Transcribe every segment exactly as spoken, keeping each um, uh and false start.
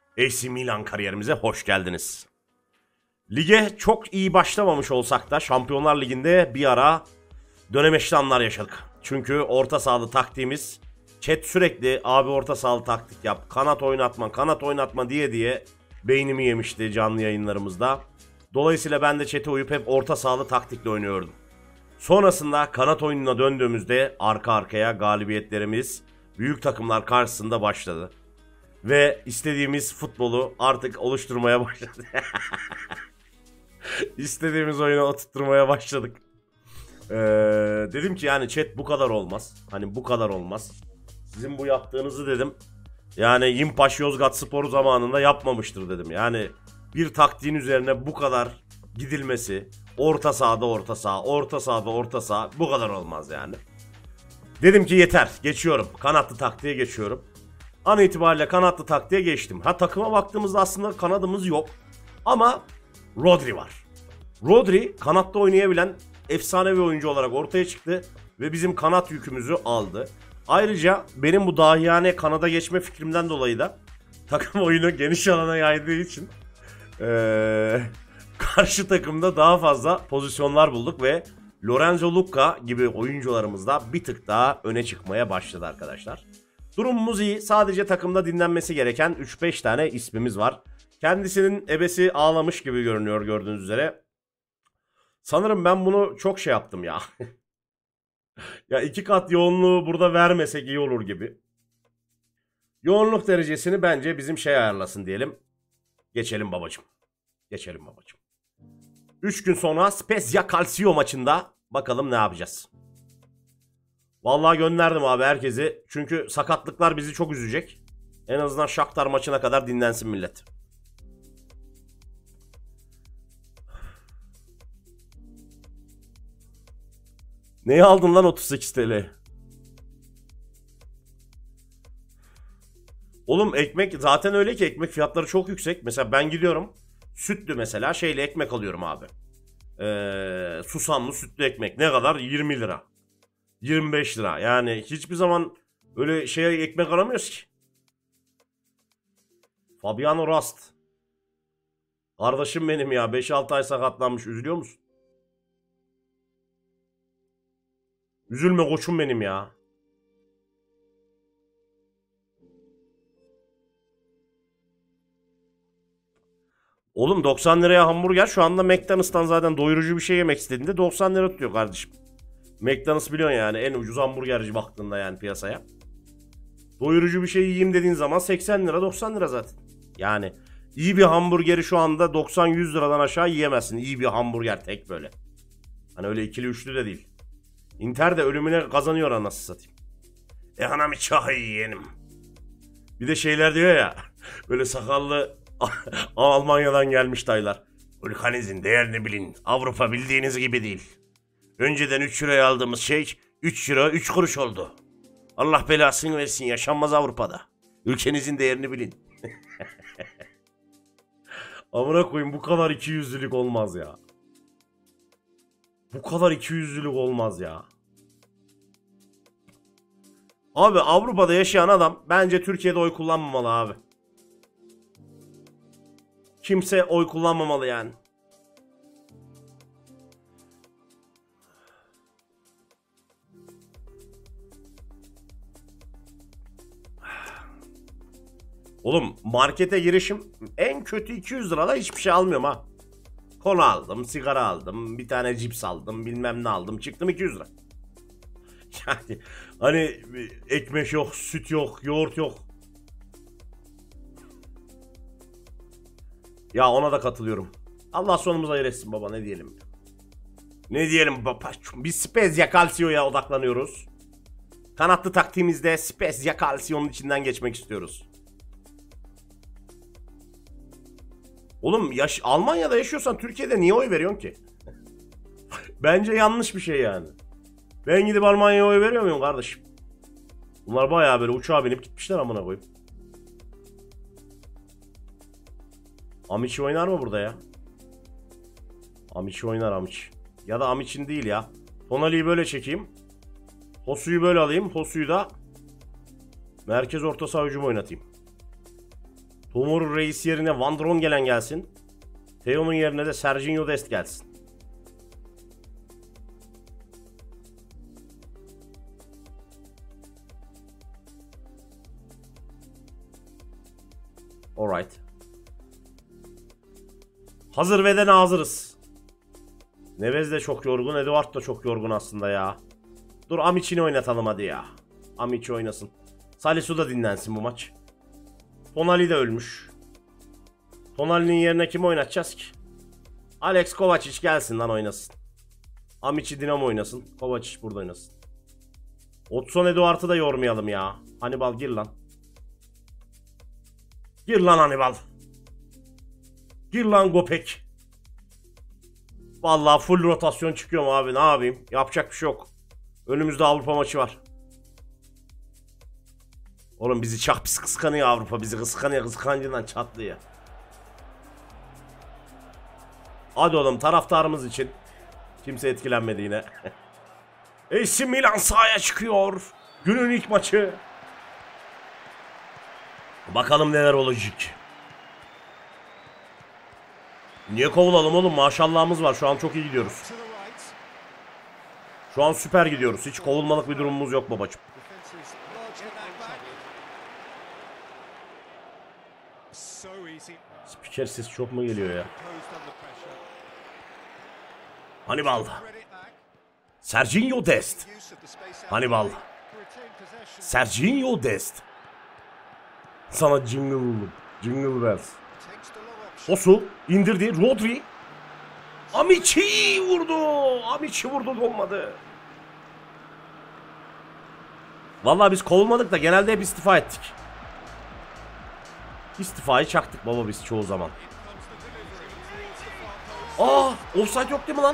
A C Milan kariyerimize hoş geldiniz. Lige çok iyi başlamamış olsak da Şampiyonlar Ligi'nde bir ara dönemeçli anlar yaşadık. Çünkü orta sahalı taktiğimiz, chat sürekli abi orta sahalı taktik yap, kanat oynatma, kanat oynatma diye diye beynimi yemişti canlı yayınlarımızda. Dolayısıyla ben de chat'e uyup hep orta sahalı taktikle oynuyordum. Sonrasında kanat oyununa döndüğümüzde arka arkaya galibiyetlerimiz büyük takımlar karşısında başladı. Ve istediğimiz futbolu artık oluşturmaya başladık. İstediğimiz oyunu oturtmaya başladık. Ee, dedim ki yani chat bu kadar olmaz. Hani bu kadar olmaz. Sizin bu yaptığınızı dedim. Yani Yimpaş Yozgat Sporu zamanında yapmamıştır dedim. Yani bir taktiğin üzerine bu kadar gidilmesi. Orta sahada orta saha, orta sahada orta saha bu kadar olmaz yani. Dedim ki yeter, geçiyorum. Kanatlı taktiğe geçiyorum. An itibariyle kanatlı taktiğe geçtim. Ha takıma baktığımızda aslında kanadımız yok. Ama Rodri var. Rodri kanatta oynayabilen efsanevi oyuncu olarak ortaya çıktı. Ve bizim kanat yükümüzü aldı. Ayrıca benim bu dahiyane kanada geçme fikrimden dolayı da takım oyunu geniş alana yaydığı için ee, karşı takımda daha fazla pozisyonlar bulduk ve Lorenzo Lucca gibi oyuncularımız da bir tık daha öne çıkmaya başladı arkadaşlar. Durumumuz iyi. Sadece takımda dinlenmesi gereken üç beş tane ismimiz var. Kendisinin ebesi ağlamış gibi görünüyor gördüğünüz üzere. Sanırım ben bunu çok şey yaptım ya. Ya iki kat yoğunluğu burada vermesek iyi olur gibi. Yoğunluk derecesini bence bizim şey ayarlasın diyelim. Geçelim babacım. Geçelim babacım. üç gün sonra Spezia Calcio maçında bakalım ne yapacağız. Vallahi gönderdim abi herkesi. Çünkü sakatlıklar bizi çok üzecek. En azından Shakhtar maçına kadar dinlensin millet. Neyi aldın lan otuz sekiz T L? Oğlum ekmek zaten öyle ki ekmek fiyatları çok yüksek. Mesela ben gidiyorum. Sütlü mesela şeyle ekmek alıyorum abi. Ee, susamlı sütlü ekmek. Ne kadar? yirmi lira. yirmi beş lira. Yani hiçbir zaman öyle şey ekmek alamıyoruz ki. Fabiano Rast. Kardeşim benim ya. beş altı ay sakatlanmış. Üzülüyor musun? Üzülme koçum benim ya. Oğlum doksan liraya hamburger şu anda McDonald's'tan zaten doyurucu bir şey yemek istediğinde doksan lira tutuyor kardeşim. McDonald's biliyorsun yani en ucuz hamburgerci baktığında yani piyasaya. Doyurucu bir şey yiyeyim dediğin zaman seksen lira doksan lira zaten. Yani iyi bir hamburgeri şu anda doksan yüz liradan aşağı yiyemezsin. İyi bir hamburger tek böyle. Hani öyle ikili üçlü de değil. Inter de ölümüne kazanıyor anasını satayım. E anam çok iyi yeğenim. Bir de şeyler diyor ya. Böyle sakallı Almanya'dan gelmiş dayılar. Ülkenizin değerini bilin. Avrupa bildiğiniz gibi değil. Önceden üç liraya aldığımız şey üç lira üç kuruş oldu. Allah belasını versin yaşanmaz Avrupa'da. Ülkenizin değerini bilin. Amına koyayım bu kadar ikiyüzlülük olmaz ya. Bu kadar ikiyüzlülük olmaz ya. Abi Avrupa'da yaşayan adam bence Türkiye'de oy kullanmamalı abi. Kimse oy kullanmamalı yani. Oğlum markete girişim en kötü iki yüz lirada hiçbir şey almıyorum ha. Kola aldım, sigara aldım, bir tane cips aldım, bilmem ne aldım. Çıktım iki yüz lira. Yani hani ekmek yok, süt yok, yoğurt yok. Ya ona da katılıyorum. Allah sonumuzu hayır etsin baba ne diyelim. Ne diyelim baba. Biz Spezia Calcio'ya odaklanıyoruz. Kanatlı taktiğimizde Spezia Calcio'nun içinden geçmek istiyoruz. Oğlum yaş Almanya'da yaşıyorsan Türkiye'de niye oy veriyorsun ki? Bence yanlış bir şey yani. Ben gidip Almanya'ya oy veriyor muyum kardeşim? Bunlar bayağı böyle uçağa binip gitmişler amına koyayım. Amici oynar mı burada ya? Amici oynar Amici. Ya da Amici'nin değil ya. Tonali'yi böyle çekeyim. Hosu'yu böyle alayım. Hosu'yu da merkez orta saha hücum oynatayım. Tomori Reis yerine Van Drongelen gelsin. Theo'nun yerine de Serginho Dest gelsin. Alright. Hazır ve de hazırız. Neves de çok yorgun. Eduard da çok yorgun aslında ya. Dur Amiç'ini oynatalım hadi ya. Amiç oynasın. Salisu da dinlensin bu maç. Tonali de ölmüş. Tonali'nin yerine kim oynatacağız ki? Alex Kovacic gelsin lan oynasın. Amiç'i Dinamo oynasın. Kovacic burada oynasın. Otson Eduard'ı da yormayalım ya. Hannibal gir lan. Gir lan Hannibal. Gir lan Gopek. Vallahi full rotasyon çıkıyorum abi, ne yapayım? Yapacak bir şey yok. Önümüzde Avrupa maçı var. Oğlum bizi çok pis kıskanıyor Avrupa. Bizi kıskanıyor, kıskancından çatlıyor. Hadi oğlum taraftarımız için. Kimse etkilenmedi yine. A C Milan sahaya çıkıyor. Günün ilk maçı. Bakalım neler olacak. Niye kovulalım oğlum? Maşallahımız var. Şu an çok iyi gidiyoruz. Şu an süper gidiyoruz. Hiç kovulmalık bir durumumuz yok babacığım. Spiker ses çok mu geliyor ya? Hannibal. Serginho Dest. Hannibal. Serginho Dest. Sana jingle buldum. Jingle bells. Osu indirdi. Rodri. Amici vurdu. Amici vurdu, olmadı. Vallahi biz kovulmadık da genelde hep istifa ettik. İstifayı çaktık baba biz çoğu zaman. Aa, offside yok değil mi lan?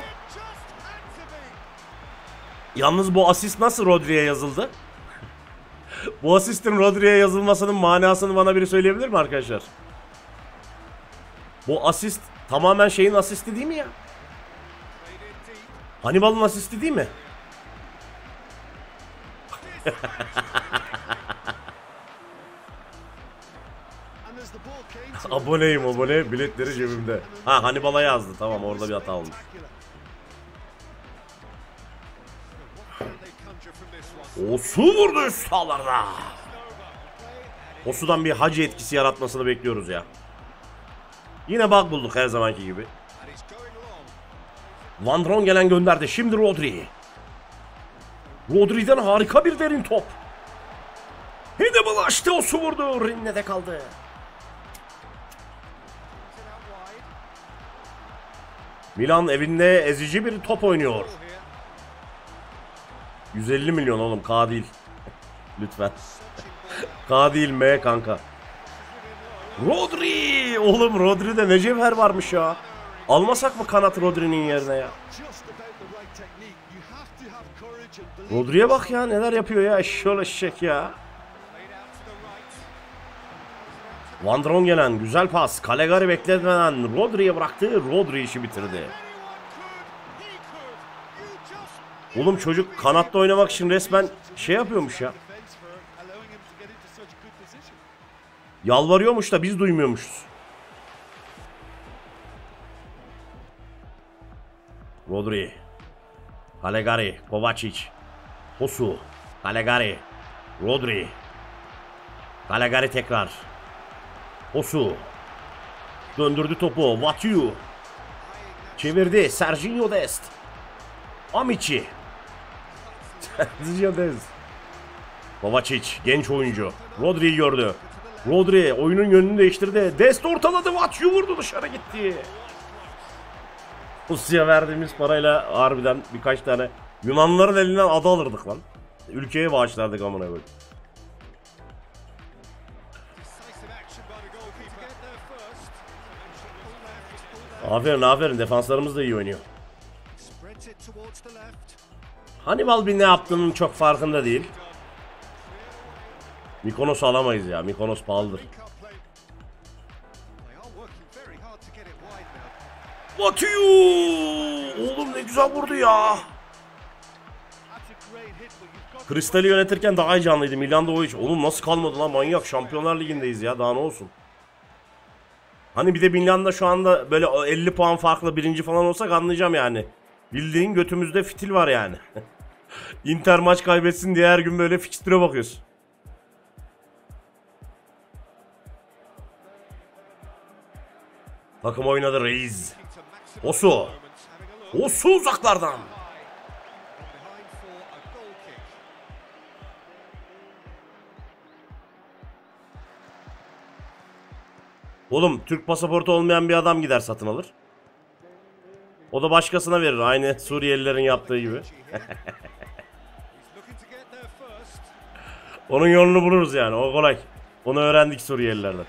Yalnız bu asist nasıl Rodri'ye yazıldı? Bu asistin Rodri'ye yazılmasının manasını bana biri söyleyebilir mi arkadaşlar? Bu asist tamamen şeyin asisti değil mi ya? Hannibal'ın asisti değil mi? Aboneyim abone, biletleri cebimde. Ha, Hannibal'a yazdı, tamam, orada bir hata olmuş. Osu vurdu üst sahalarda. Osu'dan bir hacı etkisi yaratmasını bekliyoruz ya. Yine bug bulduk her zamanki gibi. Van Drongelen gönderdi. Şimdi Rodri. Rodri'den harika bir derin top. Hannibal açtı, Osu vurdu. Rinne de kaldı. Milan evinde ezici bir top oynuyor. yüz elli milyon oğlum, K değil. Lütfen. K değil M kanka. Rodri! Oğlum Rodri'de ne cevher varmış ya. Almasak mı kanat Rodri'nin yerine ya? Rodri'ye bak ya, neler yapıyor ya. Şöyle eşek ya. Van Drongelen güzel pas. Calegari bekletmeden Rodri'ye bıraktı. Rodri işi bitirdi. Oğlum çocuk kanatta oynamak için resmen şey yapıyormuş ya. Yalvarıyormuş da biz duymuyormuşuz. Rodri. Calegari. Kovacic. Osu. Calegari. Rodri. Calegari tekrar. Osu. Döndürdü topu. Vatyu. Çevirdi. Serginho Dest. Amici. Serginho Dest. Kovacic. Genç oyuncu. Rodri'yi gördü. Rodri oyunun yönünü değiştirdi. Dest ortaladı. Vatyu vurdu, dışarı gitti. Rusya'ya verdiğimiz parayla harbiden birkaç tane Yunanlıların elinden ada alırdık lan. Ülkeye bağışlardık amına koyayım. Aferin aferin, defanslarımız da iyi oynuyor. Hannibal bir ne yaptığının çok farkında değil. Mikonos alamayız ya. Mikonos pahalıdır. Batıyor. Oğlum ne güzel vurdu ya. Kristal'i yönetirken daha heyecanlıydı. Milan'da o hiç. Oğlum nasıl kalmadı lan, manyak. Şampiyonlar Ligi'ndeyiz ya. Daha ne olsun. Hani bir de Milan'da şu anda böyle elli puan farklı birinci falan olsak anlayacağım yani. Bildiğin götümüzde fitil var yani. Inter maç kaybetsin diye her gün böyle fikstüre bakıyoruz. Takım oynadı reis. Osu. Osu uzaklardan. Oğlum Türk pasaportu olmayan bir adam gider satın alır. O da başkasına verir. Aynı Suriyelilerin yaptığı gibi. Onun yolunu buluruz yani. O kolay. Onu öğrendik Suriyelilerden.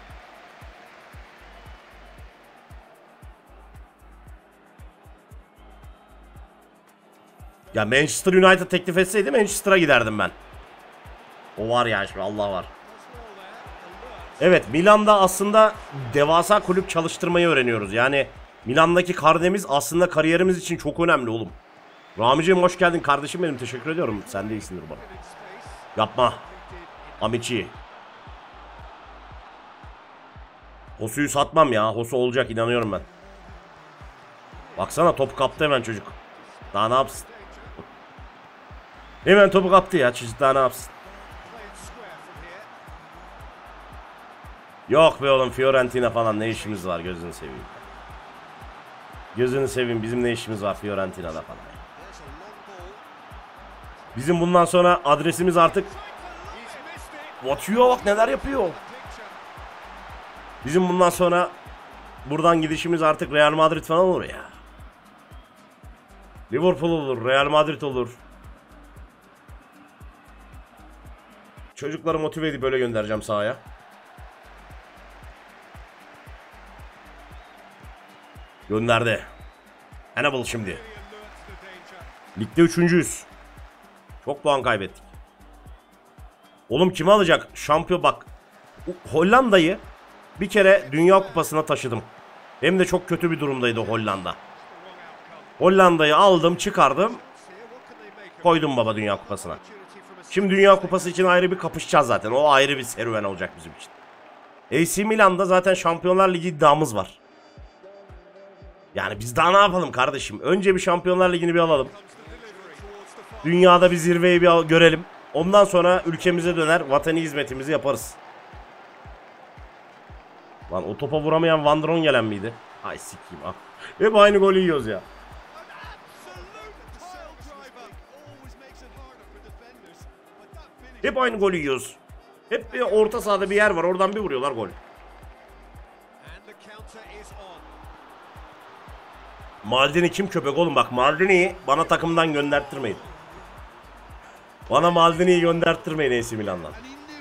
Ya Manchester United teklif etseydi Manchester'a giderdim ben. O var ya şimdi Allah var. Evet, Milan'da aslında devasa kulüp çalıştırmayı öğreniyoruz. Yani Milan'daki karnemiz aslında kariyerimiz için çok önemli oğlum. Ramiciğim hoş geldin kardeşim benim, teşekkür ediyorum. Sen de iyisindir bana. Yapma. Amici. Hosu'yu satmam ya. Hosu olacak, inanıyorum ben. Baksana topu kaptı hemen çocuk. Daha ne yapsın? Hemen topu kaptı ya çocuk, daha ne yapsın? Yok be oğlum, Fiorentina falan ne işimiz var, gözünü seveyim. Gözünü seveyim, bizim ne işimiz var Fiorentina'da falan. Bizim bundan sonra adresimiz artık... Atıyor bak neler yapıyor. Bizim bundan sonra buradan gidişimiz artık Real Madrid falan olur ya. Liverpool olur, Real Madrid olur. Çocukları motive edip böyle göndereceğim sahaya. Gönderdi. Hannibal şimdi. Ligde üçüncüyüz. Çok puan kaybettik. Oğlum kimi alacak? Şampiyon bak. Hollanda'yı bir kere Dünya Kupası'na taşıdım. Hem de çok kötü bir durumdaydı Hollanda. Hollanda'yı aldım, çıkardım. Koydum baba Dünya Kupası'na. Şimdi Dünya Kupası için ayrı bir kapışacağız zaten. O ayrı bir serüven olacak bizim için. A C Milan'da zaten Şampiyonlar Ligi iddiamız var. Yani biz daha ne yapalım kardeşim? Önce bir Şampiyonlar Ligi'ni bir alalım. Dünyada bir zirveyi bir görelim. Ondan sonra ülkemize döner, vatani hizmetimizi yaparız. Lan o topa vuramayan Van Dron gelen miydi? Ay sikeyim ah. Hep aynı golü yiyoruz ya. Hep aynı golü yiyoruz. Hep bir orta sahada bir yer var, oradan bir vuruyorlar gol. Maldini kim köpek oğlum, bak Maldini'yi bana takımdan gönderttirmeyin. Bana Maldini'yi gönderttirmeyin A C Milan'dan.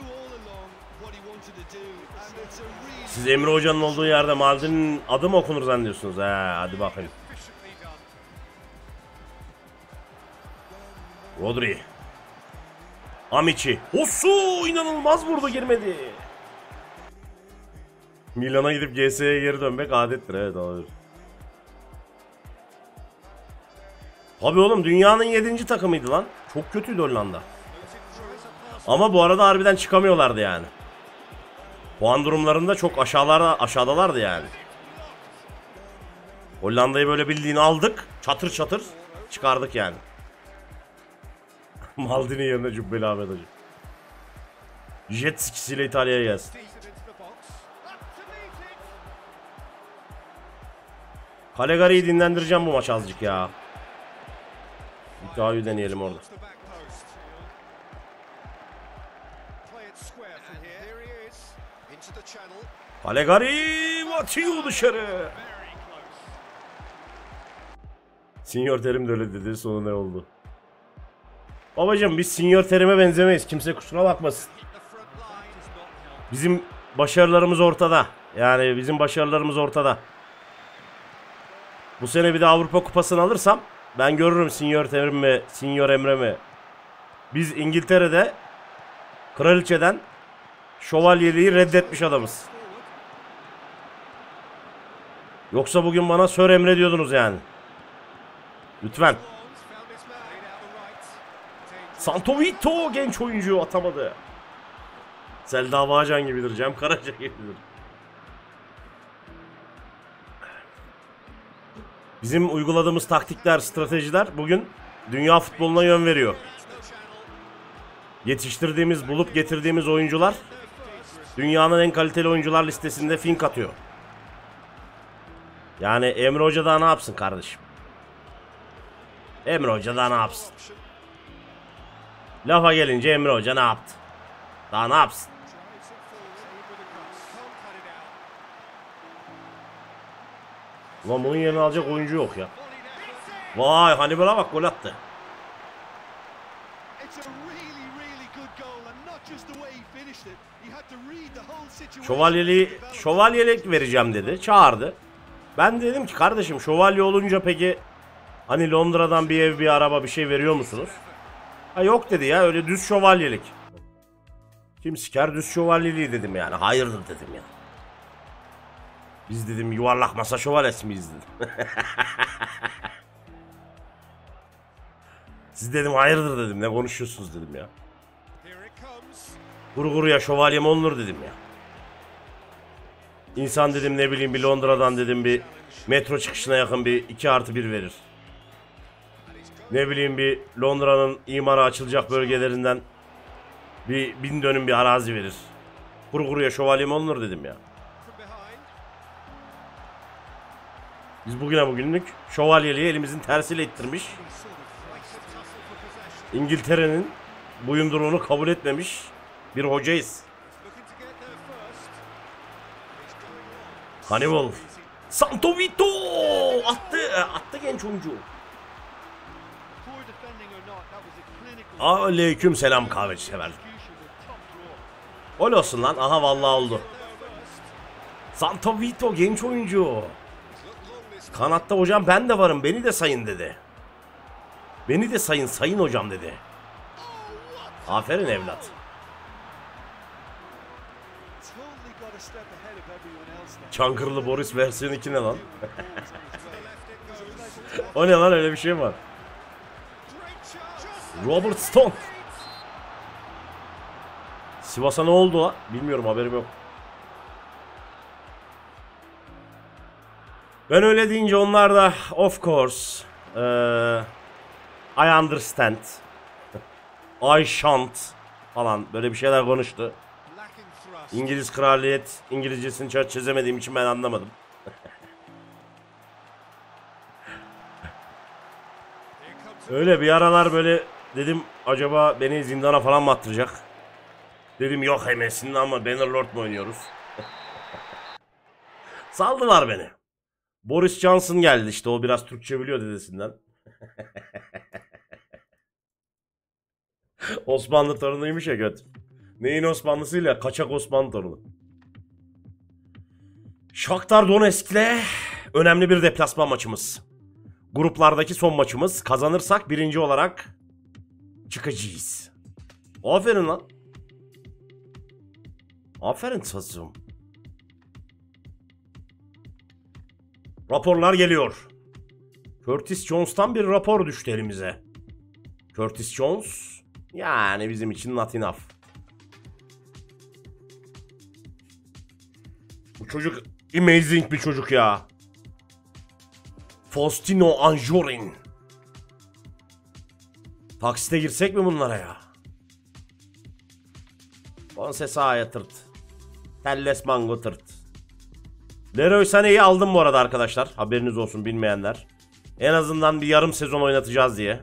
Siz Emre Hoca'nın olduğu yerde Maldini'nin adı mı okunur zannediyorsunuz? He, hadi bakayım. Rodri. Amici. Osu inanılmaz vurdu, girmedi. Milan'a gidip G S'ye geri dönmek adettir, evet olur. Abi oğlum dünyanın yedinci takımıydı lan. Çok kötüydü Hollanda. Ama bu arada harbiden çıkamıyorlardı yani. Puan durumlarında çok aşağılarda, aşağıdalardı yani. Hollanda'yı böyle bildiğini aldık. Çatır çatır çıkardık yani. Maldini yerine Cübbeli Ahmet Hoca. Jet skisiyle İtalya'ya gelsin. Calegari'yi dinlendireceğim bu maç azıcık ya. Bir daha bir deneyelim orada. Calegari atıyor dışarı. Senior Terim de öyle dedi, sonu ne oldu? Babacım biz Senior Terim'e benzemeyiz, kimse kusura bakmasın. Bizim başarılarımız ortada. Yani bizim başarılarımız ortada. Bu sene bir de Avrupa Kupası'nı alırsam ben görürüm Senior Terim mi, Senior Emre mi. Biz İngiltere'de kraliçeden şövalyeliği reddetmiş adamız. Yoksa bugün bana Sir Emre diyordunuz yani. Lütfen. Santovito genç oyuncu atamadı. Selda Bağcan gibidir, Cem Karaca gibidir. Bizim uyguladığımız taktikler, stratejiler bugün dünya futboluna yön veriyor. Yetiştirdiğimiz, bulup getirdiğimiz oyuncular dünyanın en kaliteli oyuncular listesinde fink atıyor. Yani Emre Hoca daha ne yapsın kardeşim? Emre Hoca daha ne yapsın? Lafa gelince Emre Hoca ne yaptı? Daha ne yapsın? Ulan bunun yerini alacak oyuncu yok ya. Vay Hannibal'a bak, gol attı. Şövalyeliği, şövalyelik vereceğim dedi. Çağırdı. Ben dedim ki kardeşim şövalye olunca peki hani Londra'dan bir ev, bir araba, bir şey veriyor musunuz? Ha yok dedi ya, öyle düz şövalyelik. Kim siker düz şövalyeliği dedim yani. Hayırdır dedim ya. Biz dedim yuvarlak masa şövalyesi miyiz dedim. Siz dedim hayırdır dedim, ne konuşuyorsunuz dedim ya. Kuru kuruya şövalye mi olunur dedim ya. İnsan dedim ne bileyim bir Londra'dan dedim bir metro çıkışına yakın bir iki artı bir verir. Ne bileyim bir Londra'nın imara açılacak bölgelerinden bir bin dönüm bir arazi verir. Kuru kuruya şövalye mi olunur dedim ya. Biz bugüne bugünlük şövalyeliği elimizin tersiyle ittirmiş. İngiltere'nin boyunduruğunu kabul etmemiş bir hocayız. Hannibal. Santo Vito attı, attı genç oyuncu. Aleyküm selam kahveci sever. Ol olsun lan, aha vallahi oldu. Santo Vito genç oyuncu. Kanatta hocam ben de varım, beni de sayın dedi. Beni de sayın sayın hocam dedi. Aferin evlat. Çankırılı Boris versiyon iki ne lan? O ne lan, öyle bir şey var. Robert Stone. Sivas'a ne oldu la? Bilmiyorum, haberim yok. Ben öyle deyince onlar da of course, ee, I understand, I shan't falan böyle bir şeyler konuştu. İngiliz kraliyet İngilizcesini çok çözemediğim için ben anlamadım. Öyle bir aralar böyle dedim acaba beni zindana falan mı attıracak? Dedim yok hemesin ama Bannerlord mu oynuyoruz? Saldılar beni. Boris Johnson geldi işte, o biraz Türkçe biliyor dedesinden. Osmanlı torunuymuş ya göt. Neyin Osmanlısıyla? Kaçak Osmanlı torunu. Shakhtar Donetsk'le önemli bir deplasman maçımız. Gruplardaki son maçımız. Kazanırsak birinci olarak çıkacağız. Aferin lan. Aferin sazım. Raporlar geliyor. Curtis Jones'tan bir rapor düştü elimize. Curtis Jones yani bizim için not enough. Bu çocuk amazing bir çocuk ya. Faustino Anjorin. Taksite girsek mi bunlara ya? Konsesaya tırt. Telles mango tırt. Leroy Sané'yi aldım bu arada arkadaşlar. Haberiniz olsun bilmeyenler. En azından bir yarım sezon oynatacağız diye.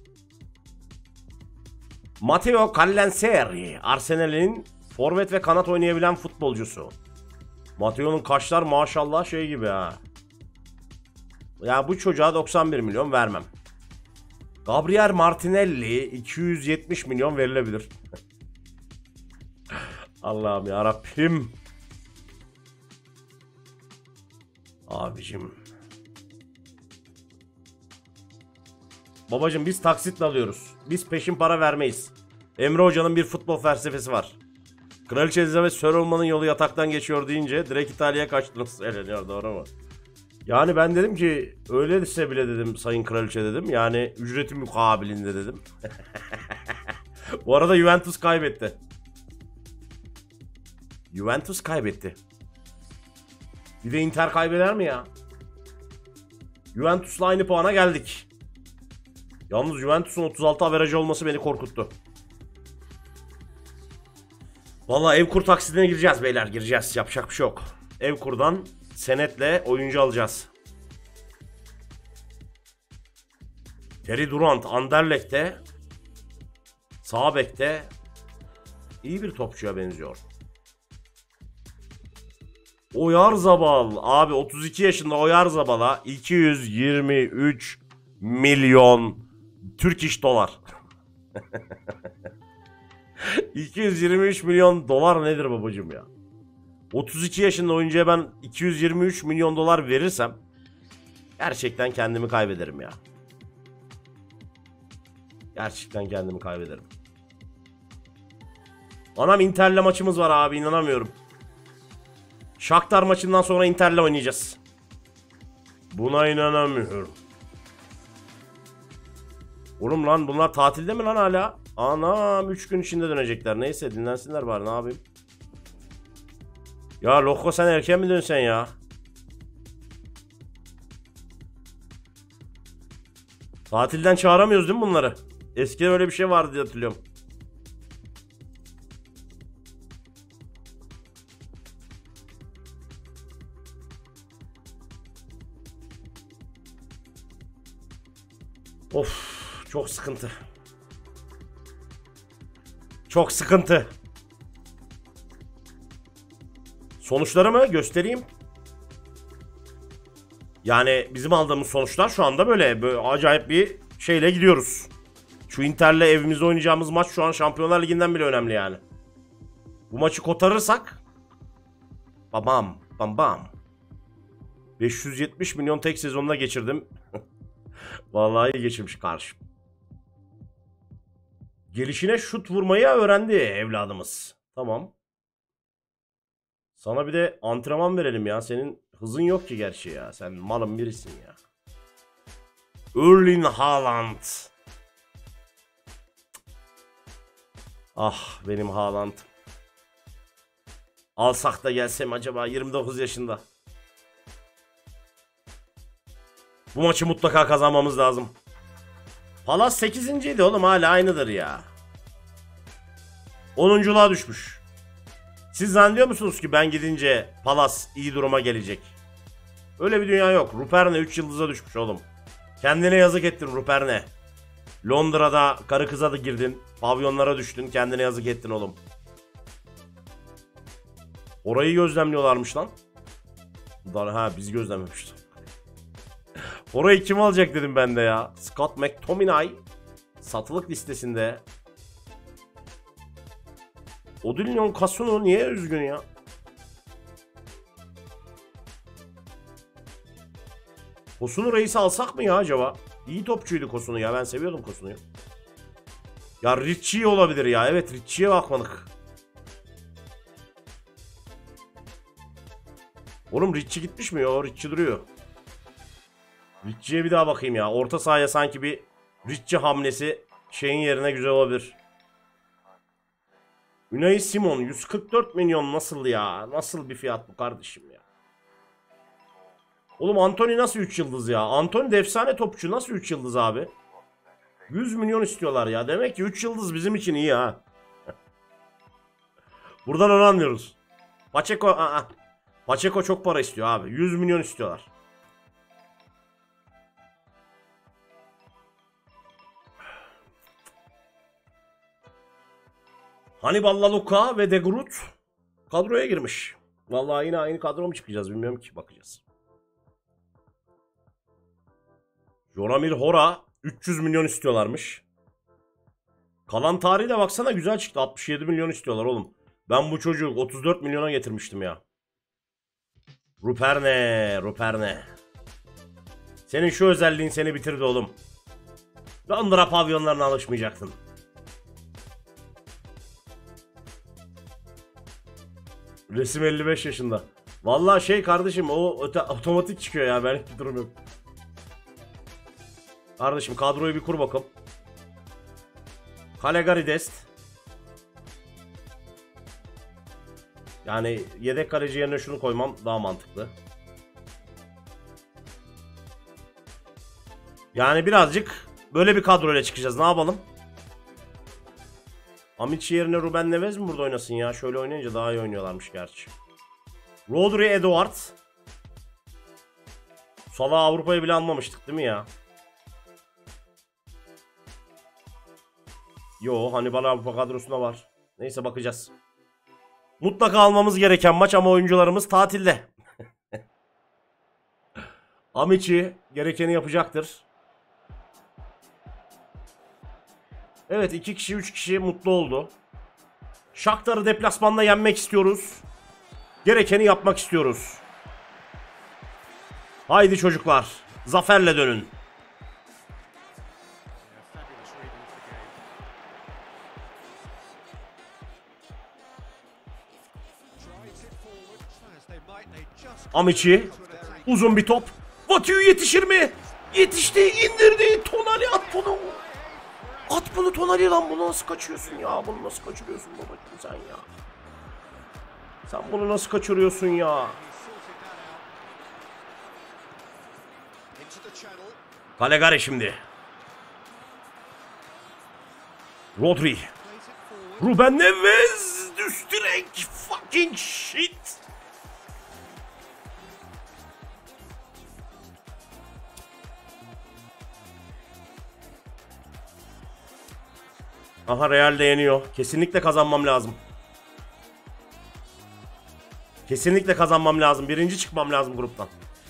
Matteo Callanseri. Arsenal'in forvet ve kanat oynayabilen futbolcusu. Matteo'nun kaşlar maşallah şey gibi ha. Ya bu çocuğa doksan bir milyon vermem. Gabriel Martinelli iki yüz yetmiş milyon verilebilir. Allah'ım ya Rabbim. Abicim. Babacım biz taksitle alıyoruz. Biz peşin para vermeyiz. Emre Hoca'nın bir futbol felsefesi var. Kraliçe Elizabeth Sir olmanın yolu yataktan geçiyor deyince direkt İtalya'ya kaçtınız söyleniyor, doğru mu? Yani ben dedim ki öyleyse bile dedim sayın kraliçe dedim. Yani ücreti mukabilinde dedim. Bu arada Juventus kaybetti. Juventus kaybetti. Bir de Inter kaybeder mi ya? Juventus'la aynı puana geldik. Yalnız Juventus'un otuz altı averajı olması beni korkuttu. Vallahi ev kur taksidine gireceğiz beyler, gireceğiz. Yapacak bir şey yok. Ev kurdan senetle oyuncu alacağız. Terry Durant Anderlecht'te, sağ bekte iyi bir topçuya benziyor. Oyarzabal abi, otuz iki yaşında Oyarzabal'a iki yüz yirmi üç milyon Türk iş dolar. iki yüz yirmi üç milyon dolar nedir babacım ya? otuz iki yaşında oyuncuya ben iki yüz yirmi üç milyon dolar verirsem gerçekten kendimi kaybederim ya. Gerçekten kendimi kaybederim. Anam Inter'le maçımız var abi, inanamıyorum. Shakhtar maçından sonra Inter'le oynayacağız. Buna inanamıyorum. Oğlum lan bunlar tatilde mi lan hala? Anam üç gün içinde dönecekler. Neyse dinlensinler bari, ne yapayım. Ya Lokko sen erken mi dönsen ya? Tatilden çağıramıyoruz değil mi bunları? Eskiden öyle bir şey vardı diye hatırlıyorum. Of, çok sıkıntı. Çok sıkıntı. Sonuçları mı göstereyim? Yani bizim aldığımız sonuçlar şu anda böyle, böyle acayip bir şeyle gidiyoruz. Şu Inter'le evimizde oynayacağımız maç şu an Şampiyonlar Ligi'nden bile önemli yani. Bu maçı kotarırsak bam bam bam. beş yüz yetmiş milyon tek sezonda geçirdim. Vallahi iyi geçirmiş karşım. Gelişine şut vurmayı öğrendi evladımız. Tamam. Sana bir de antrenman verelim ya. Senin hızın yok ki gerçi ya. Sen malın birisin ya. Erling Haaland. Ah benim Haaland. Alsak da gelsem acaba, yirmi dokuz yaşında. Bu maçı mutlaka kazanmamız lazım. Palace sekizinciydi oğlum, hala aynıdır ya. onunculuğa düşmüş. Siz zannediyor musunuz ki ben gidince Palace iyi duruma gelecek? Öyle bir dünya yok. Ruperne üç yıldıza düşmüş oğlum. Kendine yazık ettin Ruperne. Londra'da karı kıza da girdin. Pavyonlara düştün. Kendine yazık ettin oğlum. Orayı gözlemliyorlarmış lan. Ha biz gözlemlemiştik. Orayı kim alacak dedim ben de ya. Scott McTominay satılık listesinde. Odilon Kasuno niye üzgün ya? Kosunu reisi alsak mı ya acaba? İyi topçuydu Kosunu ya, ben seviyordum Kosunu'yu. Ya Ritchie olabilir ya, evet Ritchie'ye bakmadık. Oğlum Ritchie gitmiş mi ya? O Ritchie duruyor. Ritchie'ye bir daha bakayım ya. Orta sahaya sanki bir Ritchie hamlesi şeyin yerine güzel olabilir. Unai Simon yüz kırk dört milyon nasıl ya? Nasıl bir fiyat bu kardeşim ya? Oğlum Anthony nasıl üç yıldız ya? Anthony de efsane topçu, nasıl üç yıldız abi? yüz milyon istiyorlar ya. Demek ki üç yıldız bizim için iyi ha. Buradan onu anlıyoruz. Pacheco, aa. Pacheco çok para istiyor abi. yüz milyon istiyorlar. Hannibal Luka ve De Groot kadroya girmiş. Vallahi yine aynı kadro mu çıkacağız bilmiyorum ki, bakacağız. Joramir Hora üç yüz milyon istiyorlarmış. Kalan tarihi de baksana güzel çıktı. altmış yedi milyon istiyorlar oğlum. Ben bu çocuğu otuz dört milyona getirmiştim ya. Ruperne, Ruperne. Senin şu özelliğin seni bitirdi oğlum. Londra pavyonlarına alışmayacaktın. Resim elli beş yaşında. Vallahi şey kardeşim, o otomatik çıkıyor ya, benlik bir durum yok. Kardeşim kadroyu bir kur bakalım. Calegari Dest. Yani yedek kaleci yerine şunu koymam daha mantıklı. Yani birazcık böyle bir kadroyla çıkacağız. Ne yapalım? Amici yerine Ruben Neves mi burada oynasın ya? Şöyle oynayınca daha iyi oynuyorlarmış gerçi. Rodri, Edouard. Salah Avrupa'yı bile almamıştık değil mi ya? Yo, Hannibal Avrupa kadrosunda var. Neyse bakacağız. Mutlaka almamız gereken maç ama oyuncularımız tatilde. Amici gerekeni yapacaktır. Evet, iki kişi üç kişi mutlu oldu. Shakhtar'ı deplasmanda yenmek istiyoruz. Gerekeni yapmak istiyoruz. Haydi çocuklar. Zaferle dönün. Amici. Uzun bir top. Vatio yetişir mi? Yetişti, indirdi. Tonali at bunu. At bunu Tonali lan. Bunu nasıl kaçıyorsun ya? Bunu nasıl kaçırıyorsun babacığım sen ya? Sen bunu nasıl kaçırıyorsun ya? Calegari şimdi. Rodri. Ruben Neves. Düz direk. Fucking shit. Aha, Real de yeniyor. Kesinlikle kazanmam lazım. Kesinlikle kazanmam lazım. Birinci çıkmam lazım gruptan.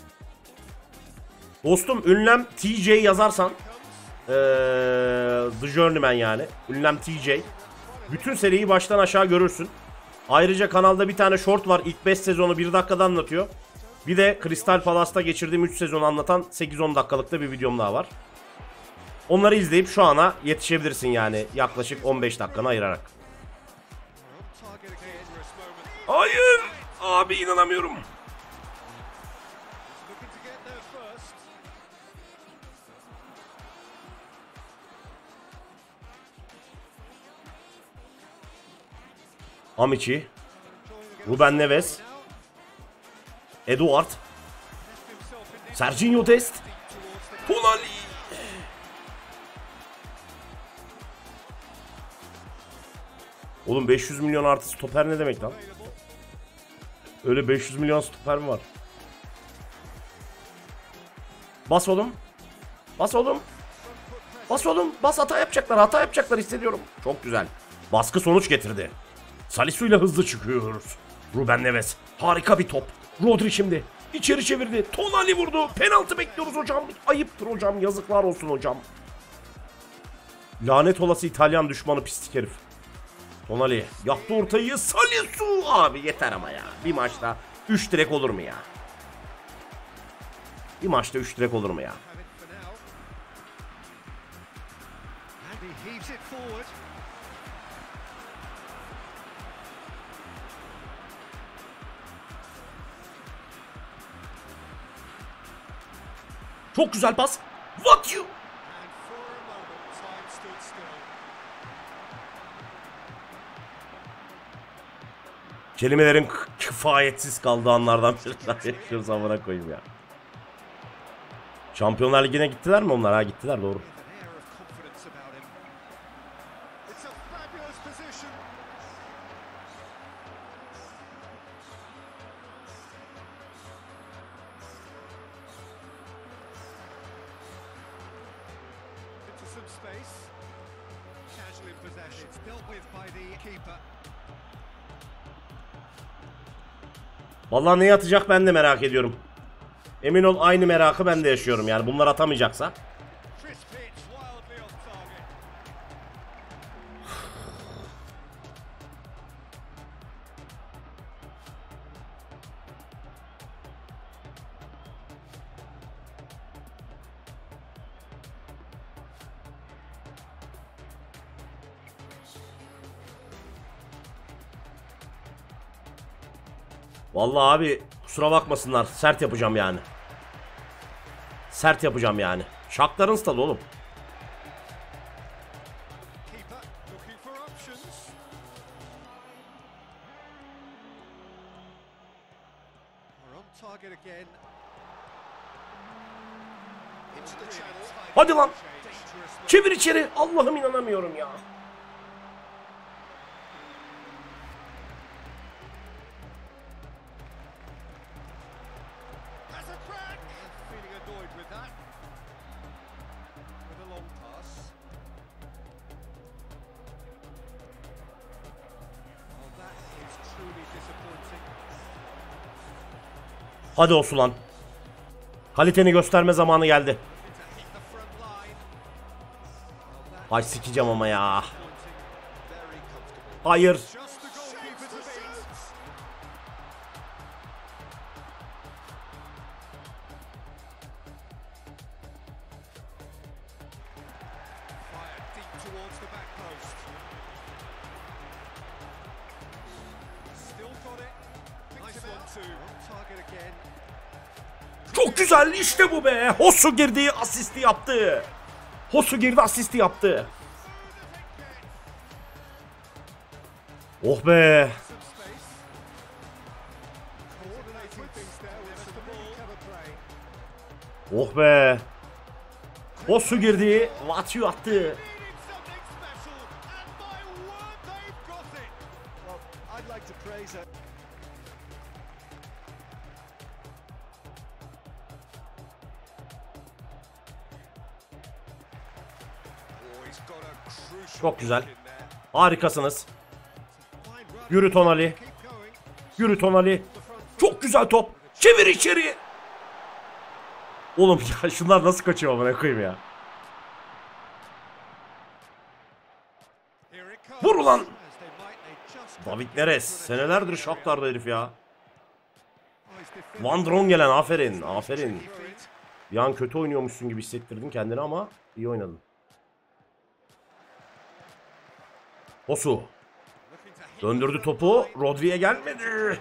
Dostum, ünlem T J yazarsan ee, The Journeyman yani. Ünlem T J. Bütün seriyi baştan aşağı görürsün. Ayrıca kanalda bir tane short var. İlk beş sezonu bir dakikada anlatıyor. Bir de Crystal Palace'ta geçirdiğim üç sezonu anlatan sekiz on dakikalıkta bir videom daha var. Onları izleyip şu ana yetişebilirsin yani. Yaklaşık on beş dakikanı ayırarak. Hayır! Abi inanamıyorum. Amici. Ruben Neves. Edouard. Serginho Dest. Tonali. Oğlum beş yüz milyon artı stoper ne demek lan? Öyle beş yüz milyon stoper mi var? Bas oğlum. Bas oğlum. Bas oğlum. Bas, hata yapacaklar. Hata yapacaklar hissediyorum. Çok güzel. Baskı sonuç getirdi. Salisu ile hızlı çıkıyoruz. Ruben Neves. Harika bir top. Rodri şimdi. İçeri çevirdi. Tonali vurdu. Penaltı bekliyoruz hocam. Ayıptır hocam. Yazıklar olsun hocam. Lanet olası İtalyan düşmanı pislik herif. Tonali yaptı ortayı. Salisu. Abi yeter ama ya. Bir maçta üç direk olur mu ya? Bir maçta üç direk olur mu ya? Çok güzel pas. What you? Kelimelerin kifayetsiz kaldığı anlardan bir yaşıyoruz amına koyayım ya. Şampiyonlar Ligi'ne gittiler mi onlar? Ha, gittiler, doğru. Vallahi neyi atacak ben de merak ediyorum. Emin ol aynı merakı ben de yaşıyorum yani, bunlar atamayacaksa. Vallahi abi kusura bakmasınlar, sert yapacağım yani. Sert yapacağım yani. Shakhtar'ın stadı oğlum. Hadi lan. Çevir içeri. Allah'ım inanamıyorum ya. Hadi Osulan. Kaliteni gösterme zamanı geldi. Ay sikeceğim ama ya. Hayır. Çok güzel, işte bu be. Hosu girdi, asisti yaptı. Hosu girdi, asisti yaptı. Oh be. Oh be. Hosu girdi, Vatyu attı. Çok güzel. Harikasınız. Yürü Tonali. Yürü Tonali. Çok güzel top. Çevir içeri. Oğlum ya şunlar nasıl kaçıyor amına koyayım ya. Vur ulan. David Neres. Senelerdir Shakhtar'da herif ya. Van Drongelen, aferin. Aferin. Bir an kötü oynuyormuşsun gibi hissettirdin kendini ama iyi oynadın. Hosu. Döndürdü topu. Rodri'ye gelmedi.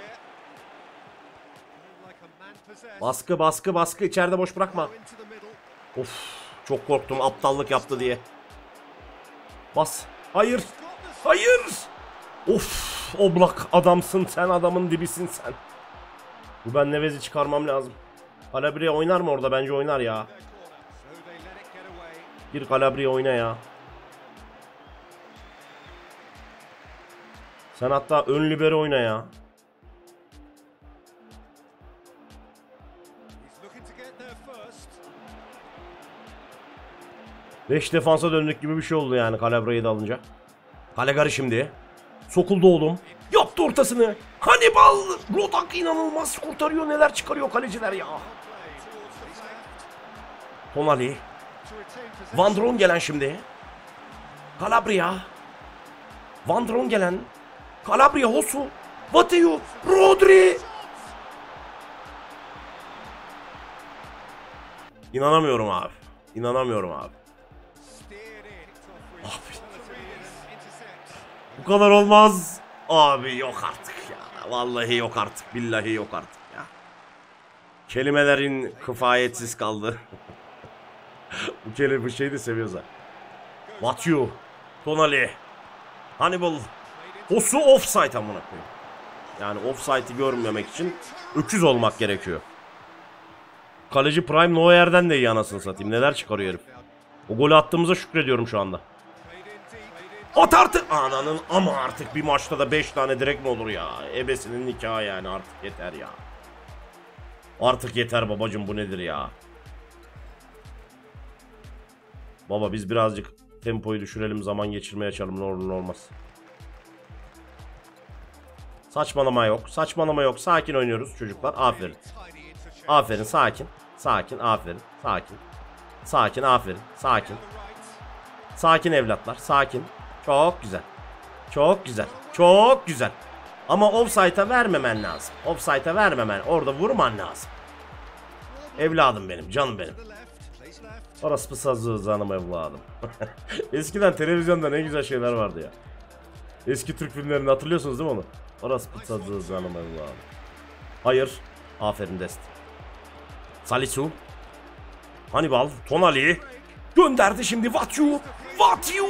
Baskı baskı baskı. İçeride boş bırakma. Of. Çok korktum aptallık yaptı diye. Bas. Hayır. Hayır. Of. Oblak adamsın sen, adamın dibisin sen. Bu ben Nevez'i çıkarmam lazım. Calabria oynar mı orada? Bence oynar ya. Bir Calabria oyna ya. Sen hatta ön libero oyna ya. beş defansa döndük gibi bir şey oldu yani Calabria'yı da alınca. Calegari şimdi. Sokuldu oğlum. Yaptı ortasını. Hannibal. Rodak inanılmaz kurtarıyor. Neler çıkarıyor kaleciler ya. Tonali. Van Drongelen şimdi. Calabria. Van Drongelen. Calabria, Hosu. Vatyu. Rodri. İnanamıyorum abi. İnanamıyorum abi. Abi. Bu kadar olmaz. Abi yok artık ya. Vallahi yok artık. Billahi yok artık ya. Kelimelerin kifayetsiz kaldı. Bu kelime bu şeyi de seviyoruz ha. Vatyu. Tonali. Hannibal. Hosu offside amına koyayım. Yani offside'i görmemek için öküz olmak gerekiyor. Kaleci Prime Neuer'den de iyi anasını satayım. Neler çıkarıyor herif. O golü attığımıza şükrediyorum şu anda. At artık. Ananın ama artık bir maçta da beş tane direkt mi olur ya? Ebesinin nikahı yani, artık yeter ya. Artık yeter babacım, bu nedir ya? Baba biz birazcık tempoyu düşürelim, zaman geçirmeye açalım, ne olur ne olmaz. Saçmalama yok. Saçmalama yok. Sakin oynuyoruz çocuklar. Aferin. Aferin, sakin. Sakin, aferin. Sakin. Sakin, aferin. Sakin. Sakin evlatlar. Sakin. Çok güzel. Çok güzel. Çok güzel. Ama offside'a vermemen lazım. Offside'a vermemen. Orada vurman lazım. Evladım benim. Canım benim. Orası pısazı zanım evladım. Eskiden televizyonda ne güzel şeyler vardı ya. Eski Türk filmlerini hatırlıyorsunuz değil mi onu? Orası pısazı zanım evladım. Hayır. Aferin Dest. Salisu. Hannibal. Tonali. Gönderdi şimdi Vatyu. Vatyu.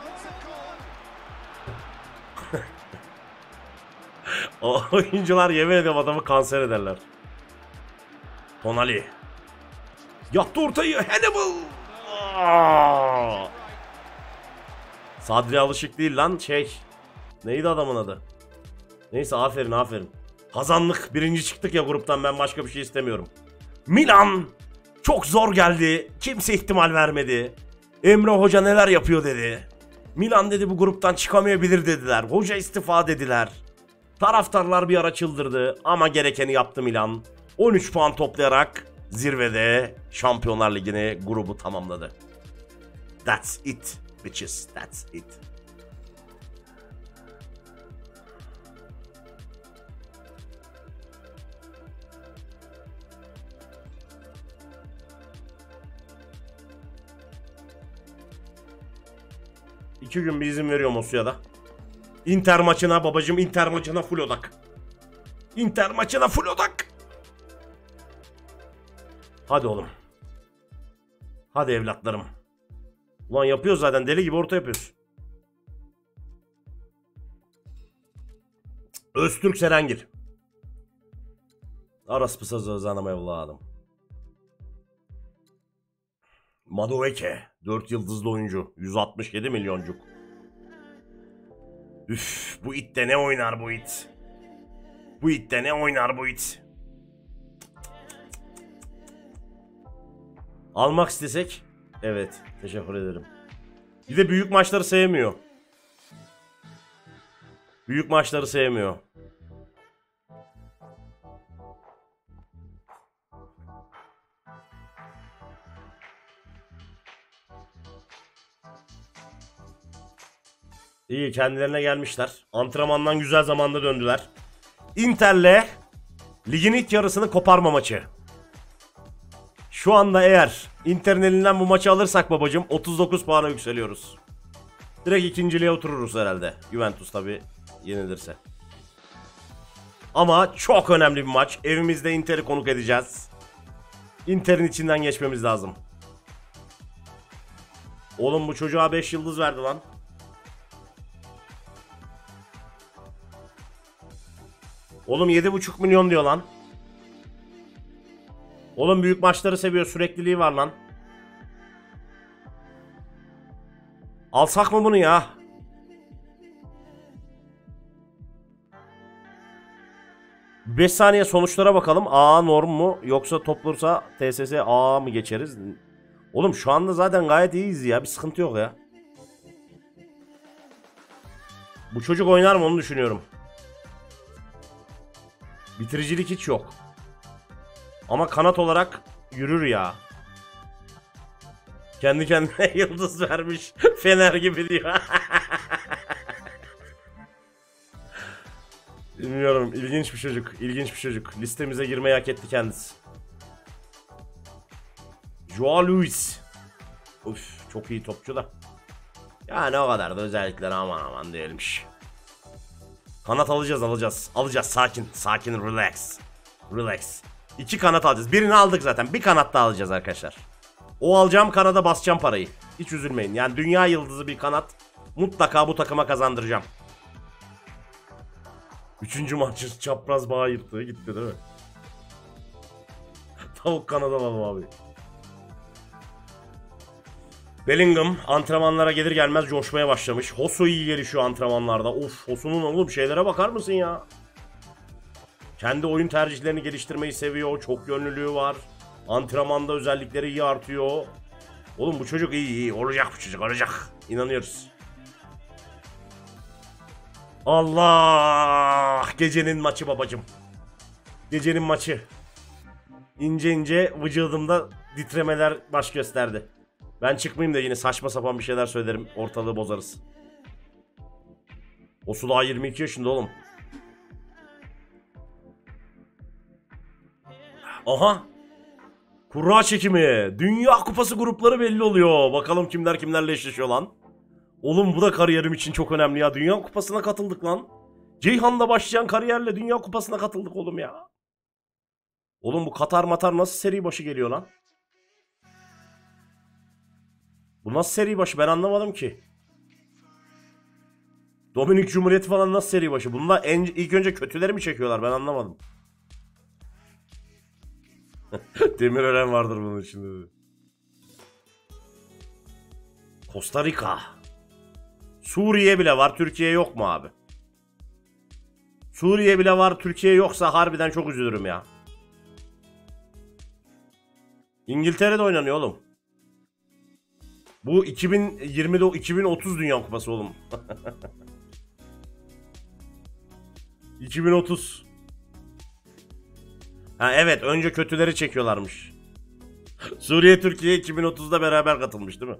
O oyuncular yemin ediyorum adamı kanser ederler. Tonali. Yattı ortayı. Hannibal. Aa! Sadri alışık değil lan şey. Neydi adamın adı? Neyse aferin aferin. Kazandık. Birinci çıktık ya gruptan, ben başka bir şey istemiyorum. Milan çok zor geldi. Kimse ihtimal vermedi. Emre Hoca neler yapıyor dedi. Milan dedi bu gruptan çıkamayabilir dediler. Hoca istifa dediler. Taraftarlar bir ara çıldırdı ama gerekeni yaptı Milan. on üç puan toplayarak zirvede Şampiyonlar Ligi'ni grubu tamamladı. That's it bitches. That's it. İki gün bir izin veriyorum Osu'ya. Inter maçına babacım, Inter maçına full odak. Inter maçına full odak. Hadi oğlum. Hadi evlatlarım. Ulan yapıyoruz zaten, deli gibi orta yapıyoruz. Öztürk Serengil. Aras pısa zazanam evladım. Madueke. dört yıldızlı oyuncu. yüz altmış yedi milyoncuk. Üf, bu it de ne oynar bu it. Bu it de ne oynar bu it. Almak istesek. Evet, teşekkür ederim. Bir de büyük maçları sevmiyor. Büyük maçları sevmiyor. İyi, kendilerine gelmişler. Antrenmandan güzel zamanda döndüler. Inter'le ligin ilk yarısını koparma maçı. Şu anda eğer Inter'in elinden bu maçı alırsak babacım otuz dokuz puana yükseliyoruz. Direkt ikinciliğe otururuz herhalde. Juventus tabi yenilirse. Ama çok önemli bir maç. Evimizde Inter'i konuk edeceğiz. Inter'in içinden geçmemiz lazım. Oğlum bu çocuğa beş yıldız verdi lan. Oğlum yedi buçuk milyon diyor lan. Oğlum büyük maçları seviyor, sürekliliği var lan. Alsak mı bunu ya? beş saniye sonuçlara bakalım. A norm mu yoksa toplursa T S S A mı geçeriz? Oğlum şu anda zaten gayet iyiyiz ya, bir sıkıntı yok ya. Bu çocuk oynar mı onu düşünüyorum. Bitiricilik hiç yok. Ama kanat olarak yürür ya. Kendi kendine yıldız vermiş. Fener gibi diyor. Bilmiyorum. İlginç bir çocuk. İlginç bir çocuk. Listemize girmeyi hak etti kendisi. Joao Luis. Uf, çok iyi topçu da. Yani o kadar da özellikleri aman aman değilmiş. Kanat alacağız alacağız. Alacağız, sakin. Sakin, relax. Relax. İki kanat alacağız. Birini aldık zaten. Bir kanat daha alacağız arkadaşlar. O alacağım kanada basacağım parayı. Hiç üzülmeyin. Yani dünya yıldızı bir kanat mutlaka bu takıma kazandıracağım. Üçüncü maçı çapraz bağı yırttı. Gitti değil mi? Tavuk kanada alalım abi. Bellingham antrenmanlara gelir gelmez coşmaya başlamış. Hosu iyi gelişiyor antrenmanlarda. Of, Hosu'nun oğlum şeylere bakar mısın ya? Kendi oyun tercihlerini geliştirmeyi seviyor. Çok yönlülüğü var. Antrenmanda özellikleri iyi artıyor. Oğlum bu çocuk iyi iyi. Olacak bu çocuk, olacak. İnanıyoruz. Allah! Gecenin maçı babacım. Gecenin maçı. İnce ince vücudumda titremeler baş gösterdi. Ben çıkmayayım da yine saçma sapan bir şeyler söylerim. Ortalığı bozarız. Osu daha yirmi iki yaşında oğlum. Aha. Kura çekimi. Dünya Kupası grupları belli oluyor. Bakalım kimler kimlerle eşleşiyor lan. Oğlum bu da kariyerim için çok önemli ya. Dünya Kupası'na katıldık lan. Ceyhan'da başlayan kariyerle Dünya Kupası'na katıldık oğlum ya. Oğlum bu Katar Matar nasıl seri başı geliyor lan? Bu nasıl seri başı, ben anlamadım ki. Dominik Cumhuriyeti falan nasıl seri başı? Bunlar en, ilk önce kötüleri mi çekiyorlar, ben anlamadım. Demirören vardır bunun içinde. Costa Rica. Suriye bile var. Türkiye yok mu abi? Suriye bile var. Türkiye yoksa harbiden çok üzülürüm ya. İngiltere'de oynanıyor oğlum. Bu iki bin yirmide iki bin otuz Dünya Kupası oğlum. iki bin otuz. Ha evet, önce kötüleri çekiyorlarmış. Suriye Türkiye iki bin otuzda beraber katılmış değil mi?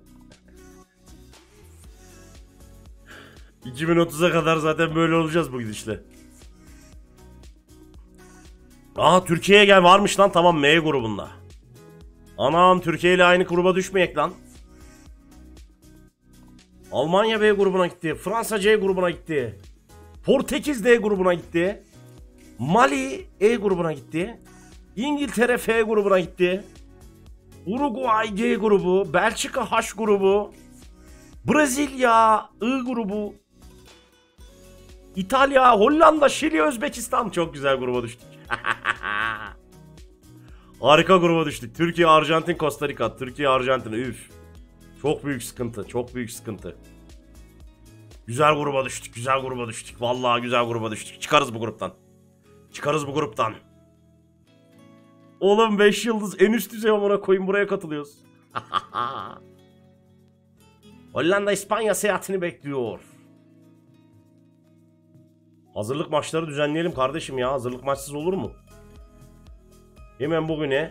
iki bin otuza kadar zaten böyle olacağız bu gidişle. Aa, Türkiye'ye gel varmış lan, tamam, M grubunda. Anam, Türkiye ile aynı gruba düşmeyek lan. Almanya B grubuna gitti. Fransa C grubuna gitti. Portekiz D grubuna gitti. Mali E grubuna gitti. İngiltere F grubuna gitti. Uruguay G grubu. Belçika H grubu. Brezilya I grubu. İtalya, Hollanda, Şili, Özbekistan. Çok güzel gruba düştük. Harika gruba düştük. Türkiye, Arjantin, Costa Rica. Türkiye, Arjantin. Üf. Çok büyük sıkıntı. Çok büyük sıkıntı. Güzel gruba düştük. Güzel gruba düştük. Vallahi güzel gruba düştük. Çıkarız bu gruptan. Çıkarız bu gruptan. Oğlum beş yıldız en üst düzey amına koyayım, buraya katılıyoruz. Hollanda İspanya seyahatini bekliyor. Hazırlık maçları düzenleyelim kardeşim ya. Hazırlık maçsız olur mu? Hemen bugüne.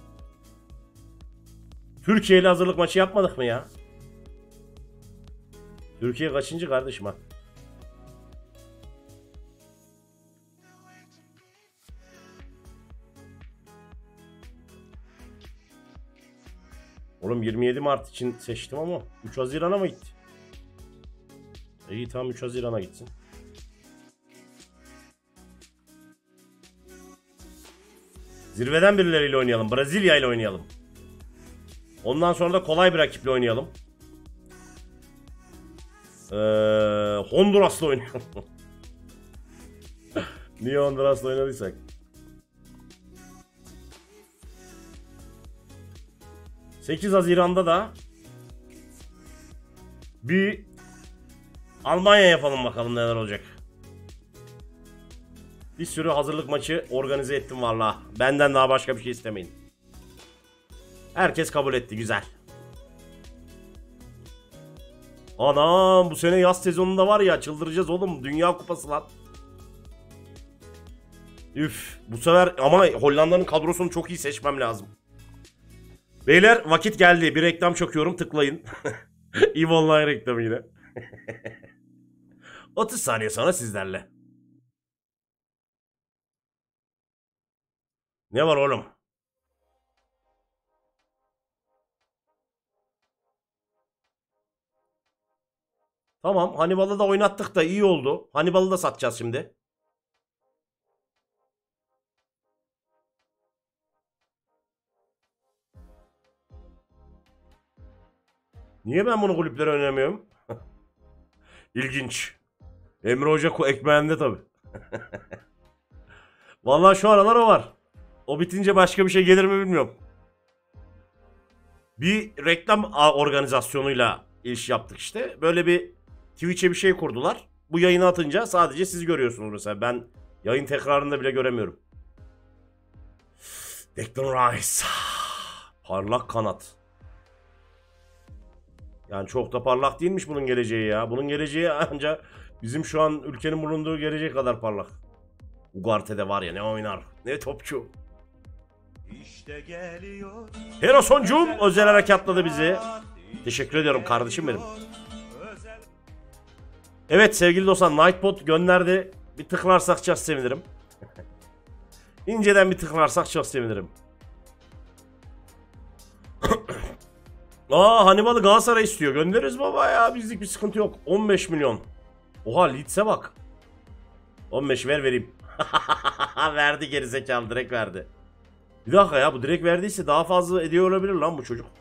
Türkiye ile hazırlık maçı yapmadık mı ya? Türkiye kaçıncı kardeşim ha? Oğlum yirmi yedi Mart için seçtim ama üç Haziran'a mı gitti? İyi tamam, üç Haziran'a gitsin. Zirveden birileriyle oynayalım. Brezilya ile oynayalım. Ondan sonra da kolay bir rakiple oynayalım. Ee, Honduras'la oynayalım. Niye Honduras'la oynadıysak? sekiz Haziran'da da bir Almanya yapalım, bakalım neler olacak. Bir sürü hazırlık maçı organize ettim valla. Benden daha başka bir şey istemeyin. Herkes kabul etti, güzel. Anam, bu sene yaz sezonunda var ya, çıldıracağız oğlum. Dünya Kupası lan. Üf, bu sefer ama Hollanda'nın kadrosunu çok iyi seçmem lazım. Beyler vakit geldi. Bir reklam çakıyorum, tıklayın. EVE Online reklamı yine. otuz saniye sonra sizlerle. Ne var oğlum? Tamam, Hannibal'ı da oynattık da iyi oldu. Hannibal'ı da satacağız şimdi. Niye ben bunu kulüplere oynamıyorum? İlginç. Emre Hoca ekmeğinde tabi. Vallahi şu aralar o var. O bitince başka bir şey gelir mi bilmiyorum. Bir reklam organizasyonuyla iş yaptık işte. Böyle bir Twitch'e bir şey kurdular. Bu yayını atınca sadece siz görüyorsunuz mesela. Ben yayın tekrarında bile göremiyorum. Declan Rice. Parlak kanat. Yani çok da parlak değilmiş bunun geleceği ya. Bunun geleceği ancak bizim şu an ülkenin bulunduğu gelecek kadar parlak. Ugarte'de var ya, ne oynar, ne topçu. İşte geliyor. Herosoncum özel harekatladı bizi. Teşekkür ediyorum kardeşim benim. Evet sevgili dostlar, Nightbot gönderdi. Bir tıklarsak çok sevinirim. İnceden bir tıklarsak çok sevinirim. Aa, Hannibal'ı Galatasaray istiyor. Göndeririz baba ya, bizlik bir sıkıntı yok. on beş milyon. Oha, Leeds'e bak. on beş ver vereyim. Verdi gerizekalı, direkt verdi. Bir dakika ya, bu direkt verdiyse daha fazla ediyor olabilir lan bu çocuk.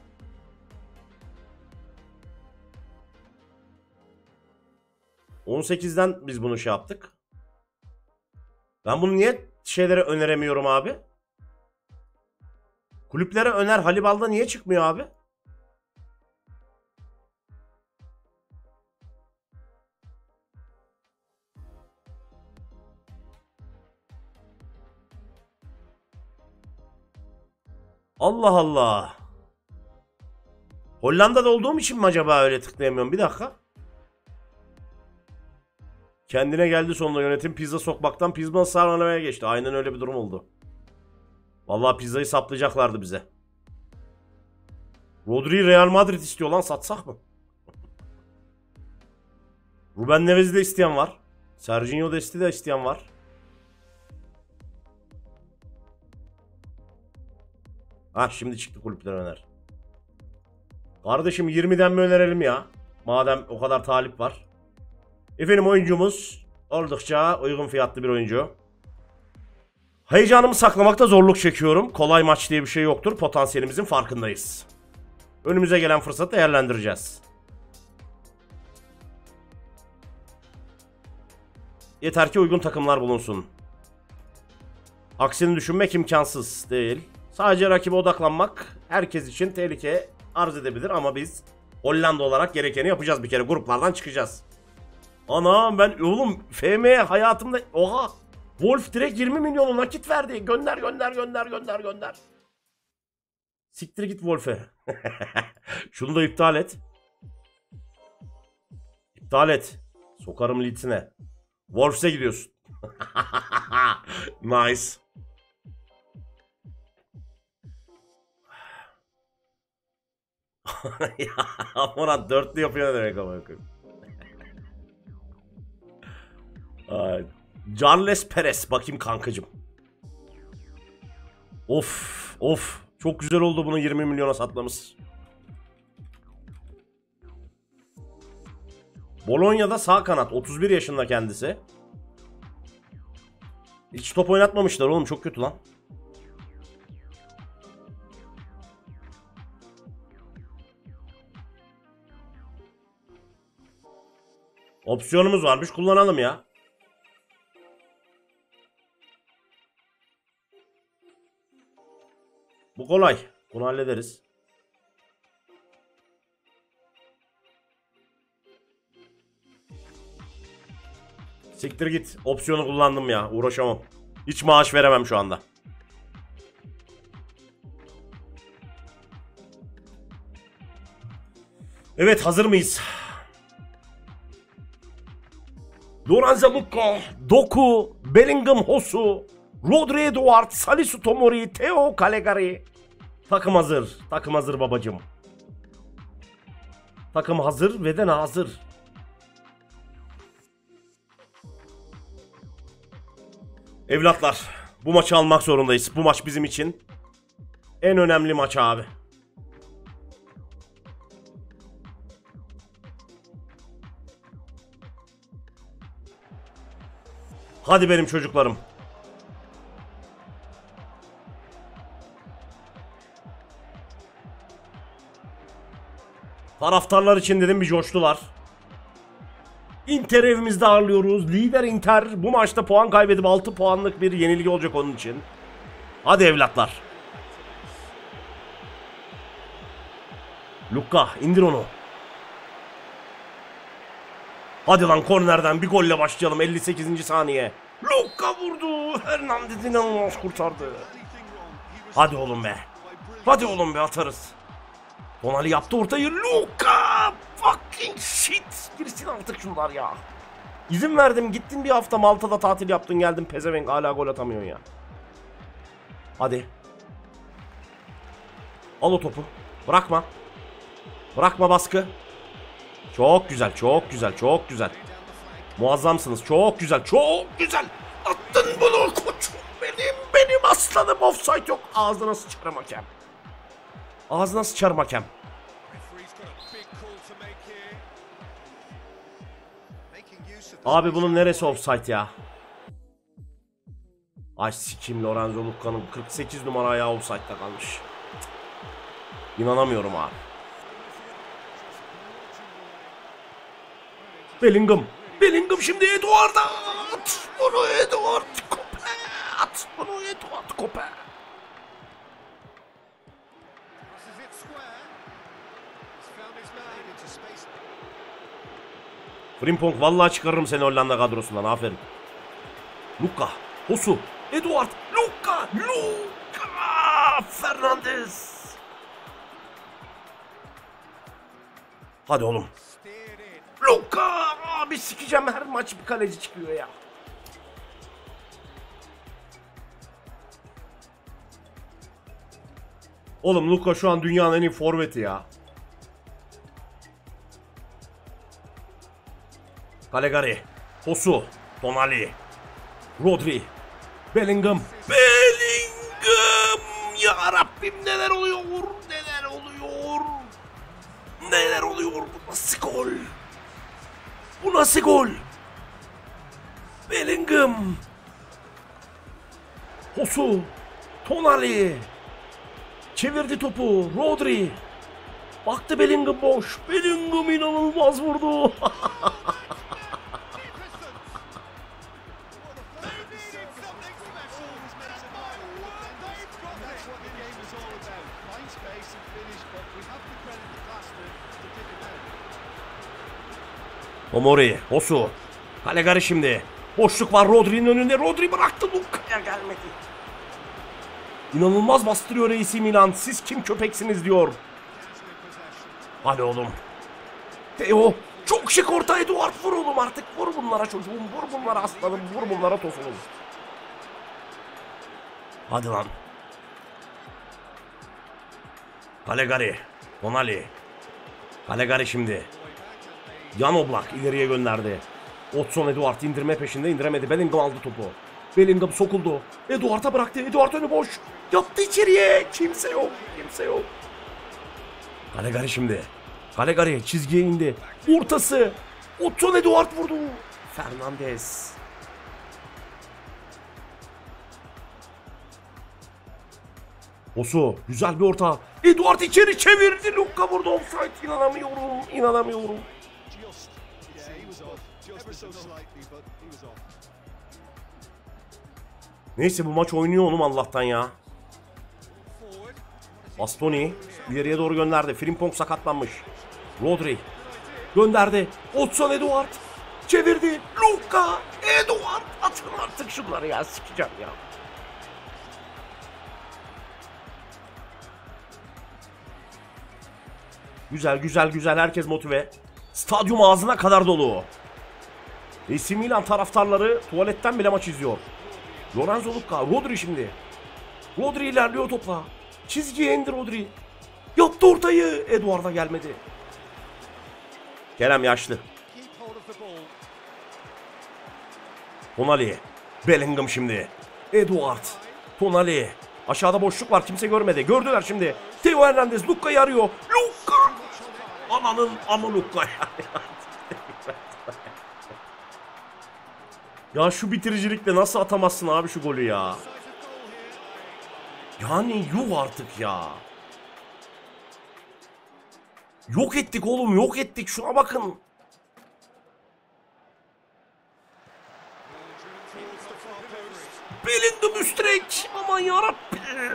on sekizden biz bunu şey yaptık. Ben bunu niye şeylere öneremiyorum abi? Kulüplere öner Halibal'da niye çıkmıyor abi? Allah Allah. Hollanda'da olduğum için mi acaba öyle tıklayamıyorum? Bir dakika. Kendine geldi sonunda yönetim pizza sokmaktan pizza ısmarlamaya geçti. Aynen öyle bir durum oldu. Vallahi pizzayı saplayacaklardı bize. Rodri Real Madrid istiyor lan, satsak mı? Ruben Neves'i de isteyen var. Sergio Dest'i de isteyen var. Ha şimdi çıktı kulüpler öner. Kardeşim yirmiden mi önerelim ya? Madem o kadar talip var. Efendim oyuncumuz oldukça uygun fiyatlı bir oyuncu. Heyecanımı saklamakta zorluk çekiyorum. Kolay maç diye bir şey yoktur. Potansiyelimizin farkındayız. Önümüze gelen fırsatı değerlendireceğiz. Yeter ki uygun takımlar bulunsun. Aksini düşünmek imkansız değil. Sadece rakibe odaklanmak herkes için tehlike arz edebilir ama biz Hollanda olarak gerekeni yapacağız bir kere. Gruplardan çıkacağız. Ana ben oğlum F M'ye hayatımda oha Wolf direkt yirmi milyon nakit verdi. Gönder gönder gönder gönder gönder. Siktir git Wolf'e. Şunu da iptal et. İptal et. Sokarım Leeds'ine. Wolfs'e gidiyorsun. Nice. Ya Murat dörtlü yapıyor ne demek ama bakayım. Carles Perez bakayım kankacım. Of of çok güzel oldu bunu yirmi milyona satmamız. Bologna'da sağ kanat otuz bir yaşında kendisi. Hiç top oynatmamışlar oğlum, çok kötü lan. Opsiyonumuz varmış, kullanalım ya. Bu kolay. Bunu hallederiz. Siktir git. Opsiyonu kullandım ya. Uğraşamam. Hiç maaş veremem şu anda. Evet, hazır mıyız? Lorenzo Luca, Doku, Bellingham Hosu, Rodri Eduard, Salisu Tomori, Theo Calegari. Takım hazır. Takım hazır babacım. Takım hazır ve de hazır. Evlatlar, bu maçı almak zorundayız. Bu maç bizim için en önemli maç abi. Hadi benim çocuklarım. Taraftarlar için dedim bir coştular. Inter evimizde ağırlıyoruz. Lider Inter bu maçta puan kaybedip altı puanlık bir yenilgi olacak onun için. Hadi evlatlar. Luka indir onu. Hadi lan kornerden bir golle başlayalım elli sekizinci saniye. Luka vurdu. Hernandez inanılmaz kurtardı. Hadi oğlum be. Hadi oğlum be, atarız. Tonali yaptı ortayı. Luka fucking shit. Girsin artık şunlar ya. İzin verdim, gittin bir hafta Malta'da tatil yaptın, geldin pezevenk hala gol atamıyorsun ya. Hadi. Al o topu. Bırakma. Bırakma baskı. Çok güzel, çok güzel, çok güzel. Muazzamsınız. Çok güzel, çok güzel. Attın bunu koçum benim, benim aslanım. Offside yok. Ağzına sıçarım hakem. Ağzına sıçarım hakem. Abi bunun neresi offside ya? Ay sikim, Lorenzo Luca'nın kırk sekiz numara ayağı offside'da kalmış. İnanamıyorum abi. Bellingham. Bellingham şimdi Eduard'a. At bunu Eduard Kope. At bunu Eduard Kope. Frimpong vallahi çıkarırım seni Hollanda kadrosundan, aferin. Luka, Hosu, Eduard, Luka, Luka, Fernandes. Hadi oğlum. Luka, abi sikeceğim, her maç bir kaleci çıkıyor ya. Oğlum Luka şu an dünyanın en iyi forveti ya. Calegari, Hosu, Tonali, Rodri, Bellingham, Bellingham, ya Rabbim neler oluyor, neler oluyor, neler oluyor, bu nasıl gol, bu nasıl gol, Bellingham, Hosu, Tonali, çevirdi topu, Rodri, baktı Bellingham boş, Bellingham inanılmaz vurdu. Tomori, Hosu, Calegari şimdi. Boşluk var Rodri'nin önünde. Rodri bıraktı, Luka'ya gelmedi. İnanılmaz bastırıyor A C Milan. Siz kim köpeksiniz diyor. Hadi oğlum. Teo, çok şık orta, Eduard, vur oğlum artık. Vur bunlara çocuğum, vur bunlara aslanım, vur bunlara tosunum. Hadi lan. Calegari, Tonali. Calegari şimdi. Jan Oblak ileriye gönderdi. Otson Eduard indirme peşinde, indiremedi. Bellingham aldı topu. Bellingham sokuldu. Eduard'a bıraktı. Eduard önü boş. Yattı içeriye. Kimse yok. Kimse yok. Calegari şimdi. Calegari çizgiye indi. Ortası. Otson Eduard vurdu. Fernandes. Osu güzel bir orta. Eduard içeri çevirdi. Luka vurdu. Offside. İnanamıyorum. İnanamıyorum. Neyse bu maç oynuyor oğlum Allah'tan ya. Bastoni ileriye doğru gönderdi. Frimpong sakatlanmış. Rodri gönderdi. Otson Eduard çevirdi. Luka, Eduard, atın artık şunları ya, sikeceğim ya. Güzel güzel güzel, herkes motive. Stadyum ağzına kadar dolu. A C Milan taraftarları tuvaletten bile maç izliyor. Lorenzo Luka, Rodri şimdi. Rodri ilerliyor topla. Çizgiye indi Rodri. Yaptı ortayı. Eduard'a gelmedi. Kerem yaşlı. Tonali. Bellingham şimdi. Eduard. Tonali. Aşağıda boşluk var, kimse görmedi. Gördüler şimdi. Theo Hernandez Luka'yı arıyor. Luka. Ananın amı Luka. Ya şu bitiricilikle nasıl atamazsın abi şu golü ya? Yani yuh artık ya. Yok ettik oğlum, yok ettik. Şuna bakın. Bellingham üstrek. Aman yarabbim.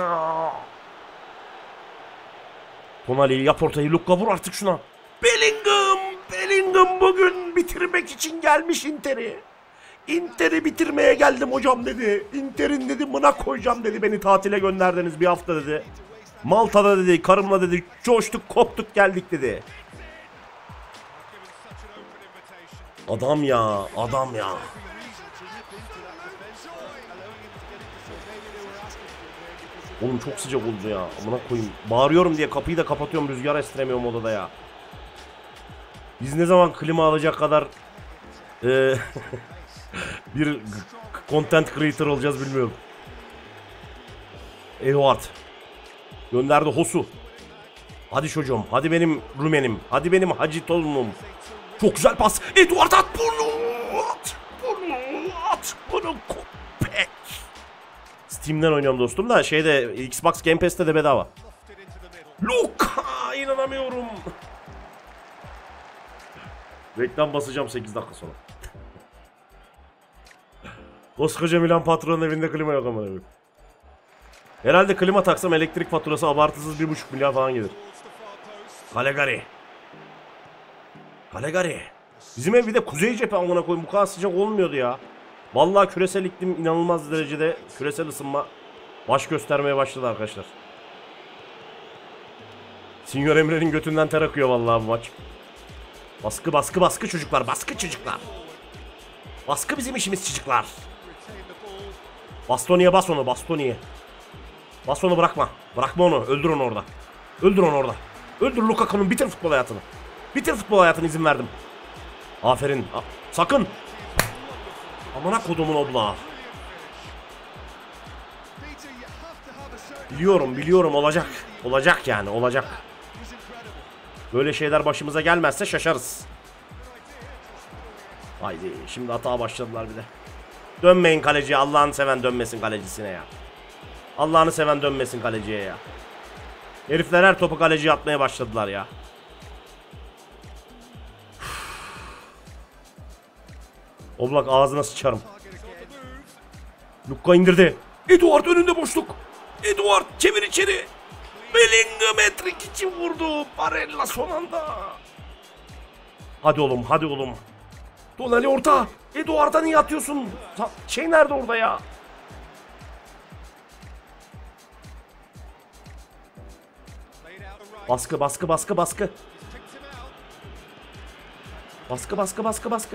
Tonali yap ortayı. Luka vur artık şuna. Bellingham. Bellingham bugün bitirmek için gelmiş Inter'i. Inter'i bitirmeye geldim hocam dedi. Inter'in dedi mına koyacağım dedi. Beni tatile gönderdiniz bir hafta dedi. Malta'da dedi karımla dedi coştuk koptuk geldik dedi. Adam ya, adam ya. Oğlum çok sıcak oldu ya. Amına koyayım. Bağırıyorum diye kapıyı da kapatıyorum. Rüzgar estiremiyorum odada ya. Biz ne zaman klima alacak kadar e, bir content creator olacağız bilmiyorum. Eduard gönderdi Hosu. Hadi çocuğum. Hadi benim Rumenim. Hadi benim Hacı Tolunum. Çok güzel pas. Eduard at bunu. At bunu. At bunu. Kopek. Steam'den oynuyorum dostum da şeyde Xbox Game Pass'te de bedava. Luka, inanamıyorum. Reklam basacağım sekiz dakika sonra. Koskoca Milan patronun evinde klima yok ama. Herhalde klima taksam elektrik faturası abartısız bir buçuk milyar falan gelir. Calegari. Calegari. Bizim ev bir de kuzey cephe amına koyayım. Bu kadar sıcak olmuyordu ya. Vallahi küresel iklim inanılmaz derecede, küresel ısınma baş göstermeye başladı arkadaşlar. Sinyor Emre'nin götünden ter akıyor vallahi bu maç. Baskı baskı baskı çocuklar, baskı çocuklar. Baskı bizim işimiz çocuklar. Bastoniye bas onu, Bastoniye. Bas onu, bırakma. Bırakma onu, öldür onu orada. Öldür onu orada. Öldür Lukaku'nun, bitir futbol hayatını. Bitir futbol hayatını, izin verdim. Aferin. A sakın. Amına kodumun obla. Biliyorum biliyorum, olacak. Olacak yani, olacak. Böyle şeyler başımıza gelmezse şaşarız. Haydi şimdi hata başladılar bir de. Dönmeyin kaleciye, Allah'ını seven dönmesin kalecisine ya. Allah'ını seven dönmesin kaleciye ya. Herifler her topu kaleciye atmaya başladılar ya. Oblak ağzına sıçarım. Luka indirdi. Eduard önünde boşluk. Eduard çevir içeri. Bellingham hat-trick için vurdu. Barella son anda. Hadi oğlum, hadi oğlum. Tonali orta. Eduard'a niye atıyorsun? Şey nerede orada ya? Baskı baskı baskı baskı. Baskı baskı baskı baskı.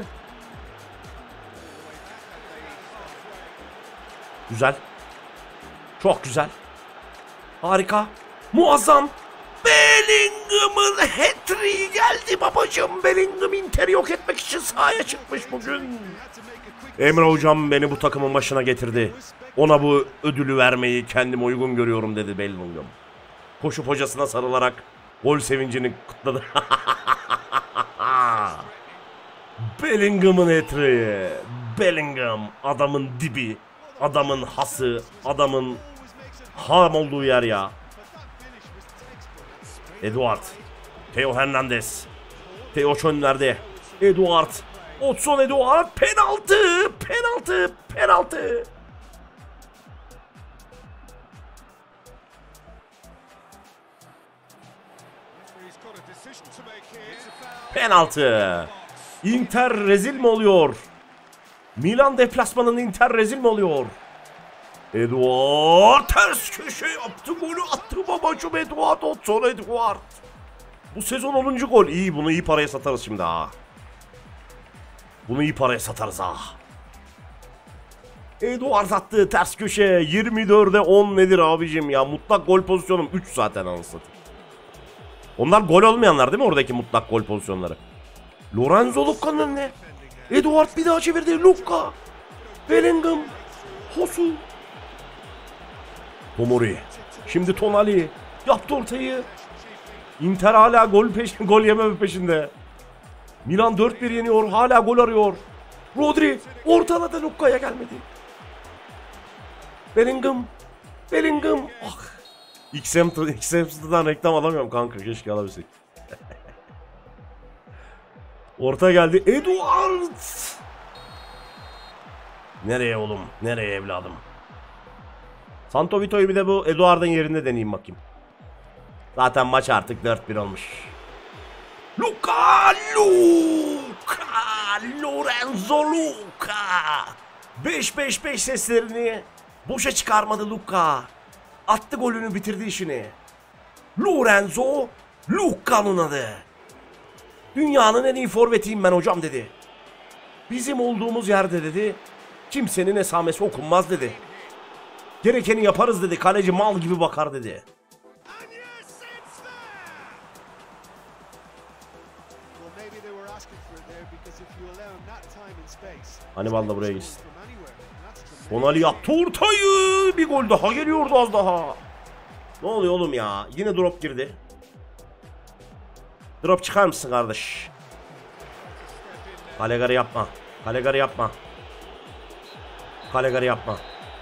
Güzel. Çok güzel. Harika. Muazzam. Bellingham'ın hat-trick'i geldi babacığım. Bellingham Inter'i yok etmek için sahaya çıkmış bugün. Emre hocam beni bu takımın başına getirdi. Ona bu ödülü vermeyi kendime uygun görüyorum dedi Bellingham. Koşup hocasına sarılarak gol sevincini kutladı. Bellingham'ın hat-trick'i. Bellingham adamın dibi. Adamın hası. Adamın ham olduğu yer ya. Eduard. Theo Hernandez. Theo Schönler'de. Eduard. Otson Eduard. Penaltı. Penaltı. Penaltı. Penaltı. Inter rezil mi oluyor? Milan deplasmanının Inter rezil mi oluyor? Eduard ters köşe yaptı, golü attı babacım. Eduard, Otson Eduard. Bu sezon onuncu gol. İyi, bunu iyi paraya satarız şimdi ha. Bunu iyi paraya satarız ha. Eduard attı ters köşe. yirmi dörde on nedir abicim ya? Mutlak gol pozisyonum üç zaten anasını. Onlar gol olmayanlar değil mi oradaki mutlak gol pozisyonları? Lorenzo Luca'nın önüne. Eduard bir daha çevirdi. Luka. Bellingham. Hosu. Tomori. Şimdi Tonali. Yaptı ortayı. Inter hala gol peş gol yememe peşinde. Milan dört bir yeniyor. Hala gol arıyor. Rodri. Ortaladı, Luka'ya gelmedi. Bellingham. Bellingham. Ah. X M'den reklam alamıyorum kanka. Keşke alabilsek. Orta geldi. Eduard. Nereye oğlum? Nereye evladım? Santo Vito'yu bir de bu Eduard'ın yerinde deneyeyim bakayım. Zaten maç artık dört bir olmuş. Luka! Luka! Lorenzo Luka! beş beş beş seslerini boşa çıkarmadı Luka. Attı golünü, bitirdi işini. Lorenzo Luka'nın adı. Dünyanın en iyi forvetiyim ben hocam dedi. Bizim olduğumuz yerde dedi, kimsenin esamesi okunmaz dedi. Gerekeni yaparız dedi. Kaleci mal gibi bakar dedi. Hannibal da buraya gitsin. Tonali yaptı ortayı. Bir gol daha geliyordu az daha. Ne oluyor oğlum ya? Yine drop girdi. Drop çıkar mısın kardeş? Calegari yapma. Calegari yapma. Calegari yapma.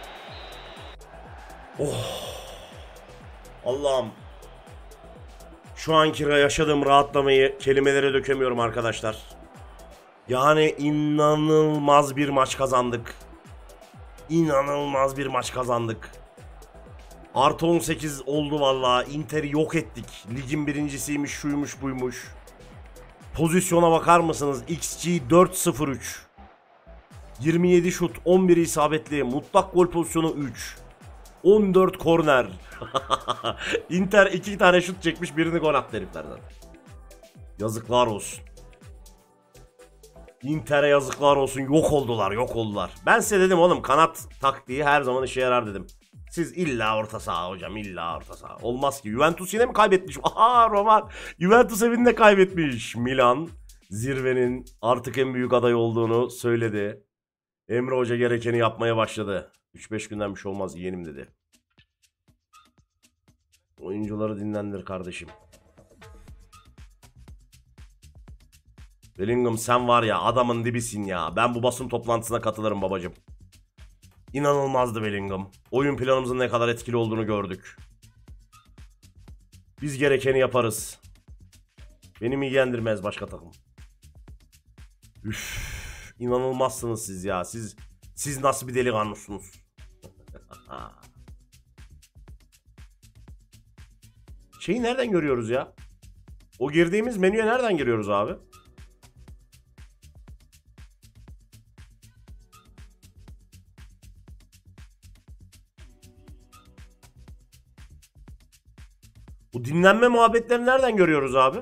Oh. Allah'ım. Şu anki yaşadığım rahatlamayı kelimelere dökemiyorum arkadaşlar. Yani inanılmaz bir maç kazandık. İnanılmaz bir maç kazandık. Artı on sekiz oldu valla. Inter'i yok ettik. Ligin birincisiymiş, şuymuş buymuş. Pozisyona bakar mısınız? X G dört sıfır üç. yirmi yedi şut, on bir isabetli. Mutlak gol pozisyonu üç. on dört korner. Inter iki tane şut çekmiş, birini gol attı heriflerden. Yazıklar olsun. Inter'e yazıklar olsun. Yok oldular, yok oldular. Ben size dedim oğlum, kanat taktiği her zaman işe yarar dedim. Siz illa orta saha hocam, illa orta saha. Olmaz ki. Juventus yine mi kaybetmiş? Aha, Roma Juventus evinde kaybetmiş. Milan zirvenin artık en büyük aday olduğunu söyledi. Emre Hoca gerekeni yapmaya başladı. üç beş günden bir şey olmaz, yeğenim dedi. Oyuncuları dinlendir kardeşim. Bellingham sen var ya, adamın dibisin ya. Ben bu basın toplantısına katılırım babacım. İnanılmazdı Bellingham. Oyun planımızın ne kadar etkili olduğunu gördük. Biz gerekeni yaparız. Benim ilgilendirmez başka takım. Üff, inanılmazsınız siz ya. Siz siz nasıl bir delikanlısınız? Şeyi nereden görüyoruz ya? O girdiğimiz menüye nereden giriyoruz abi? Bu dinlenme muhabbetlerini nereden görüyoruz abi?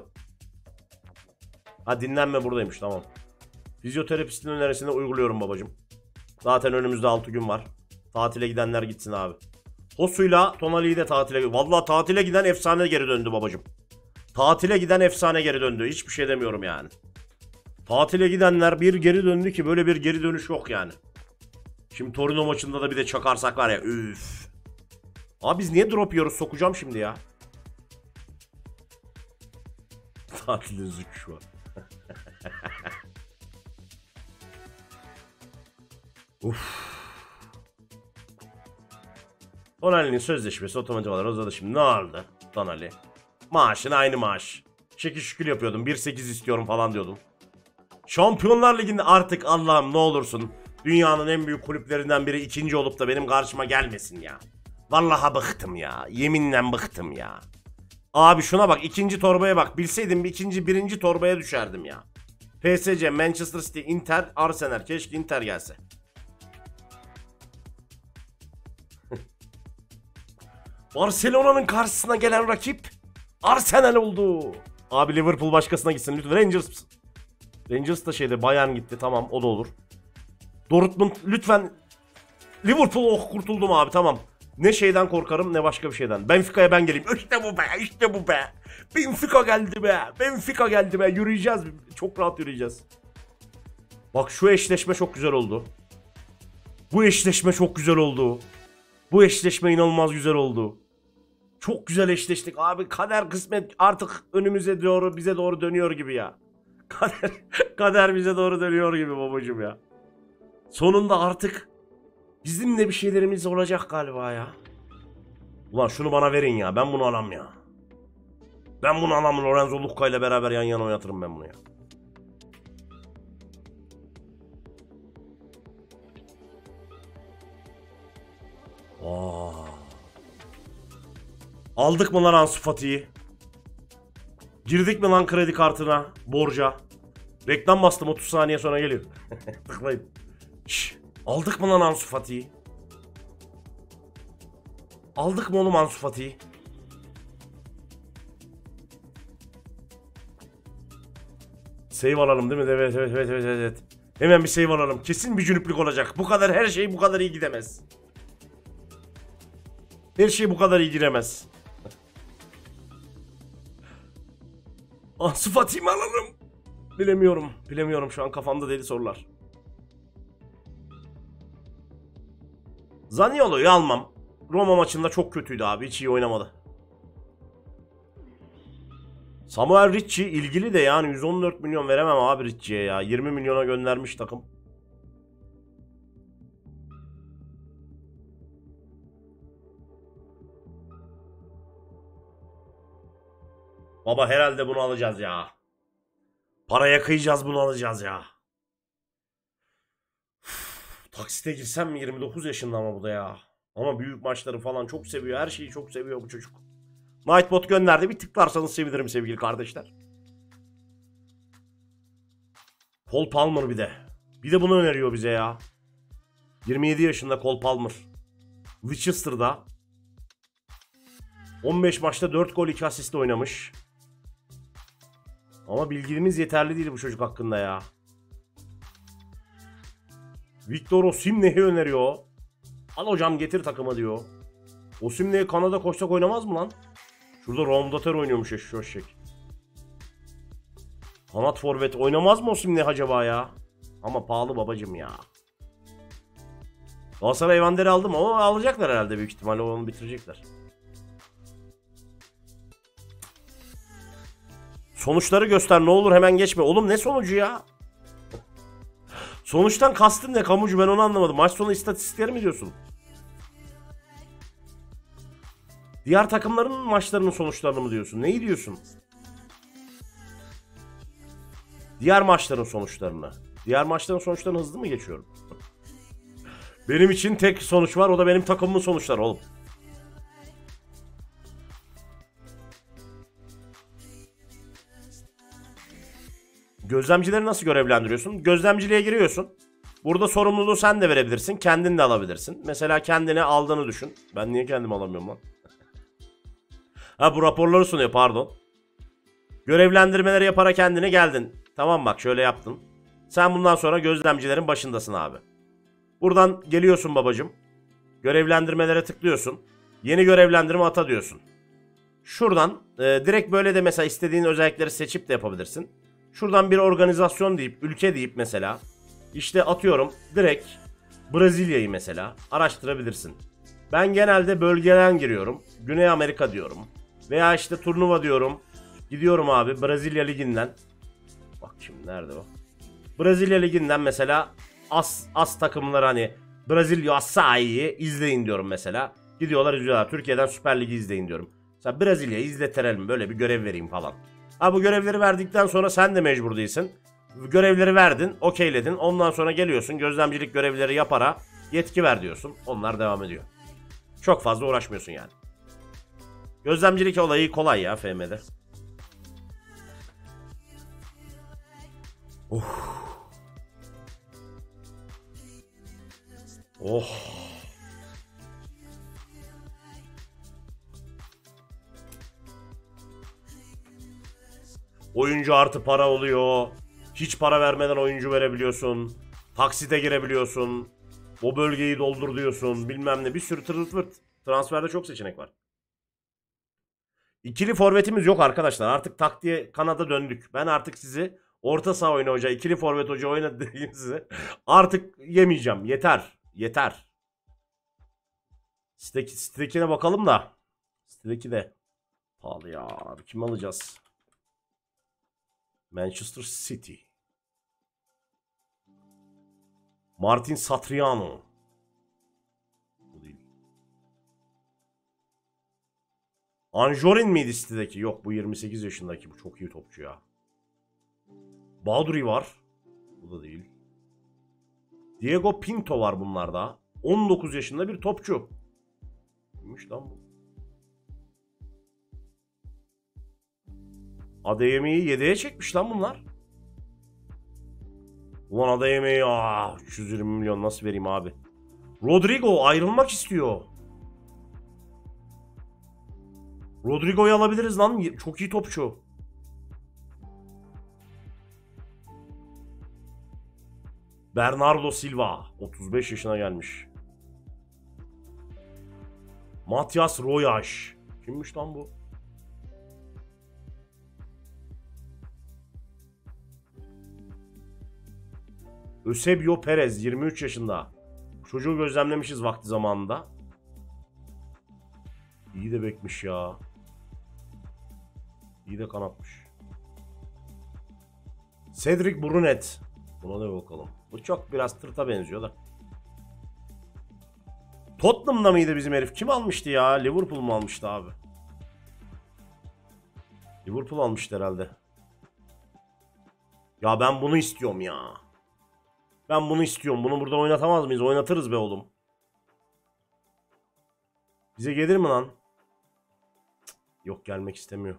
Ha, dinlenme buradaymış, tamam. Fizyoterapistin önerisini uyguluyorum babacım. Zaten önümüzde altı gün var. Tatile gidenler gitsin abi. Hosu'yla Tonali'yi de tatile... Vallahi tatile giden efsane geri döndü babacım. Tatile giden efsane geri döndü. Hiçbir şey demiyorum yani. Tatile gidenler bir geri döndü ki böyle bir geri dönüş yok yani. Şimdi Torino maçında da bir de çakarsak var ya, üf. Abi biz niye drop yiyoruz? Sokacağım şimdi ya. Tatil üzük şu an. Uff. Tonali'nin sözleşmesi otomatik olarak uzadı şimdi. Ne oldu Tonali? Maaşın aynı maaş. Şekil şükür yapıyordum. bir sekiz istiyorum falan diyordum. Şampiyonlar Ligi'nde artık Allah'ım ne olursun dünyanın en büyük kulüplerinden biri ikinci olup da benim karşıma gelmesin ya. Vallahi bıktım ya. Yeminle bıktım ya. Abi şuna bak, ikinci torbaya bak. Bilseydim bir ikinci birinci torbaya düşerdim ya. P S G, Manchester City, Inter, Arsenal. Keşke Inter gelse. Barcelona'nın karşısına gelen rakip Arsenal oldu. Abi Liverpool başkasına gitsin lütfen. Rangers. Rangers da şeyde, Bayern gitti, tamam o da olur. Dortmund lütfen. Liverpool, oh kurtuldum abi, tamam. Ne şeyden korkarım ne başka bir şeyden. Benfica'ya ben geleyim. İşte bu be, işte bu be. Benfica geldi be. Benfica geldi be. Yürüyeceğiz. Çok rahat yürüyeceğiz. Bak şu eşleşme çok güzel oldu. Bu eşleşme çok güzel oldu. Bu eşleşme inanılmaz güzel oldu. Çok güzel eşleştik abi. Kader kısmet artık önümüze doğru, bize doğru dönüyor gibi ya. Kader, kader bize doğru dönüyor gibi babacığım ya. Sonunda artık bizim de bir şeylerimiz olacak galiba ya. Ulan şunu bana verin ya. Ben bunu alam ya. Ben bunu alam. Lorenzo Lucca ile beraber yan yana oynatırım ben bunu ya. Aa. Aldık mı lan Ansu Fati'yi? Girdik mi lan kredi kartına, borca? Reklam bastım, otuz saniye sonra geliyor. Tıklayın. Şş, aldık mı lan Ansu Fati'yi? Aldık mı oğlum Ansu Fati'yi? Save alalım değil mi? Evet evet evet evet evet. Hemen bir save alalım. Kesin bir cünüplük olacak. Bu kadar, her şey bu kadar iyi gidemez. Her şey bu kadar iyi giremez. Ansu Fati'yi mi alalım? Bilemiyorum. Bilemiyorum, şu an kafamda deli sorular. Zaniolo'yu almam. Roma maçında çok kötüydü abi. Hiç iyi oynamadı. Samuel Ricci ilgili de yani yüz on dört milyon veremem abi Ricci'ye ya. yirmi milyona göndermiş takım. Baba herhalde bunu alacağız ya. Paraya kıyacağız, bunu alacağız ya. Uf, taksite girsem mi? yirmi dokuz yaşında ama bu da ya. Ama büyük maçları falan çok seviyor. Her şeyi çok seviyor bu çocuk. Nightbot gönderdi. Bir tıklarsanız sevinirim sevgili kardeşler. Cole Palmer bir de. Bir de bunu öneriyor bize ya. yirmi yedi yaşında Cole Palmer. Leicester'da. on beş maçta dört gol iki asistle oynamış. Ama bilgimiz yeterli değil bu çocuk hakkında ya. Victor Osimhen'i öneriyor. Al hocam getir takıma diyor. Osimhen'i Kanada koşsak oynamaz mı lan? Şurada Romdater oynuyormuş eşşoğlu eşek. Kanat forvet oynamaz mı Osimhen acaba ya? Ama pahalı babacım ya. Galatasaray Evander'i aldım ama alacaklar herhalde büyük ihtimalle, onu bitirecekler. Sonuçları göster ne olur, hemen geçme. Oğlum ne sonucu ya? Sonuçtan kastın ne kamucu, ben onu anlamadım. Maç sonu istatistikleri mi diyorsun? Diğer takımların maçlarının sonuçlarını mı diyorsun? Neyi diyorsun? Diğer maçların sonuçlarını. Diğer maçların sonuçlarını hızlı mı geçiyorum? Benim için tek sonuç var, o da benim takımımın sonuçları oğlum. Gözlemcileri nasıl görevlendiriyorsun? Gözlemciliğe giriyorsun. Burada sorumluluğu sen de verebilirsin. Kendin de alabilirsin. Mesela kendine aldığını düşün. Ben niye kendimi alamıyorum lan? Ha, bu raporları sunuyor, pardon. Görevlendirmeleri yaparak kendine geldin. Tamam bak şöyle yaptın. Sen bundan sonra gözlemcilerin başındasın abi. Buradan geliyorsun babacım. Görevlendirmelere tıklıyorsun. Yeni görevlendirme ata diyorsun. Şuradan e, direkt böyle de mesela istediğin özellikleri seçip de yapabilirsin. Şuradan bir organizasyon deyip, ülke deyip mesela. İşte atıyorum direkt Brezilya'yı mesela araştırabilirsin. Ben genelde bölgeden giriyorum. Güney Amerika diyorum. Veya işte turnuva diyorum. Gidiyorum abi Brezilya Ligi'nden. Bak şimdi nerede o? Brezilya Ligi'nden mesela as, as takımları, hani Brezilya Açaí'yi izleyin diyorum mesela. Gidiyorlar izliyorlar. Türkiye'den Süper Lig'i izleyin diyorum. Mesela Brezilya'yı izletelim, böyle bir görev vereyim falan. Ha, bu görevleri verdikten sonra sen de mecbur değilsin. Görevleri verdin, okeyledin. Ondan sonra geliyorsun gözlemcilik görevleri yapara yetki ver diyorsun. Onlar devam ediyor. Çok fazla uğraşmıyorsun yani. Gözlemcilik olayı kolay ya F M'de. Oh. Oh. Oyuncu artı para oluyor. Hiç para vermeden oyuncu verebiliyorsun. Taksite girebiliyorsun. O bölgeyi doldur diyorsun. Bilmem ne. Bir sürü tırırt vırt. Transferde çok seçenek var. İkili forvetimiz yok arkadaşlar. Artık taktiğe kanada döndük. Ben artık sizi orta saha oyunu hoca, ikili forvet hoca oyna diyeyim size. Artık yemeyeceğim. Yeter. Yeter. Siteki, sitekine bakalım da. Siteki de pahalı ya. Kim alacağız? Manchester City. Martin Satriano. Bu değil. Anjorin miydi sitedeki? Yok, bu yirmi sekiz yaşındaki. Bu çok iyi topçu ya. Baudry var. Bu da değil. Diego Pinto var bunlarda. on dokuz yaşında bir topçu. Kimmiş lan bu? Adeyemi'yi yedeğe çekmiş lan bunlar. Ulan Adeyemi'yi ah, üç yüz yirmi milyon nasıl vereyim abi? Rodrigo ayrılmak istiyor. Rodrigo'yu alabiliriz lan. Çok iyi topçu. Bernardo Silva. otuz beş yaşına gelmiş. Matias Royaş. Kimmiş lan bu? Eusebio Perez. yirmi üç yaşında. Çocuğu gözlemlemişiz vakti zamanında. İyi de bekmiş ya. İyi de kanatmış. Cedric Brunet. Buna da bakalım. Bu çok biraz tırta benziyor da. Tottenham'da mıydı bizim herif? Kim almıştı ya? Liverpool mu almıştı abi? Liverpool almıştı herhalde. Ya ben bunu istiyorum ya. Ben bunu istiyorum. Bunu burada oynatamaz mıyız? Oynatırız be oğlum. Bize gelir mi lan? Cık, yok, gelmek istemiyor.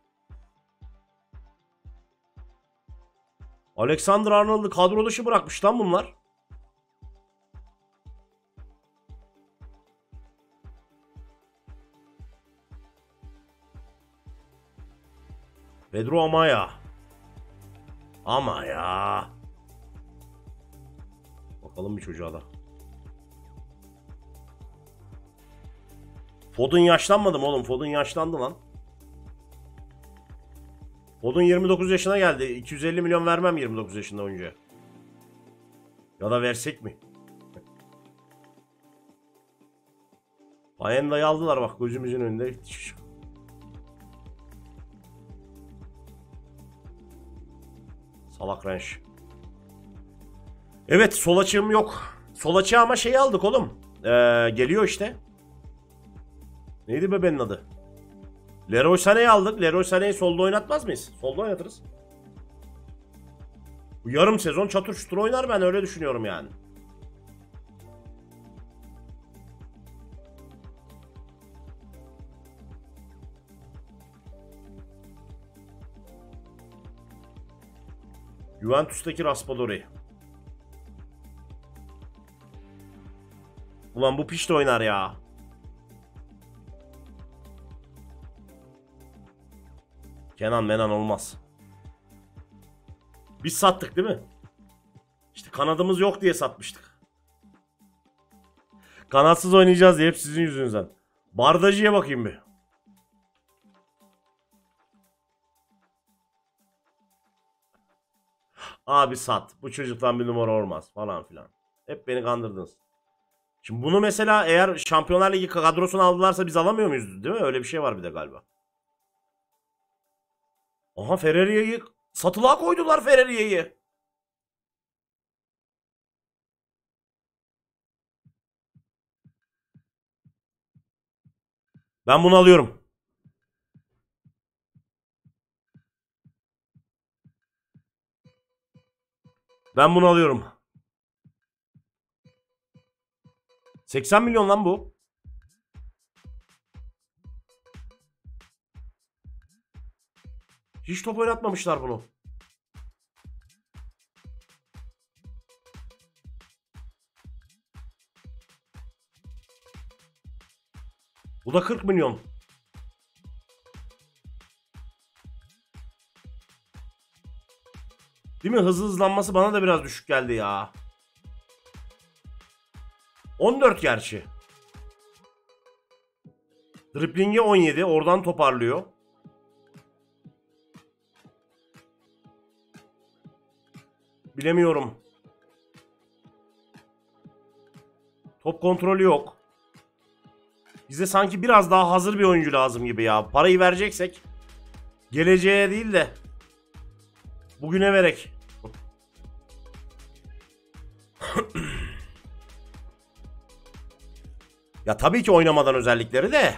Alexander Arnold'u kadro dışı bırakmış lan bunlar. Pedro Amaya. Ama ya. Bakalım bir çocuğa da. Foden yaşlanmadı mı oğlum? Foden yaşlandı lan. Foden yirmi dokuz yaşına geldi. iki yüz elli milyon vermem yirmi dokuz yaşında oyuncuya. Ya da versek mi? Bayenda'yı aldılar bak gözümüzün önünde. Salak Renş. Evet, sol açığım yok. Sol açığı ama şeyi aldık oğlum. Ee, geliyor işte. Neydi bebeğin adı? Leroy Sané'yi aldık. Leroy Sané'yi solda oynatmaz mıyız? Solda oynatırız. Bu yarım sezon çatır çutur oynar, ben öyle düşünüyorum yani. Juventus'taki Raspadori. Ulan bu piç de oynar ya. Kenan Menan olmaz. Biz sattık değil mi? İşte kanadımız yok diye satmıştık. Kanatsız oynayacağız diye hep sizin yüzünüzden. Bardacıya bakayım bir. Abi sat. Bu çocuktan bir numara olmaz falan filan. Hep beni kandırdınız. Şimdi bunu mesela eğer Şampiyonlar Ligi kadrosunu aldılarsa biz alamıyor muyuz, değil mi? Öyle bir şey var bir de galiba. Aha, Ferreri'yi satılığa koydular, Ferreri'yi. Ben bunu alıyorum. Ben bunu alıyorum. seksen milyon lan bu. Hiç top oynatmamışlar bunu. Bu da kırk milyon. Değil mi? Hızlı hızlanması bana da biraz düşük geldi ya. on dört gerçi. Dripling'i on yedi. Oradan toparlıyor. Bilemiyorum. Top kontrolü yok. Bize sanki biraz daha hazır bir oyuncu lazım gibi ya. Parayı vereceksek geleceğe değil de bugüne verek. Ya tabii ki oynamadan özellikleri de.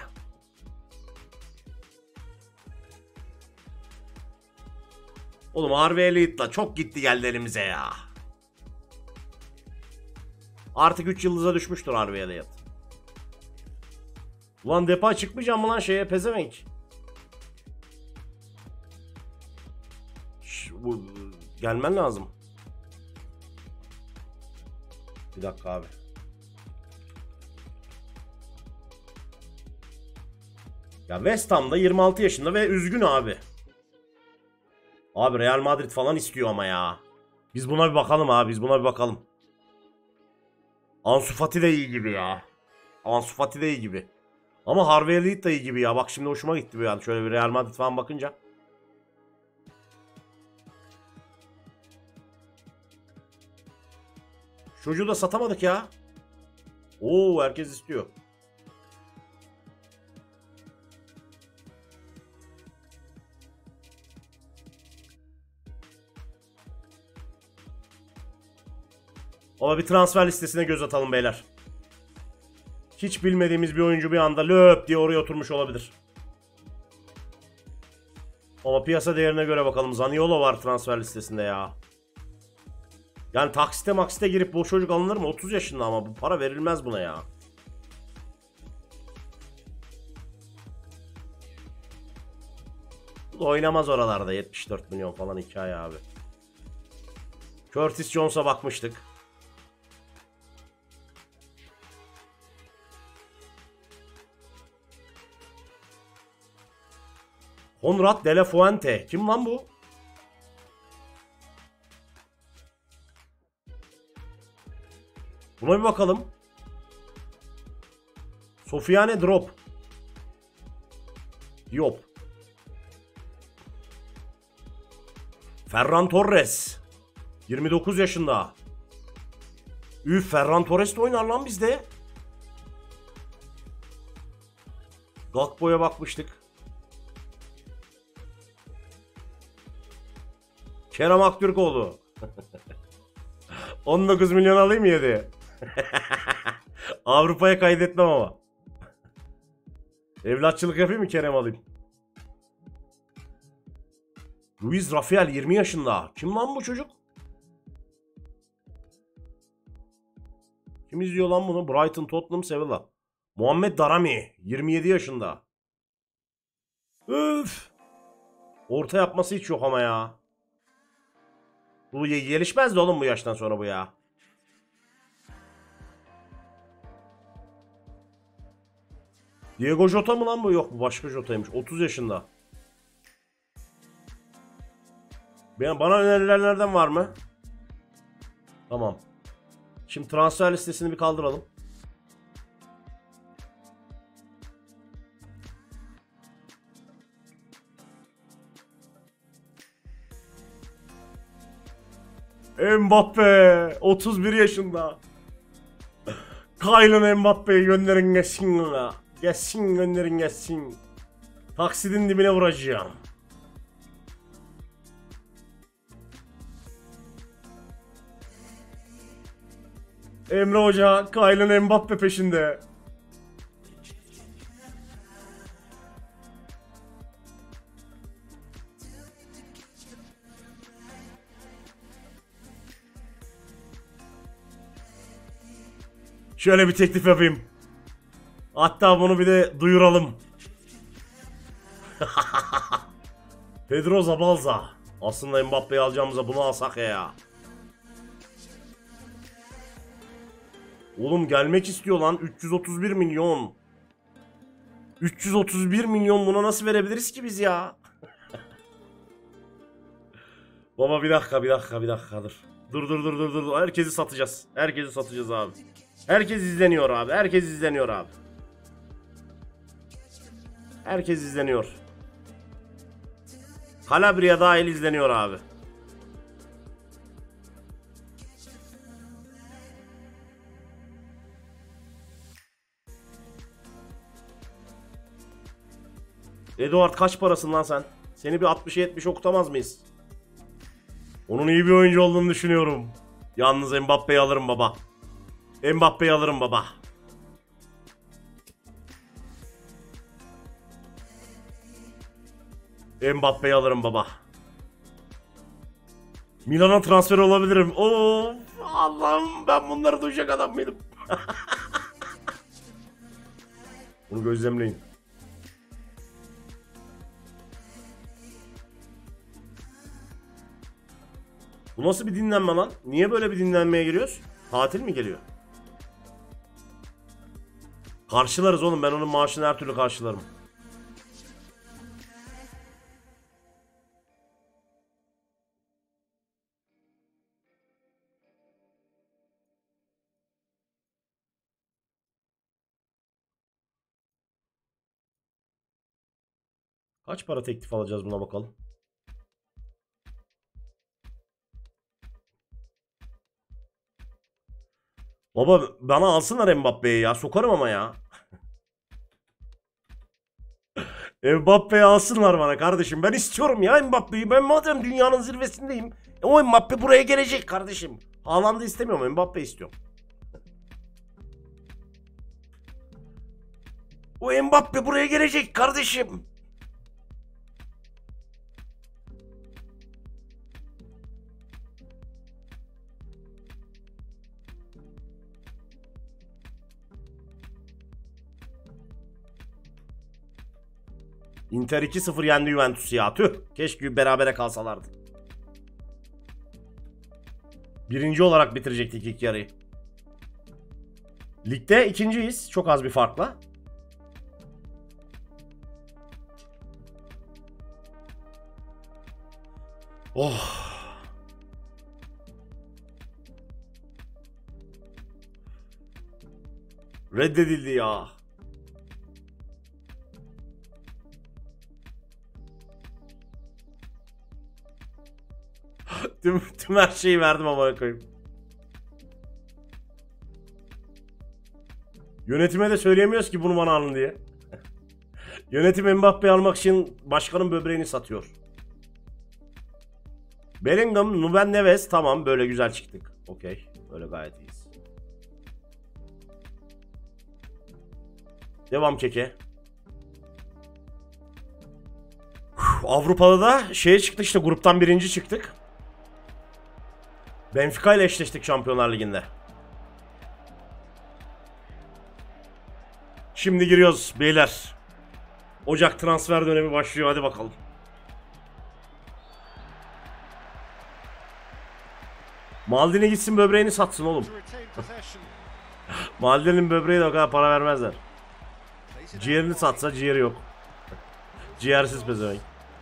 Oğlum Harvey Elliott'la çok gitti geldi elimize ya. Artık üç yıldıza düşmüştür Harvey Elliott. Ulan Depay çıkmayacağım mı lan şeye, pezevenk? Şş, bu gelmen lazım. Bir dakika abi. Ya West Ham'da yirmi altı yaşında ve üzgün abi. Abi Real Madrid falan istiyor ama ya. Biz buna bir bakalım abi, biz buna bir bakalım. Ansu Fati de iyi gibi ya. Ansu Fati de iyi gibi. Ama Harvey Elliott da iyi gibi ya. Bak şimdi hoşuma gitti bu yani. Şöyle bir Real Madrid falan bakınca. Çocuğu da satamadık ya. Oo, herkes istiyor. Ama bir transfer listesine göz atalım beyler. Hiç bilmediğimiz bir oyuncu bir anda löp diye oraya oturmuş olabilir. Ama piyasa değerine göre bakalım. Zaniolo var transfer listesinde ya. Yani taksite maksite girip bu çocuk alınır mı? otuz yaşında ama bu para verilmez buna ya. Bu da oynamaz oralarda. yetmiş dört milyon falan hikaye abi. Curtis Jones'a bakmıştık. Konrad de la Fuente. Kim lan bu? Buna bir bakalım. Sofiane Drop. Diop. Ferran Torres. yirmi dokuz yaşında. Üf, Ferran Torres de oynar lan bizde. Gakpo'ya bakmıştık. Kerem Aktürkoğlu. on dokuz milyon alayım yedi. Avrupa'ya kaydetmem ama. Evlatçılık yapayım mı, Kerem alayım? Luis Rafael yirmi yaşında. Kim lan bu çocuk? Kim izliyor lan bunu? Brighton, Tottenham, Sevilla. Muhammed Darami yirmi yedi yaşında. Üf. Orta yapması hiç yok ama ya. Bu gelişmez de oğlum bu yaştan sonra bu ya. Diego Jota mı lan bu? Yok, bu başka Jota'ymış. otuz yaşında. Ben, bana önerilenlerden var mı? Tamam. Şimdi transfer listesini bir kaldıralım. Mbappe otuz bir yaşında. Kylian Mbappe'yi gönderin gelsin la. Gelsin, gönderin gelsin. Taksidin dibine vuracağım. Emre Hoca Kylian Mbappe peşinde. Şöyle bir teklif yapayım. Hatta bunu bir de duyuralım. Pedro Zabalza. Aslında Mbappe'yi alacağımıza bunu alsak ya. Oğlum gelmek istiyor lan. üç yüz otuz bir milyon. üç yüz otuz bir milyon buna nasıl verebiliriz ki biz ya? Baba bir dakika bir dakika bir dakika dur. Dur dur dur dur dur. Herkesi satacağız. Herkesi satacağız abi. Herkes izleniyor abi. Herkes izleniyor abi. Herkes izleniyor. Calabria dahil izleniyor abi. Eduard kaç parasın lan sen? Seni bir altmış yetmiş okutamaz mıyız? Onun iyi bir oyuncu olduğunu düşünüyorum. Yalnız Mbappe'yi alırım baba. Mbappe'yi alırım baba. Mbappe'yi alırım baba. Milan'a transfer olabilirim. Oo, Allah'ım, ben bunları duyacak adam mıydım? Bunu gözlemleyin. Bu nasıl bir dinlenme lan? Niye böyle bir dinlenmeye giriyoruz? Tatil mi geliyor? Karşılarız oğlum, ben onun maaşını her türlü karşılarım. Kaç para teklif alacağız buna bakalım. Baba bana alsınlar Mbappe'yi ya. Sokarım ama ya. Mbappe'yi alsınlar bana kardeşim. Ben istiyorum ya Mbappe'yi. Ben madem dünyanın zirvesindeyim. O Mbappe buraya gelecek kardeşim. Haaland'ı istemiyorum. Mbappe istiyorum. O Mbappe buraya gelecek kardeşim. Inter iki sıfır yendi Juventus'u ya. Tüh. Keşke berabere kalsalardı. Birinci olarak bitirecektik ilk yarıyı. Ligde ikinciyiz. Çok az bir farkla. Oh. Reddedildi ya. tüm, tüm her şeyi verdim ama koyayım. Yönetime de söyleyemiyoruz ki bunu bana alın diye. Yönetim Mbappe'yi almak için başkanın böbreğini satıyor. Bellingham, Ruben Neves, tamam böyle güzel çıktık. Okey. Böyle gayet iyiyiz. Devam keke. Uf, Avrupa'da da şeye çıktı işte, gruptan birinci çıktık. Benfica ile eşleştik Şampiyonlar Ligi'nde. Şimdi giriyoruz beyler. Ocak transfer dönemi başlıyor, hadi bakalım. Maldini gitsin böbreğini satsın oğlum. Maldini'nin böbreği de o kadar para vermezler. Ciğerini satsa ciğeri yok. Ciğersiz pezevenk.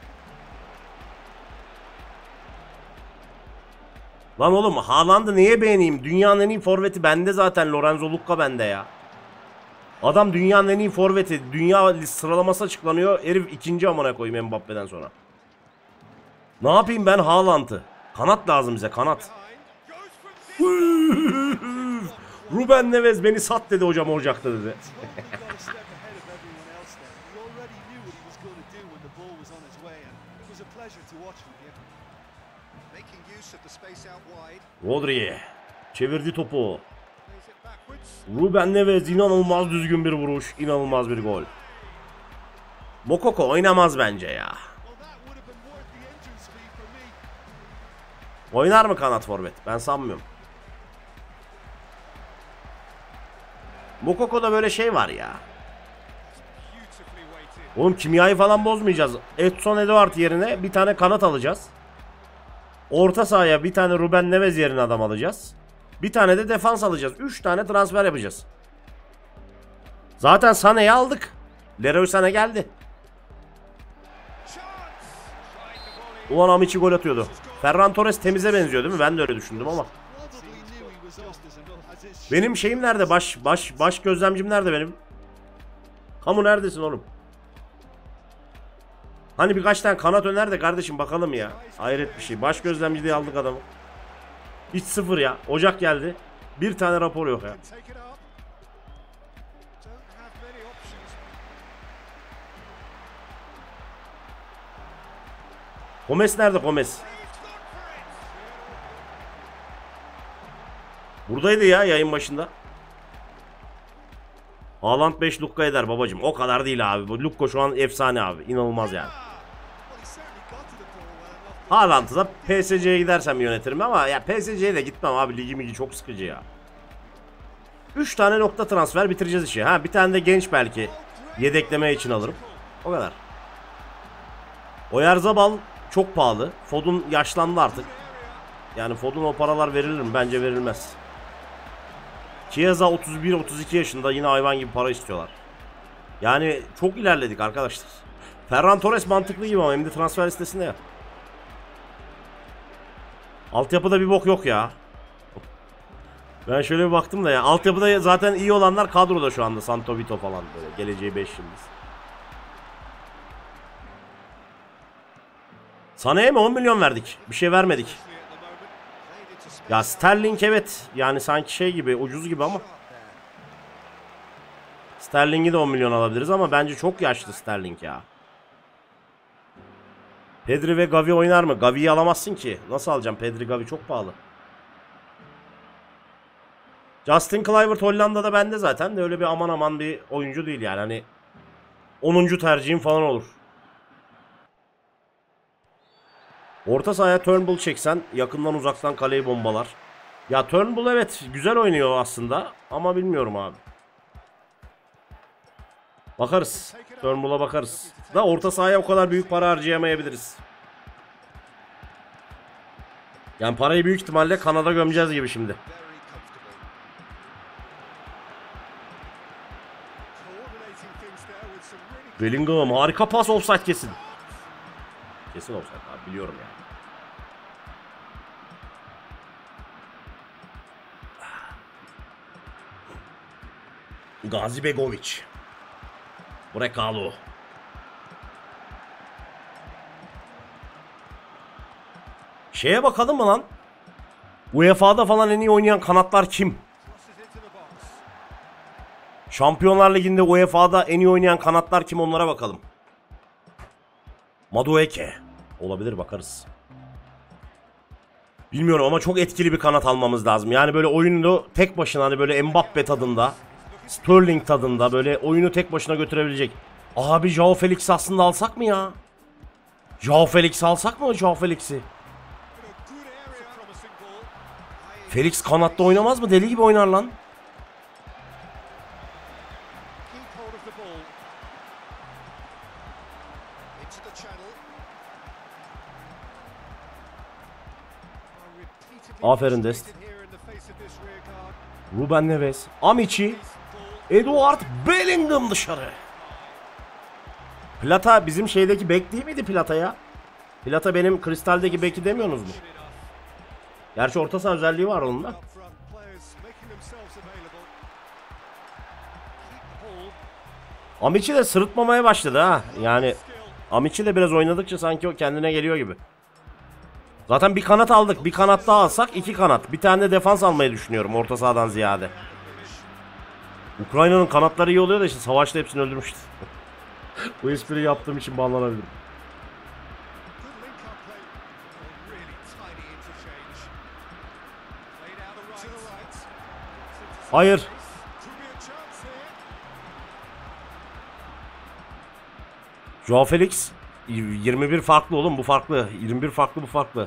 Lan oğlum Haaland'ı niye beğeneyim? Dünyanın en iyi forveti bende zaten. Lorenzo Lucca bende ya. Adam dünyanın en iyi forveti. Dünya sıralaması açıklanıyor. Herif ikinci amına koyayım Mbappe'den sonra. Ne yapayım ben Haaland'ı? Kanat lazım bize, kanat. Ruben Neves beni sat dedi hocam Ocak'ta dedi. Rodri çevirdi topu. Ruben Neves inanılmaz düzgün bir vuruş, inanılmaz bir gol. Mokoko oynamaz bence ya. Oynar mı kanat forvet? Ben sanmıyorum. Mokoko'da böyle şey var ya. Oğlum kimyayı falan bozmayacağız. Edson Edouard yerine bir tane kanat alacağız. Orta sahaya bir tane Ruben Neves yerine adam alacağız. Bir tane de defans alacağız. Üç tane transfer yapacağız. Zaten Sané'yi aldık. Leroy Sané geldi. Ulan Amici gol atıyordu. Ferran Torres temize benziyor değil mi? Ben de öyle düşündüm ama. Benim şeyim nerede? Baş baş baş gözlemcim nerede benim? Kamu neredesin oğlum? Hani birkaç tane kanat öner de kardeşim bakalım ya. Hayret bir şey. Baş gözlemci diye aldık adamı. Hiç sıfır ya. Ocak geldi. Bir tane rapor yok ya. Gomez nerede Gomez? Buradaydı ya yayın başında. Haaland beş Lucca eder babacım. O kadar değil abi. Bu Lucca şu an efsane abi. İnanılmaz yani. Haaland'ı da P S G'ye gidersem yönetirim ama ya P S G'ye de gitmem abi. Ligi migi çok sıkıcı ya. üç tane nokta transfer bitireceğiz işi. Ha bir tane de genç belki yedekleme için alırım. O kadar. Oyarzabal çok pahalı. Foden yaşlandı artık. Yani Foden o paralar verilir mi? Bence verilmez. Chiesa otuz bir otuz iki yaşında yine hayvan gibi para istiyorlar. Yani çok ilerledik arkadaşlar. Ferran Torres mantıklı gibi ama hem de transfer listesinde ya. Altyapıda bir bok yok ya. Ben şöyle bir baktım da ya. Altyapıda zaten iyi olanlar kadroda şu anda. Santo Vito falan böyle. Geleceği beş yıldız. Sané'ye mi on milyon verdik? Bir şey vermedik. Ya Sterling evet. Yani sanki şey gibi ucuz gibi ama. Sterling'i de on milyon alabiliriz ama bence çok yaşlı Sterling ya. Pedri ve Gavi oynar mı? Gavi'yi alamazsın ki. Nasıl alacağım? Pedri Gavi çok pahalı. Justin Kluivert Hollanda'da bende zaten de öyle bir aman aman bir oyuncu değil yani. Hani onuncu tercihim falan olur. Orta sahaya Turnbull çeksen yakından uzaktan kaleyi bombalar. Ya Turnbull evet güzel oynuyor aslında ama bilmiyorum abi. Bakarız. Turnbull'a bakarız. Da orta sahaya o kadar büyük para harcayamayabiliriz. Yani parayı büyük ihtimalle Kanada gömeceğiz gibi şimdi. Bellingham harika pas, offside kesin. Kesin offside abi, biliyorum yani. Gazi Begovic. Brekalo. Şeye bakalım mı lan? U E F A'da falan en iyi oynayan kanatlar kim? Şampiyonlar Ligi'nde U E F A'da en iyi oynayan kanatlar kim, onlara bakalım. Madueke. Olabilir, bakarız. Bilmiyorum ama çok etkili bir kanat almamız lazım. Yani böyle oyunu tek başına, hani böyle Mbappe tadında, Sterling tadında, böyle oyunu tek başına götürebilecek. Abi Joao Felix'i aslında alsak mı ya? Joao Felix'i alsak mı, Joao Felix'i? Felix kanatta oynamaz mı? Deli gibi oynar lan. Aferin Dest. Ruben Neves. Amici. Edward Bellingham dışarı. Plata bizim şeydeki bek değil miydi Plata ya? Plata benim Kristal'deki beki demiyorsunuz mu? Gerçi orta saha özelliği var onun da. Amici de sırıtmamaya başladı ha. Yani Amici de biraz oynadıkça sanki o kendine geliyor gibi. Zaten bir kanat aldık. Bir kanat daha alsak iki kanat. Bir tane de defans almayı düşünüyorum orta sahadan ziyade. Ukrayna'nın kanatları iyi oluyor da işte savaşta hepsini öldürmüştü. Bu espriyi yaptığım için banlanabilirim. Hayır. Joao Felix. yirmi bir farklı oğlum, bu farklı. yirmi bir farklı, bu farklı.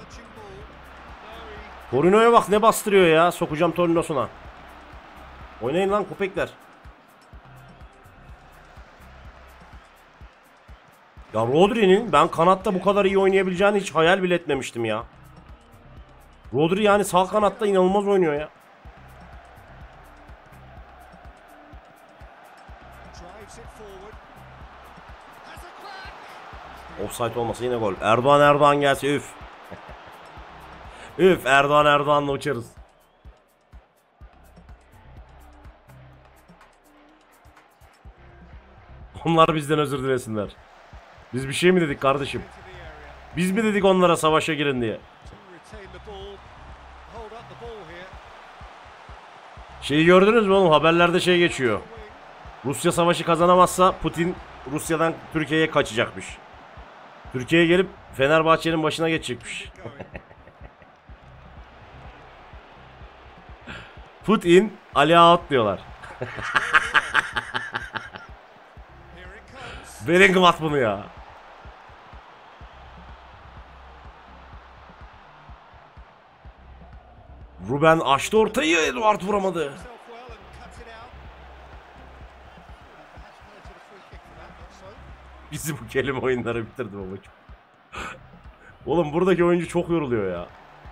Torino'ya bak ne bastırıyor ya. Sokacağım Torino'suna. Oynayın lan köpekler. Ya Rodri'nin ben kanatta bu kadar iyi oynayabileceğini hiç hayal bile etmemiştim ya. Rodri yani sağ kanatta inanılmaz oynuyor ya. Offside olmasa yine gol. Erdoğan Erdoğan gelse üf. Üf, Erdoğan Erdoğan'la uçarız. Onlar bizden özür dilesinler. Biz bir şey mi dedik kardeşim? Biz mi dedik onlara savaşa girin diye? Şeyi gördünüz mü oğlum? Haberlerde şey geçiyor. Rusya savaşı kazanamazsa Putin Rusya'dan Türkiye'ye kaçacakmış. Türkiye'ye gelip Fenerbahçe'nin başına geçecekmiş. Put in, Ali out diyorlar. Bellingham at bunu ya. Ruben açtı ortayı, Edward vuramadı. Bizi bu kelime oyunları bitirdi babacığım. Oğlum buradaki oyuncu çok yoruluyor ya.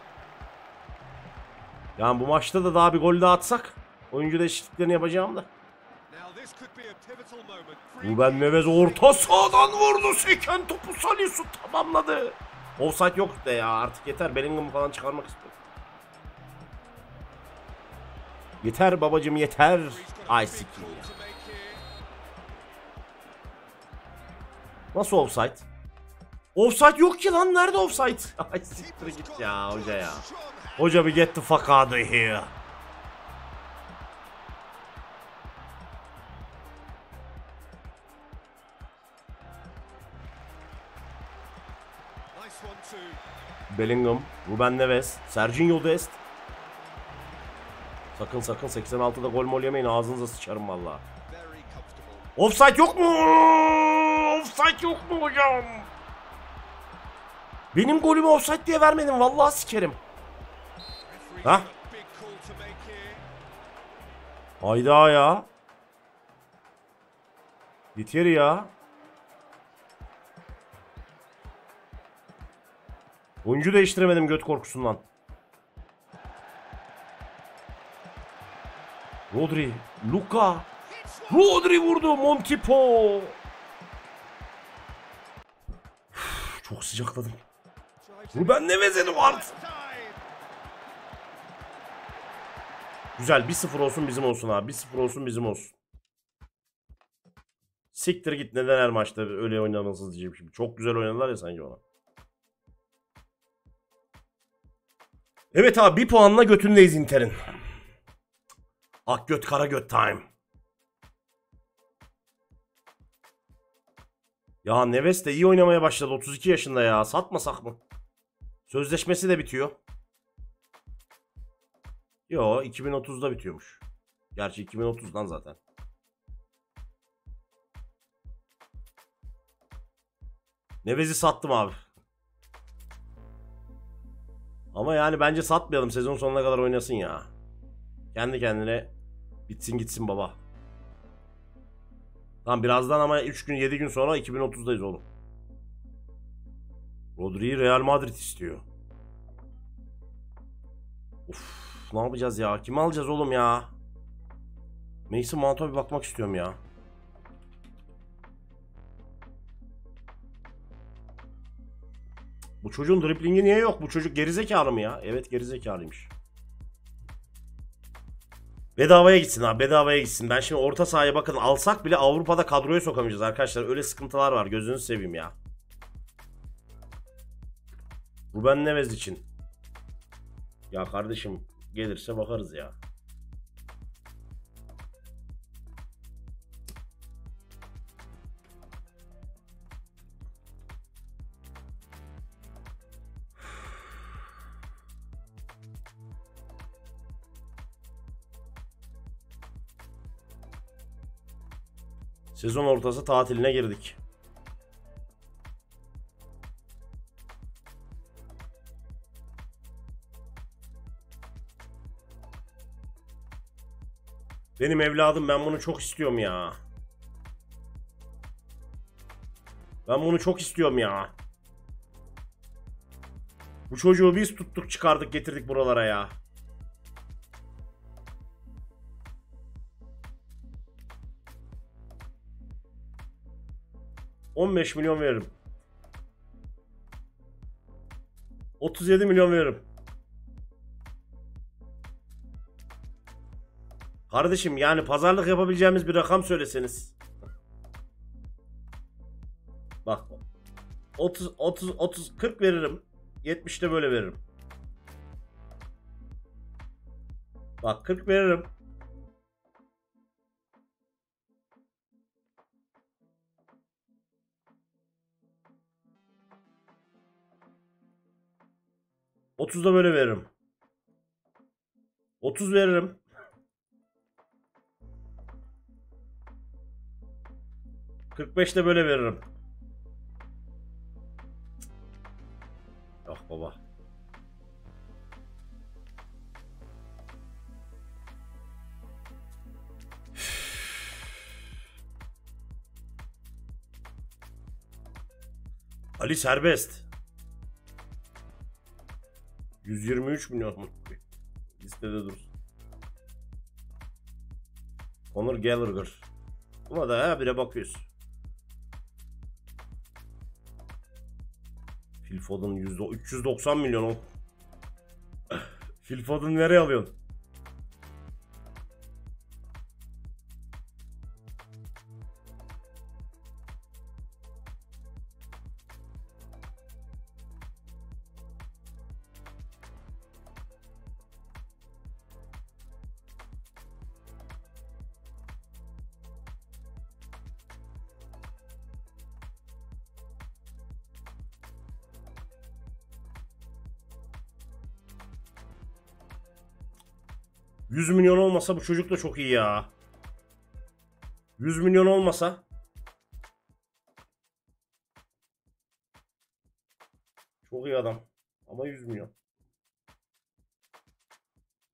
Yani bu maçta da daha bir gol daha atsak oyuncu değişikliklerini yapacağım da. Ruben Neves orta sahadan vurdu. Seken topu Salisu tamamladı. Offside yok de ya, artık yeter. Bellingham'ı falan çıkarmak istiyorum. Yeter babacım yeter. Ay sikim ya. Nasıl offside? Offside yok ki lan, nerede offside? Ay siktir git ya hoca ya. Hoca bir get the fuck out of here. Bellingham, Ruben Neves, Serginho Dest. Sakın sakın seksen altıda gol mol yemeyin, ağzınıza sıçarım valla. Offside yok mu? Offside yok mu hocam? Benim golümü offside diye vermedim, vallahi sikerim. Ha? Hayda ya. Yeter ya. Oyuncu değiştiremedim göt korkusundan. Rodri. Luka. Rodri vurdu. Montipo. Uf, çok sıcakladım. Ruben Neves Eduard. Güzel. bir sıfır olsun bizim olsun abi. bir sıfır olsun bizim olsun. Siktir git, neden her maçta öyle oynanılsız diyeceğim şimdi. Çok güzel oynadılar ya sanki ona. Evet abi, bir puanla götündeyiz Inter'in. Ak göt kara göt time. Ya Neves de iyi oynamaya başladı. otuz iki yaşında ya. Satmasak mı? Sözleşmesi de bitiyor. Yo, iki bin otuzda bitiyormuş. Gerçi iki bin otuzdan zaten. Neves'i sattım abi. Ama yani bence satmayalım. Sezon sonuna kadar oynasın ya. Kendi kendine bitsin gitsin baba. Tamam, birazdan ama üç gün yedi gün sonra iki bin otuzdayız oğlum. Rodri'yi Real Madrid istiyor. Uf, ne yapacağız ya? Kimi alacağız oğlum ya? Mason Mount'a bir bakmak istiyorum ya. Bu çocuğun driblingi niye yok? Bu çocuk gerizekalı mı ya? Evet, gerizekalıymış. Bedavaya gitsin abi, bedavaya gitsin. Ben şimdi orta sahaya bakın alsak bile Avrupa'da kadroya sokamayacağız arkadaşlar. Öyle sıkıntılar var, gözünüzü seveyim ya. Ruben Neves için. Ya kardeşim, gelirse bakarız ya. Sezon ortası tatiline girdik. Benim evladım, ben bunu çok istiyorum ya. Ben bunu çok istiyorum ya. Bu çocuğu biz tuttuk, çıkardık, getirdik buralara ya. on beş milyon veririm. otuz yedi milyon veririm. Kardeşim yani pazarlık yapabileceğimiz bir rakam söyleseniz. Bak. otuz otuz otuz kırk veririm. yetmişte böyle veririm. Bak, kırk veririm. otuzda böyle veririm. otuz veririm. kırk beşte böyle veririm. Ah baba. Ali serbest. yüz yirmi üç milyon mu? Listede dursun. Conor Gallagher. Buna da ha bire bakıyoruz. Phil Foden üç yüz doksan milyon o. Phil Foden nereye alıyorsun? yüz milyon olmasa bu çocuk da çok iyi ya. yüz milyon olmasa. Çok iyi adam. Ama yüz milyon.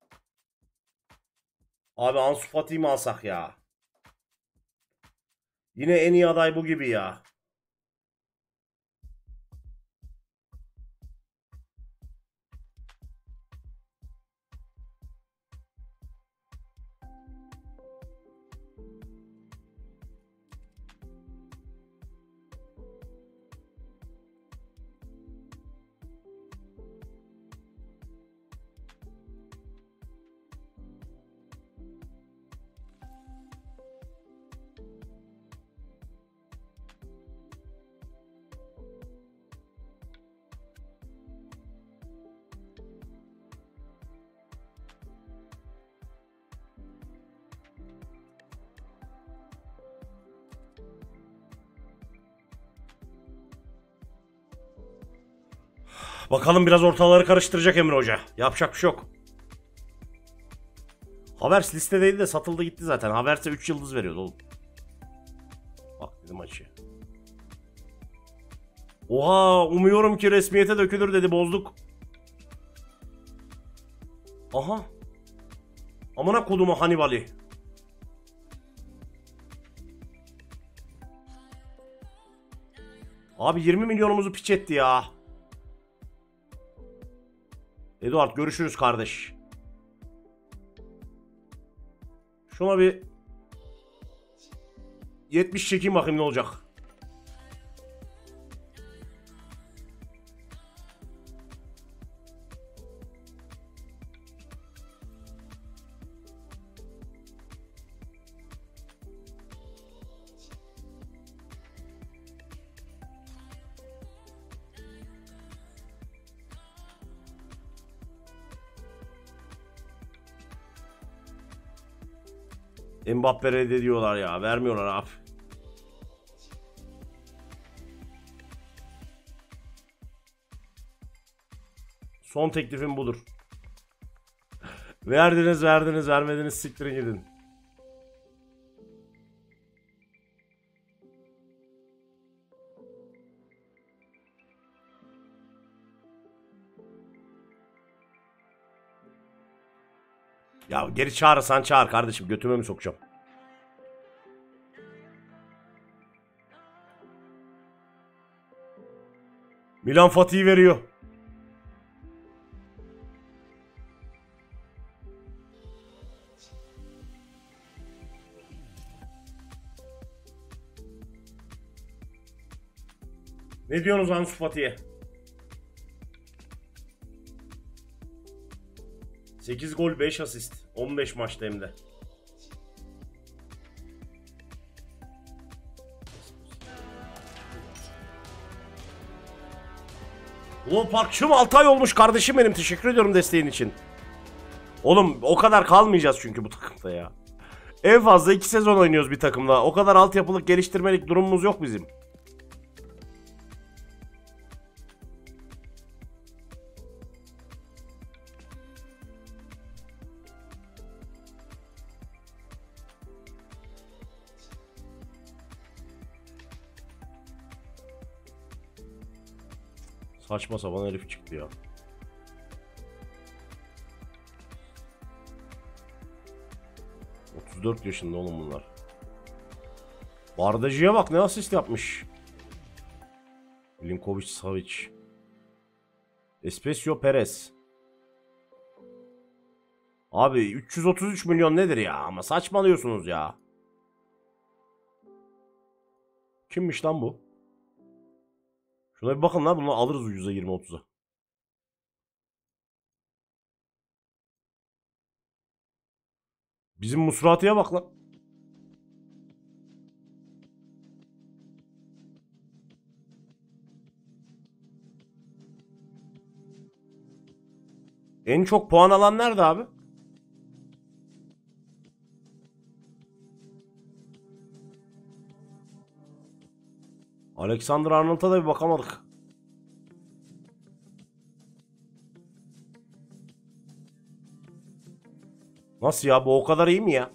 Abi Ansu Fati'yi mi alsak ya? Yine en iyi aday bu gibi ya. Bakalım biraz ortaları karıştıracak Emre Hoca. Yapacak bir şey yok. Havertz listedeydi de satıldı gitti zaten. Havertz'e üç yıldız veriyordu oğlum. Bak dedim maçı. Oha, umuyorum ki resmiyete dökülür dedi, bozduk. Aha. Amına kodumu Hannibal'i. Abi yirmi milyonumuzu piç etti ya. Eduard görüşürüz kardeş. Şuna bir yetmiş çekeyim bakayım ne olacak. Mbappe reddediyorlar ya. Vermiyorlar abi. Son teklifim budur. Verdiniz verdiniz, vermediniz siktirin gidin. Ya geri çağırırsan çağır kardeşim, götüme mi sokacağım? Milan Fatih'i veriyor. Ne diyorsunuz Ansu Fati'ye? sekiz gol beş asist. on beş maçta hem de. Ulan Parkçım altı ay olmuş kardeşim benim. Teşekkür ediyorum desteğin için. Oğlum o kadar kalmayacağız çünkü bu takımda ya. En fazla iki sezon oynuyoruz bir takımda. O kadar altyapılık geliştirmelik durumumuz yok bizim. Saçma sapan herif çıktı ya. otuz dört yaşında oğlum bunlar. Bardacı'ya bak ne asist yapmış. Linkovic Savic. Espesio Perez. Abi üç yüz otuz üç milyon nedir ya? Ama saçmalıyorsunuz ya. Kimmiş lan bu? Şuna bir bakın lan, bunu alırız ucuza yirmi otuza. Bizim Musrati'ye bak lan. En çok puan alan nerede abi? Alexander Arnold'a da bir bakamadık. Nasıl ya, bu o kadar iyi mi ya?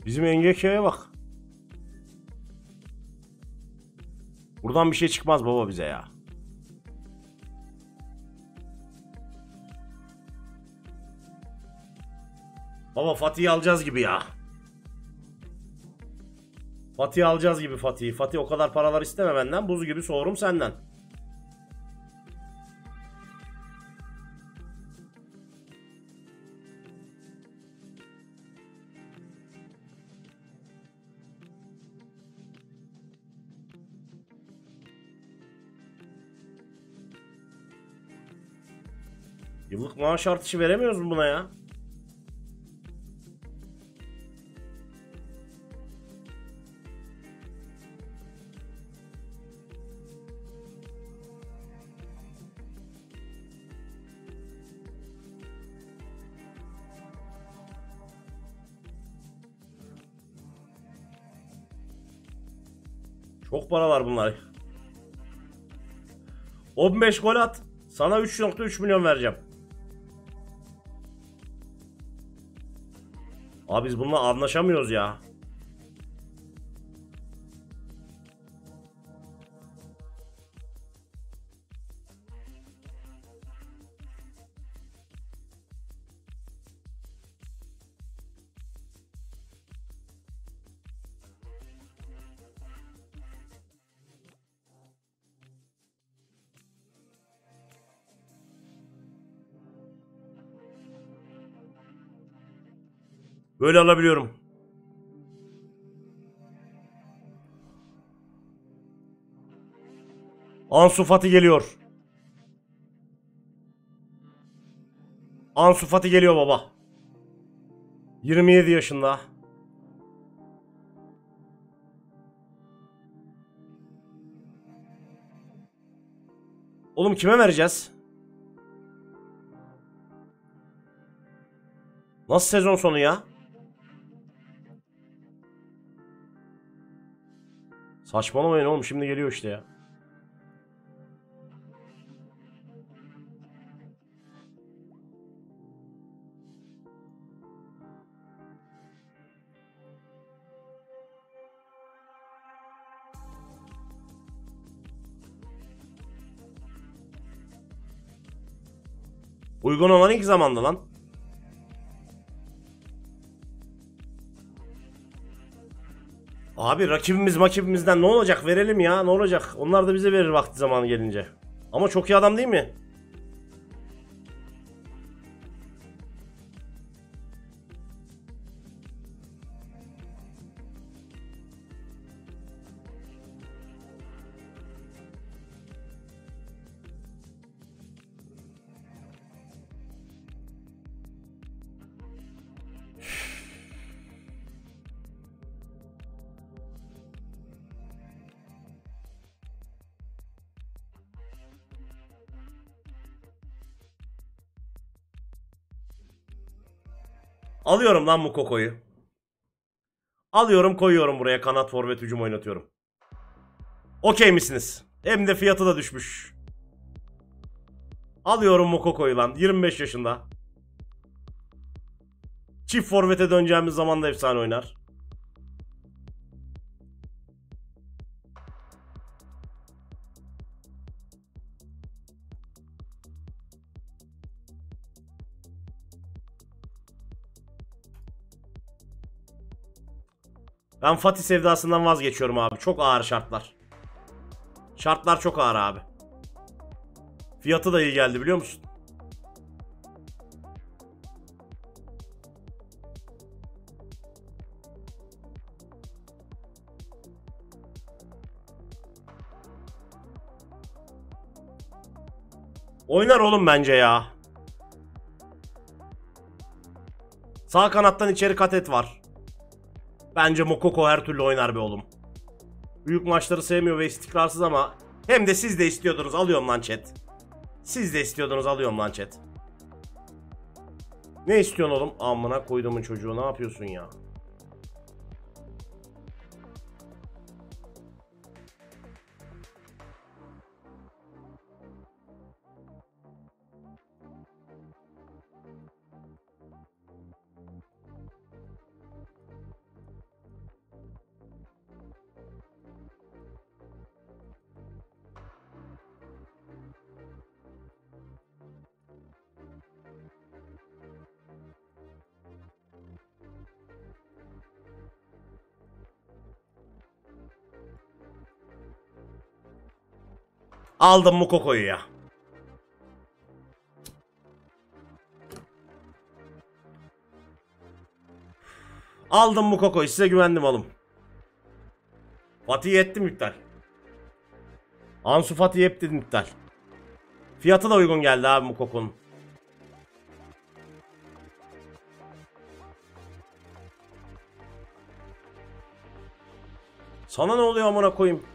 Bizim Engeke'ye bak. Buradan bir şey çıkmaz baba bize ya. Baba Fatih'i alacağız gibi ya. Fatih'i alacağız gibi Fatih'i. Fatih o kadar paralar isteme benden. Buz gibi soğurum senden. Yıllık maaş artışı veremiyoruz mu buna ya? Çok paralar bunlar. on beş gol at. Sana üç nokta üç milyon vereceğim. Abi biz bununla anlaşamıyoruz ya. Böyle alabiliyorum. Ansu Fati geliyor. Ansu Fati geliyor baba. yirmi yedi yaşında. Oğlum kime vereceğiz? Nasıl sezon sonu ya? Saçmalamayın oğlum, şimdi geliyor işte ya. Uygun olan ilk zamanda lan. Abi rakibimiz makibimizden ne olacak, verelim ya, ne olacak. Onlar da bize verir vakti zamanı gelince. Ama çok iyi adam değil mi? Alıyorum lan bu Koko'yu. Alıyorum, koyuyorum buraya, kanat forvet hücum oynatıyorum. Okey misiniz? Hem de fiyatı da düşmüş. Alıyorum Mokoko'yu lan, yirmi beş yaşında. Çift forvete döneceğimiz zaman da efsane oynar. Ben Fatih sevdasından vazgeçiyorum abi. Çok ağır şartlar. Şartlar çok ağır abi. Fiyatı da iyi geldi biliyor musun? Oynar oğlum bence ya. Sağ kanattan içeri Katet var. Bence Mokoko her türlü oynar be oğlum. Büyük maçları sevmiyor ve istikrarsız ama hem de siz de istiyordunuz, alıyorum lan chat. Siz de istiyordunuz, alıyorum lan chat. Ne istiyorsun oğlum? Amına koyduğumun çocuğu, ne yapıyorsun ya? Aldım Moukoka'yı ya. Aldım Moukoka'yı. Size güvendim oğlum. Fatih'i ettim iptal. Ansu Fatih'i hep dedim iptal. Fiyatı da uygun geldi abi Moukoka'nın. Sana ne oluyor amına koyayım?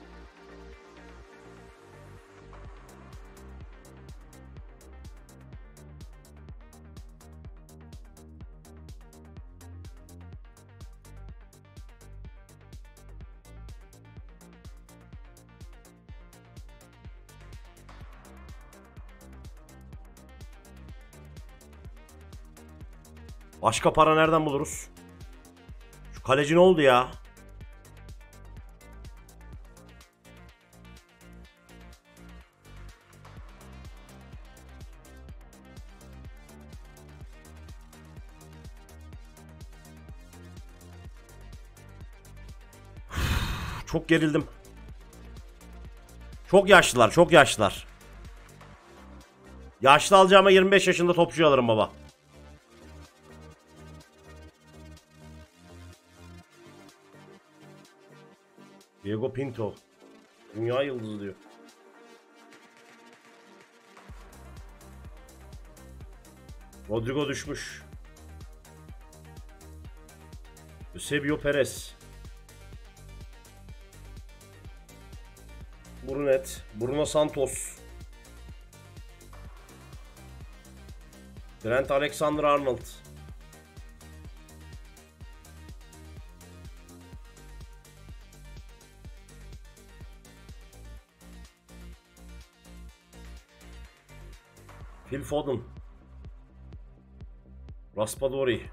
Başka para nereden buluruz? Şu kaleci ne oldu ya? Çok gerildim. Çok yaşlılar, çok yaşlılar. Yaşlı alacağıma yirmi beş yaşında topçu alırım baba. Diego Pinto. Dünya yıldızı diyor. Rodrigo düşmüş. Eusebio Perez. Brunet. Bruno Santos. Trent Alexander-Arnold. Phil Foden. Raspadori.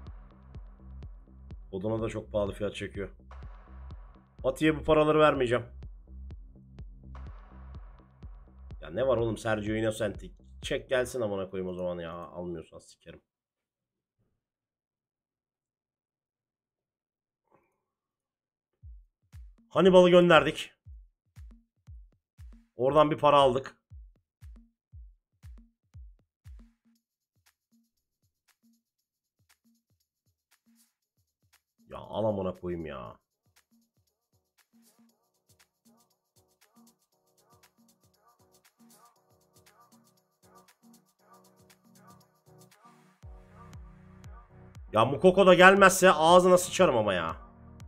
Foden'a da çok pahalı fiyat çekiyor. Fatih'e bu paraları vermeyeceğim. Ya ne var oğlum, Sergio Innocenti. Çek gelsin amına koyayım o zaman ya. Almıyorsan sikerim. Hannibal'ı gönderdik. Oradan bir para aldık. Ya al amına koyayım ya. Ya Moukoko da gelmezse ağzına sıçarım ama ya.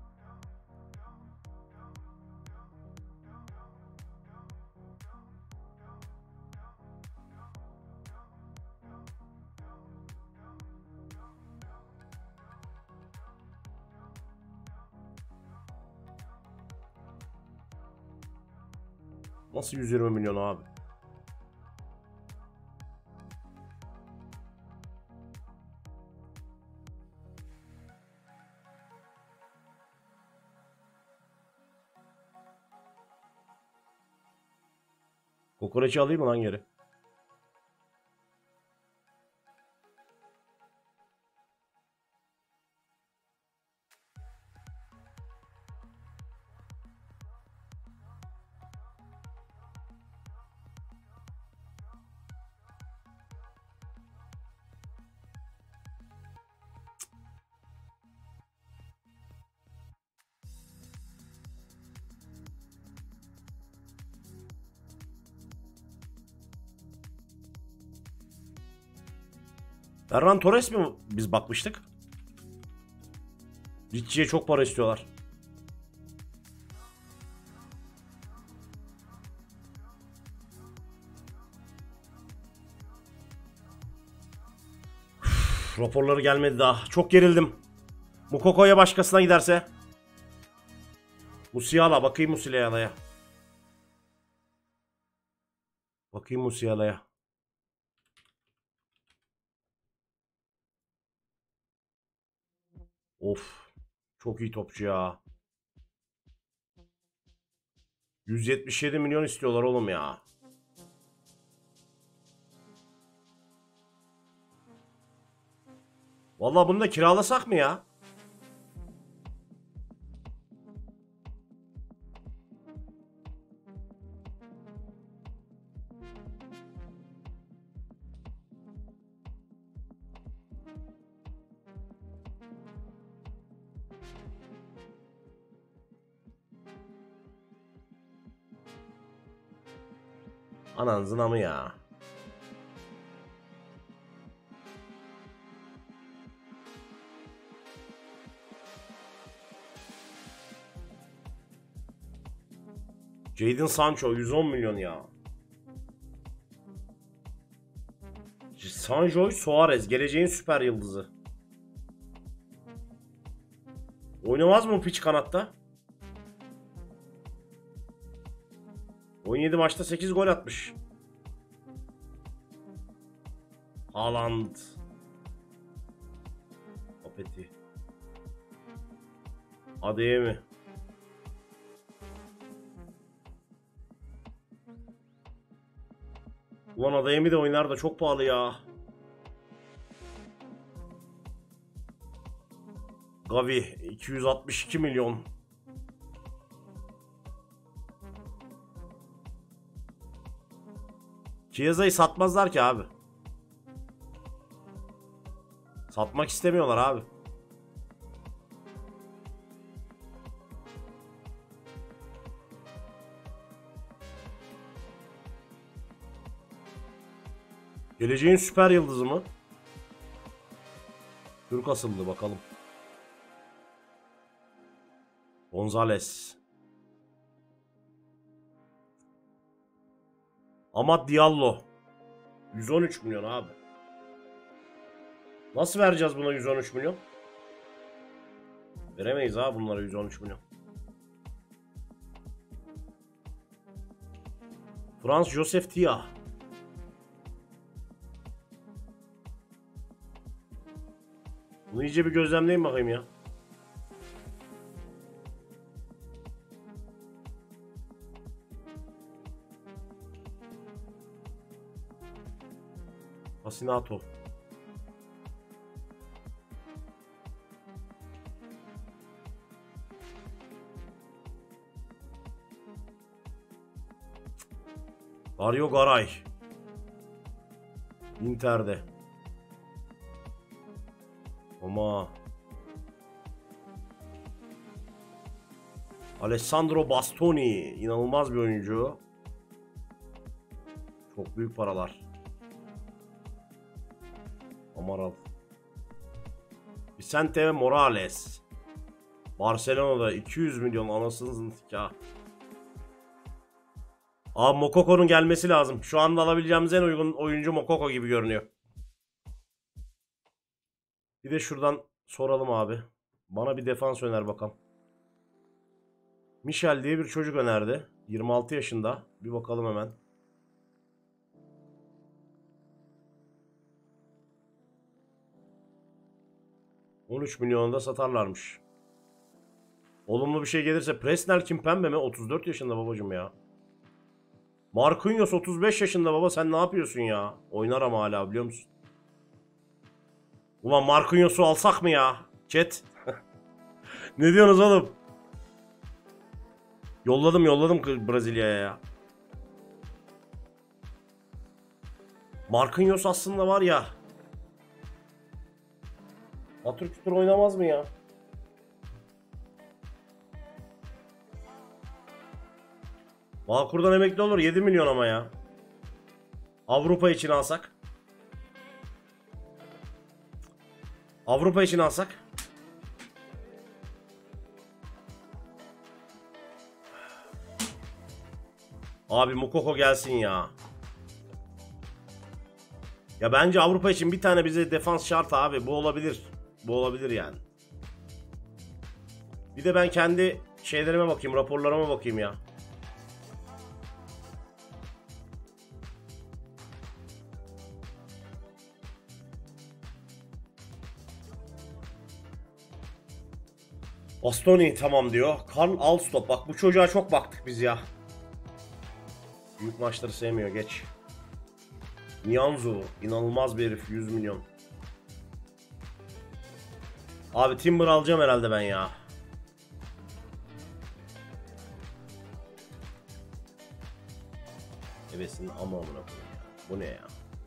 Nasıl yüz yirmi milyon abi? Kokoreçi alayım mı lan geri? Ferran Torres mi biz bakmıştık? Ricci'ye çok para istiyorlar. Üf, raporları gelmedi daha. Çok gerildim. Moukoko'ya başkasına giderse. Musiala, bakayım Musiala'ya. Bakayım Musiala'ya. Of. Çok iyi topçu ya. yüz yetmiş yedi milyon istiyorlar oğlum ya. Vallahi bunu da kiralasak mı ya? Ananızın amı ya. Jadon Sancho yüz on milyon ya. Sancho Suarez geleceğin süper yıldızı. Oynamaz mı piç kanatta? on yedi maçta sekiz gol atmış. Haaland. Opeti. Adeyemi. Ulan Adeyemi de oynar da çok pahalı ya. Gavi iki yüz altmış iki milyon. Chiesa'yı satmazlar ki abi. Satmak istemiyorlar abi. Geleceğin süper yıldızı mı? Türk asıllı bakalım. Gonzales. Amad Diallo. yüz on üç milyon abi. Nasıl vereceğiz buna yüz on üç milyon? Veremeyiz abi bunlara yüz on üç milyon. Franz Josef Tia. Bunu iyice bir gözlemleyin bakayım ya. Fascinato. Dario Garay. Inter'de. Ama Alessandro Bastoni inanılmaz bir oyuncu. Çok büyük paralar. Amaral. Vicente Morales. Barcelona'da iki yüz milyon anasının nikahı. Abi Mokoko'nun gelmesi lazım. Şu anda alabileceğimiz en uygun oyuncu Mokoko gibi görünüyor. Bir de şuradan soralım abi. Bana bir defans öner bakalım. Michel diye bir çocuk önerdi. yirmi altı yaşında. Bir bakalım hemen. on üç milyonda satarlarmış. Olumlu bir şey gelirse Presnel Kimpembe mi? otuz dört yaşında babacım ya. Marquinhos otuz beş yaşında baba, sen ne yapıyorsun ya? Oynar ama hala, biliyor musun? Ulan Marquinhos'u alsak mı ya? Chat. Ne diyorsunuz oğlum? Yolladım yolladım Brezilya'ya ya. Marquinhos aslında var ya. Atır kütür oynamaz mı ya? Bağkur'dan emekli olur, yedi milyon ama ya. Avrupa için alsak. Avrupa için alsak. Abi Mukoko gelsin ya. Ya bence Avrupa için bir tane bize defans şart abi. Bu olabilir. Bu olabilir yani. Bir de ben kendi şeylerime bakayım, raporlarıma bakayım ya. Bastoni tamam diyor. Karl Alstop. Bak bu çocuğa çok baktık biz ya. Büyük maçları sevmiyor, geç. Nianzo inanılmaz bir herif, yüz milyon. Abi Timber alacağım herhalde ben ya. Ebesin ama amına koyayım ya. Bu ne ya?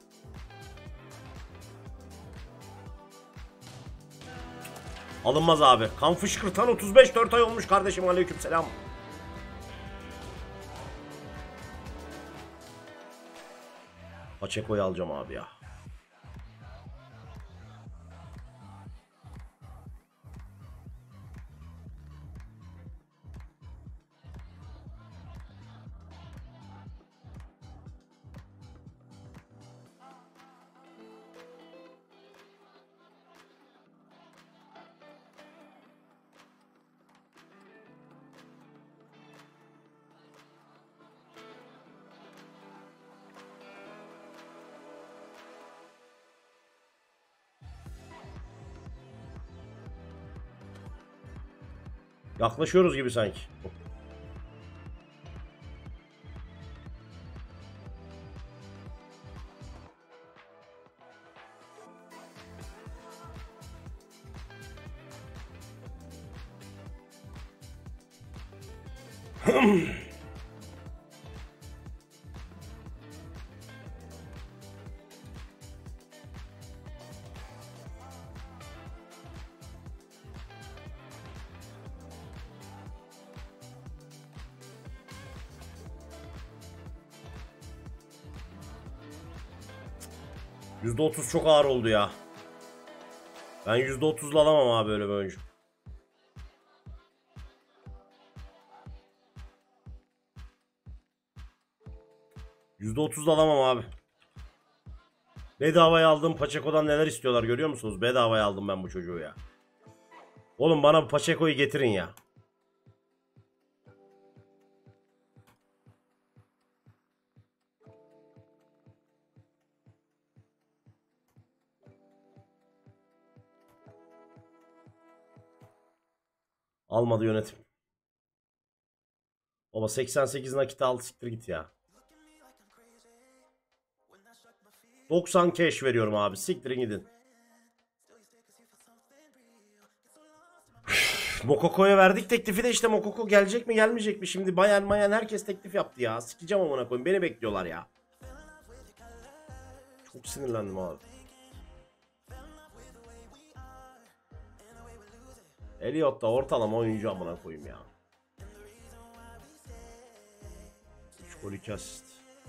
Alınmaz abi. Kan fışkırtan otuz beş dört ay olmuş kardeşim, aleykümselam. Pacheco'yu alacağım abi ya. Yaklaşıyoruz gibi sanki. yüzde otuz çok ağır oldu ya. Ben yüzde otuzla alamam abi böyle bir oyuncu. yüzde otuzla alamam abi. Bedavaya aldığım Pacheco'dan neler istiyorlar görüyor musunuz? Bedavaya aldım ben bu çocuğu ya. Oğlum bana bu Pacheco'yu getirin ya. Almadı yönetim. Baba seksen sekiz nakit al siktir git ya. doksan cash veriyorum abi. Siktirin gidin. Mokoko'ya verdik teklifi de işte Mokoko gelecek mi gelmeyecek mi? Şimdi Bayern Mayan herkes teklif yaptı ya. Sikeceğim amına koyayım. Beni bekliyorlar ya. Çok sinirlendim abi. Elliot da ortalama oyuncu amına koyayım ya. üç gol iki asist.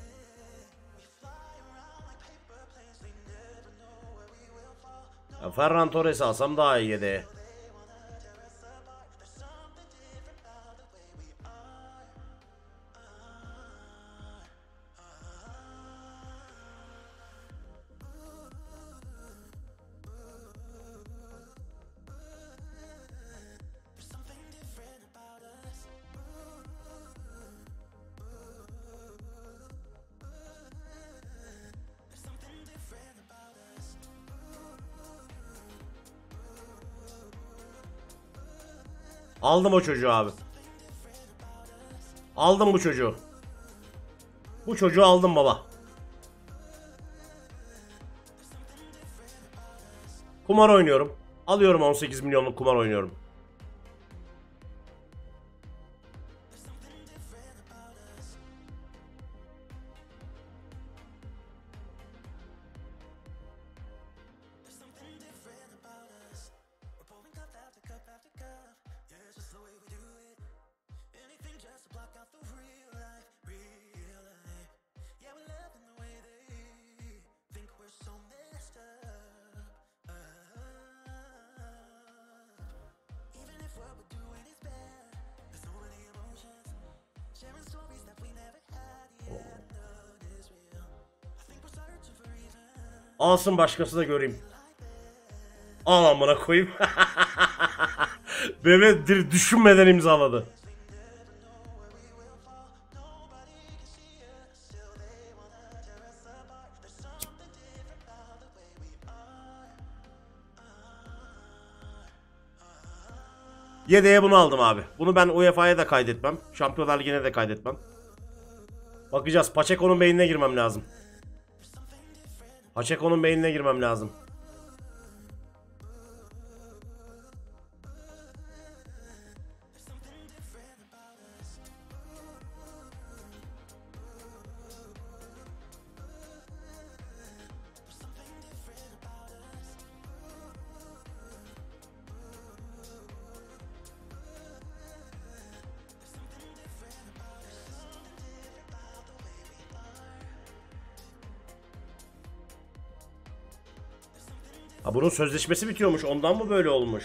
Ya Ferran Torres'i alsam daha iyi de. Aldım o çocuğu abi. Aldım bu çocuğu. Bu çocuğu aldım baba. Kumar oynuyorum. Alıyorum on sekiz milyonluk kumar oynuyorum. Alsın başkası da göreyim. Al amına koyayım. Bebe düşünmeden imzaladı. Yedeğe bunu aldım abi. Bunu ben U E F A'ya da kaydetmem. Şampiyonlar Ligi'ne de kaydetmem. Bakacağız. Pacheco'nun beynine girmem lazım. Pacheco'nun beynine girmem lazım. Ha, bunun sözleşmesi bitiyormuş. Ondan mı böyle olmuş?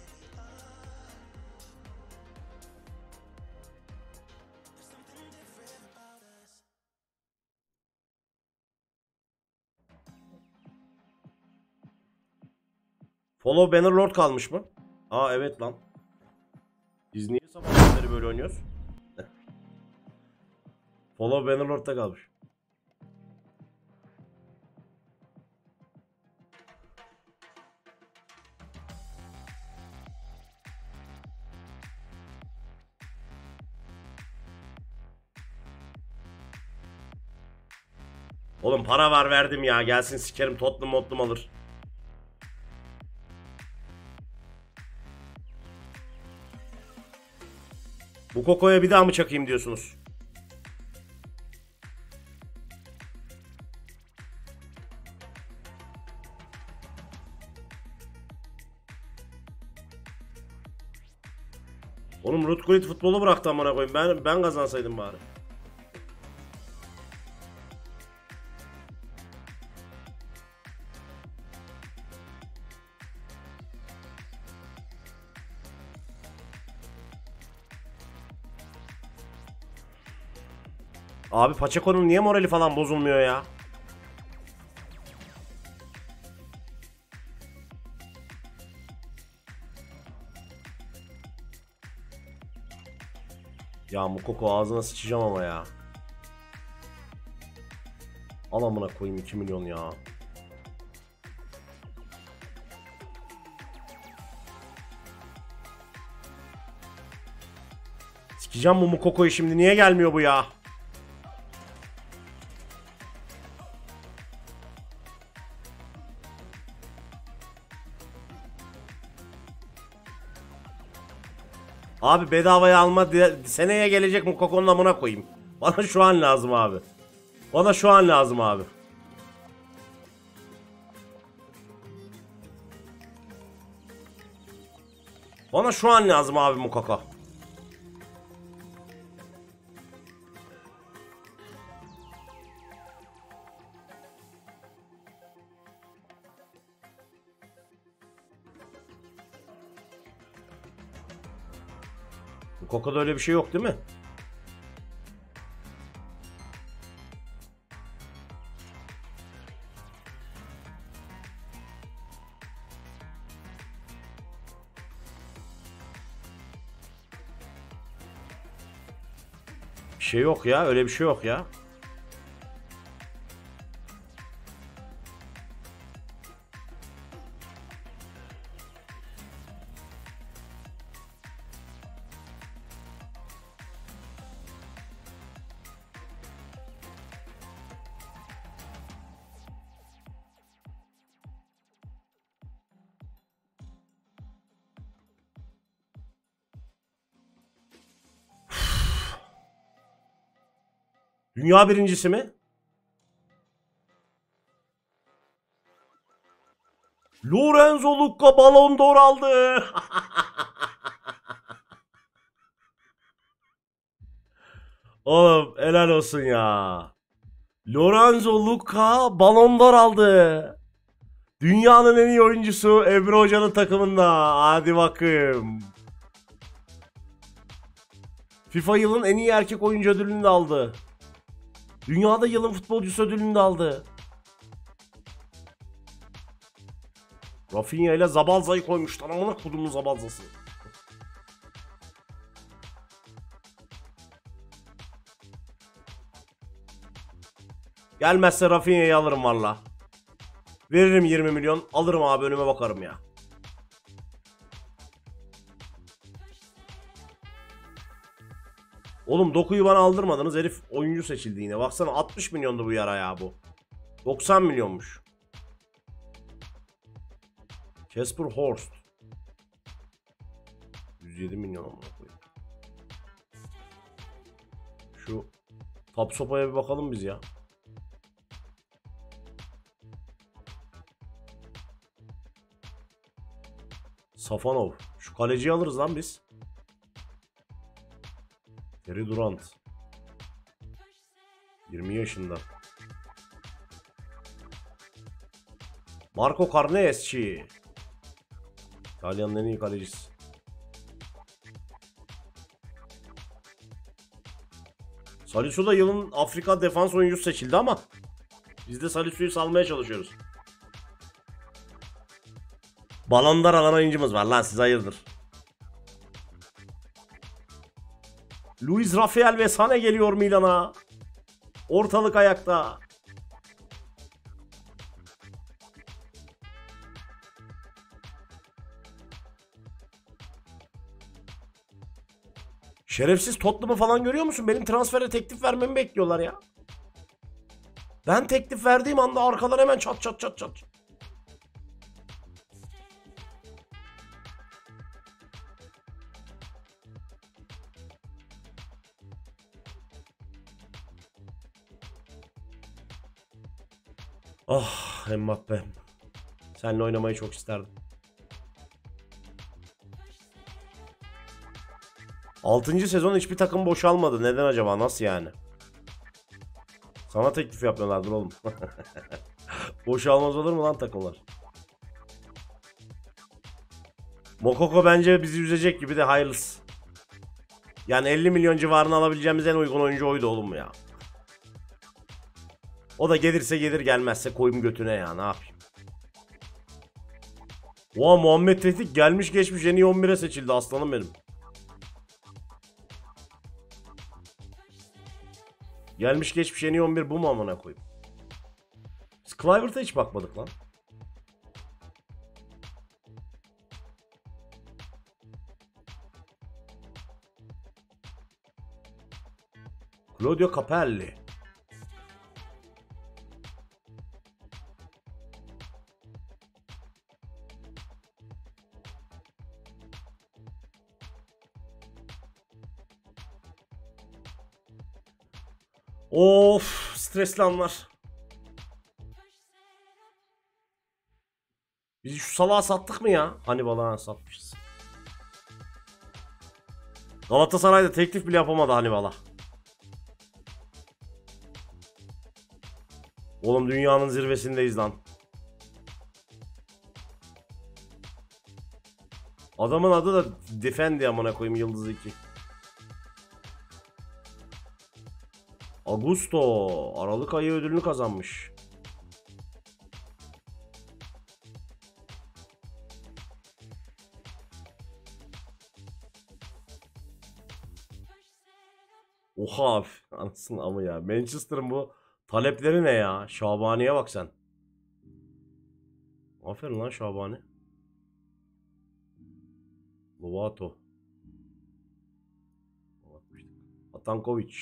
Follow Bannerlord kalmış mı? Aa evet lan. Biz niye sabahtan beri böyle oynuyoruz? Follow Bannerlord'da kalmış. Oğlum para var verdim ya. Gelsin sikerim Tottenham Mottenham alır. Bu Koko'ya bir daha mı çakayım diyorsunuz? Oğlum Rutgullit futbolu bıraktı amına koyayım. Ben ben kazansaydım bari. Abi Pacheco'nun niye morali falan bozulmuyor ya? Ya Mukoko ağzına sıçacağım ama ya. Al amına koyayım iki milyon ya. Sikeceğim bu Mukoko'yu şimdi, niye gelmiyor bu ya? Abi bedavaya alma diye, seneye gelecek Mukoko'nun amına koyayım. Bana şu an lazım abi. Bana şu an lazım abi. Bana şu an lazım abi Mukoko. Mukoko'da öyle bir şey yok değil mi? Bir şey yok ya, öyle bir şey yok ya. Dünya birincisi mi? Lorenzo Lucca Ballon d'Or aldı. Oğlum helal olsun ya. Lorenzo Lucca Ballon d'Or aldı. Dünyanın en iyi oyuncusu Emre Hoca'nın takımında. Hadi bakayım. FIFA yılın en iyi erkek oyuncu ödülünü de aldı. Dünyada yılın futbolcusu ödülünü de aldı. Rafinha ile Zabalza'yı koymuşlar. Amına kodumun Zabalza'sı. Gelmezse Rafinha'yı alırım valla. Veririm yirmi milyon. Alırım abi, önüme bakarım ya. Oğlum Doku'yu bana aldırmadınız. Herif oyuncu seçildi yine. Baksana altmış milyondu bu yara ya bu. doksan milyonmuş. Casper Horst. yüz yedi milyon amına koyayım. Şu Tapsopa'ya bir bakalım biz ya. Safanov. Şu kaleciyi alırız lan biz. Terry Durant. yirmi yaşında. Marco Carnesci. İtalyanın en iyi kalecisi. Salisu da yılın Afrika defans oyuncusu seçildi ama biz de Salisu'yu salmaya çalışıyoruz. Balondar alan oyuncumuz var lan, siz hayırdır. Luis Rafael ve Sané geliyor Milan'a. Ortalık ayakta. Şerefsiz Tottenham'ı falan görüyor musun? Benim transfere teklif vermemi bekliyorlar ya. Ben teklif verdiğim anda arkadan hemen çat çat çat çat. Ah Mbappe. Seninle oynamayı çok isterdim. altıncı sezon hiçbir takım boşalmadı. Neden acaba? Nasıl yani? Sana teklif yapmıyorlardır oğlum. Boşalmaz olur mu lan takımlar? Mokoko bence bizi üzecek gibi, de hayırlısı. Yani elli milyon civarına alabileceğimiz en uygun oyuncu oydu oğlum ya. O da gelirse gelir, gelmezse koyayım götüne ya, ne yapayım. Oha, Muhammed Tetik gelmiş geçmiş en iyi on bire seçildi aslanım benim. Gelmiş geçmiş en iyi on bir bu mu amına koyayım? Biz Clivert'a hiç bakmadık lan. Claudio Capelli. Of, stresli anlar. Biz şu salağı sattık mı ya? Hani balığa satmışız. Galatasaray'da teklif bile yapamadı Hannibal'a. Oğlum dünyanın zirvesindeyiz lan. Adamın adı da Defendi amına koyayım, Yıldız iki. Augusto Aralık ayı ödülünü kazanmış. Oha abi, anasını ama ya. Manchester'ın bu talepleri ne ya? Şabani'ye bak sen. Aferin lan Şabani. Lovato. Atankovic.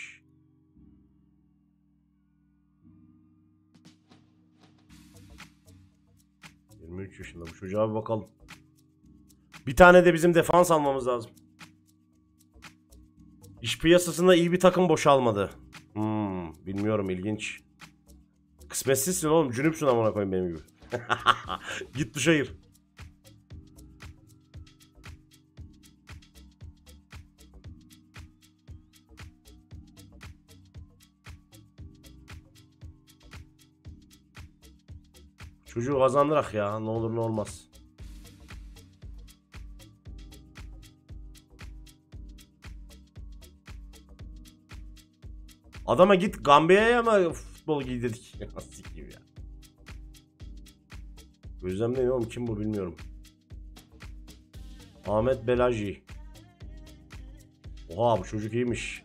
yirmi üç yaşında bu çocuğa bir bakalım. Bir tane de bizim defans almamız lazım. İş piyasasında iyi bir takım boşalmadı. Hmm, bilmiyorum, ilginç. Kısmetsizsin oğlum, cünüpsün amına koyayım benim gibi. Git duşa gir. Çocuğu kazandırak ya, ne olur ne olmaz. Adama git Gambiya'ya mı futbol giydirdik? Sikiyim ya. Gözlemleyin oğlum, kim bu bilmiyorum. Ahmet Belaji. Oha, bu çocuk iyiymiş.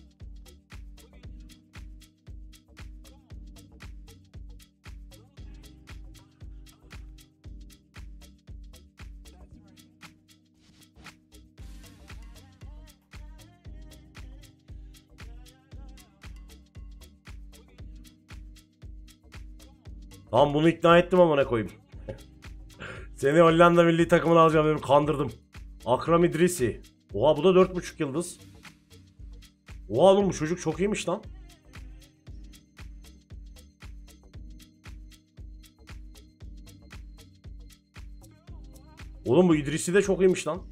Tamam, bunu ikna ettim ama ne koyayım. Seni Hollanda milli takımına alacağım dedim, kandırdım. Akram İdrisi. Oha, bu da dört buçuk yıldız. Oha oğlum, bu çocuk çok iyiymiş lan. Oğlum bu İdrisi de çok iyiymiş lan.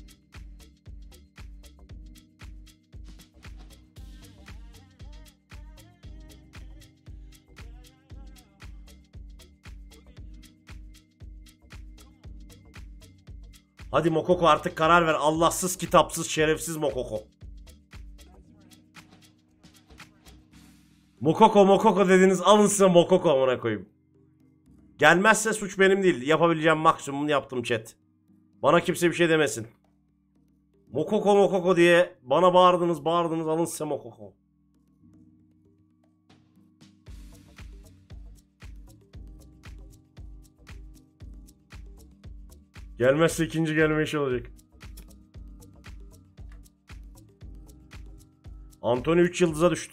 Hadi Mokoko artık karar ver. Allahsız, kitapsız, şerefsiz Mokoko. Mokoko Mokoko dediniz, alın size Mokoko amına koyayım. Gelmezse suç benim değil. Yapabileceğim maksimumunu yaptım chat. Bana kimse bir şey demesin. Mokoko Mokoko diye bana bağırdınız bağırdınız, alın size Mokoko. Gelmezse ikinci gelme işi olacak. Anthony üç yıldıza düştü.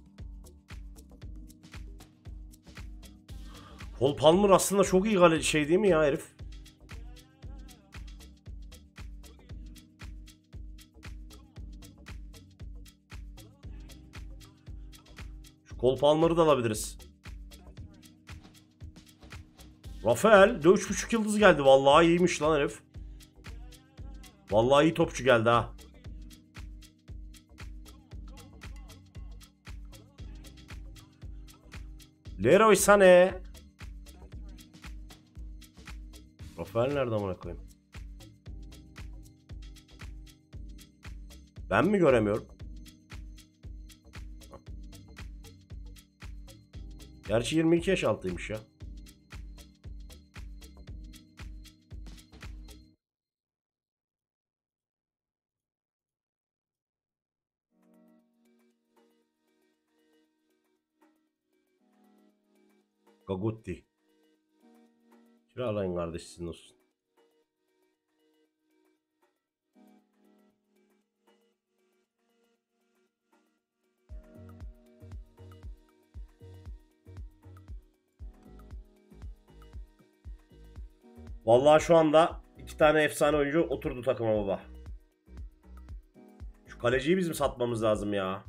Cole Palmer aslında çok iyi gale şey değil mi ya herif? Şu Cole Palmer'ı da alabiliriz. Rafael de üç buçuk yıldız geldi. Vallahi iyiymiş lan herif. Vallahi iyi topçu geldi ha. Leroy Sané. Rafael nerede amına koyayım? Ben mi göremiyorum? Gerçi yirmi iki yaş altıymış ya. Gagutti. Kiralayın kardeş, sizin olsun. Vallahi şu anda iki tane efsane oyuncu oturdu takıma baba. Şu kaleciyi bizim satmamız lazım ya.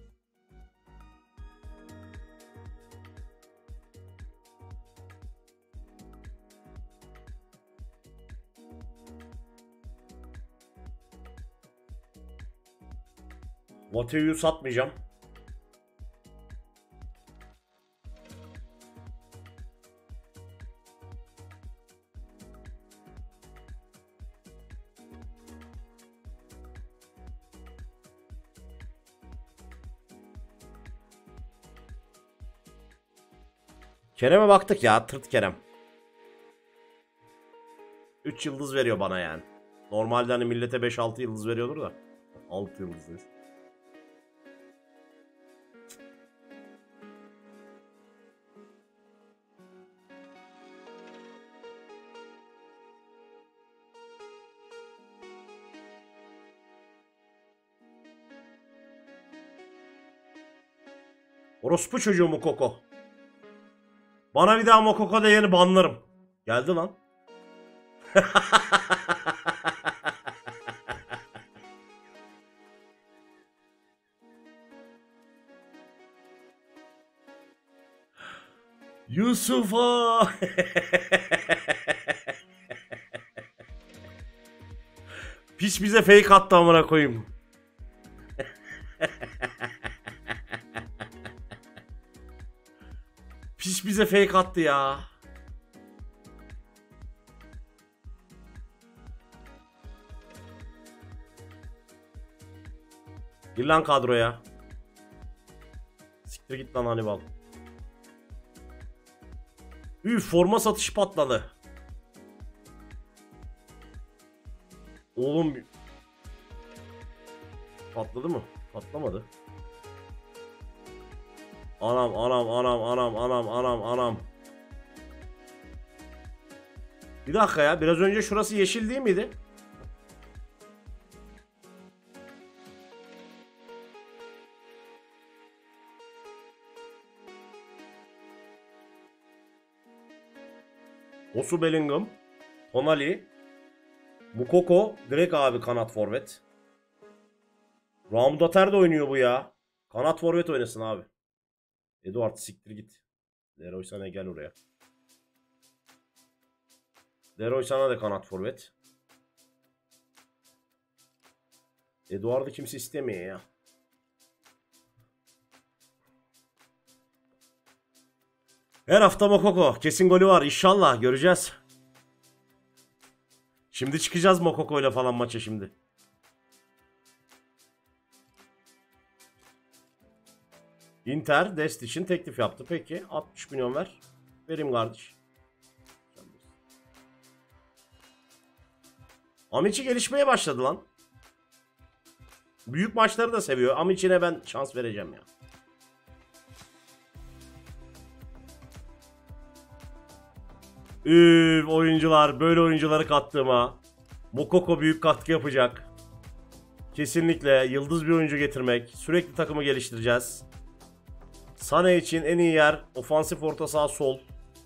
Vateu'yu satmayacağım. Kerem'e baktık ya, tırt Kerem. üç yıldız veriyor bana yani. Normalde hani millete beş altı yıldız veriyordur da. altı yıldız. Orospu çocuğu Mokoko. Bana bir daha Mokoko da yeni banlarım. Geldi lan. Yusuf'a. Piç bize fake attı amına koyayım. Piç bize fake attı ya. Gir lan kadroya. Siktir git lan Hannibal. Üf, forma satışı patladı. Oğlum. Patladı mı? Patlamadı. Anam anam anam anam anam anam anam. Bir dakika ya, biraz önce şurası yeşil değil miydi? Osu Bellingham, Tonali, Mukoko, direkt abi kanat forvet. Raumdater de oynuyor bu ya. Kanat forvet oynasın abi. Eduard siktir git. Leroy Sané gel oraya. Leroy Sané de kanat forvet. Eduard'ı kimse istemiyor ya. Her hafta Mokoko. Kesin golü var. İnşallah göreceğiz. Şimdi çıkacağız Mokoko ile falan maça şimdi. Inter Dest için teklif yaptı. Peki altmış milyon ver. Vereyim kardeş. Amici gelişmeye başladı lan. Büyük maçları da seviyor. Amici'ne ben şans vereceğim ya. Üf, oyuncular, böyle oyuncuları kattığıma Mokoko büyük katkı yapacak. Kesinlikle yıldız bir oyuncu getirmek. Sürekli takımı geliştireceğiz. Sané için en iyi yer ofansif orta saha sol.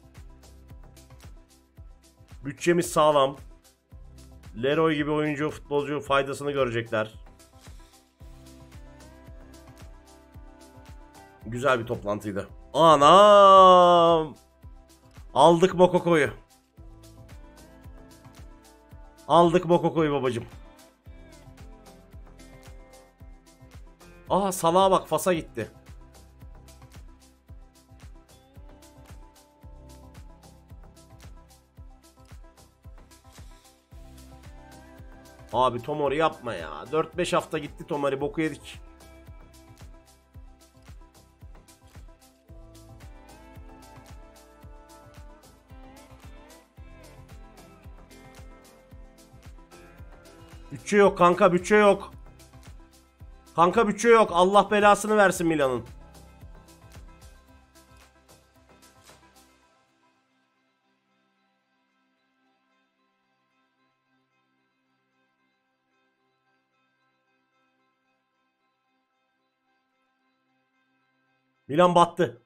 Bütçemiz sağlam. Leroy gibi oyuncu, futbolcu faydasını görecekler. Güzel bir toplantıydı. Anam! Aldık Mokoko'yu. Aldık Mokoko'yu babacım. Aha salağa bak, Fas'a gitti. Abi Tomori yapma ya. dört beş hafta gitti Tomori, boku yedik. Bütçe yok kanka, bütçe yok. Kanka bütçe yok. Allah belasını versin Milan'ın. Milan battı.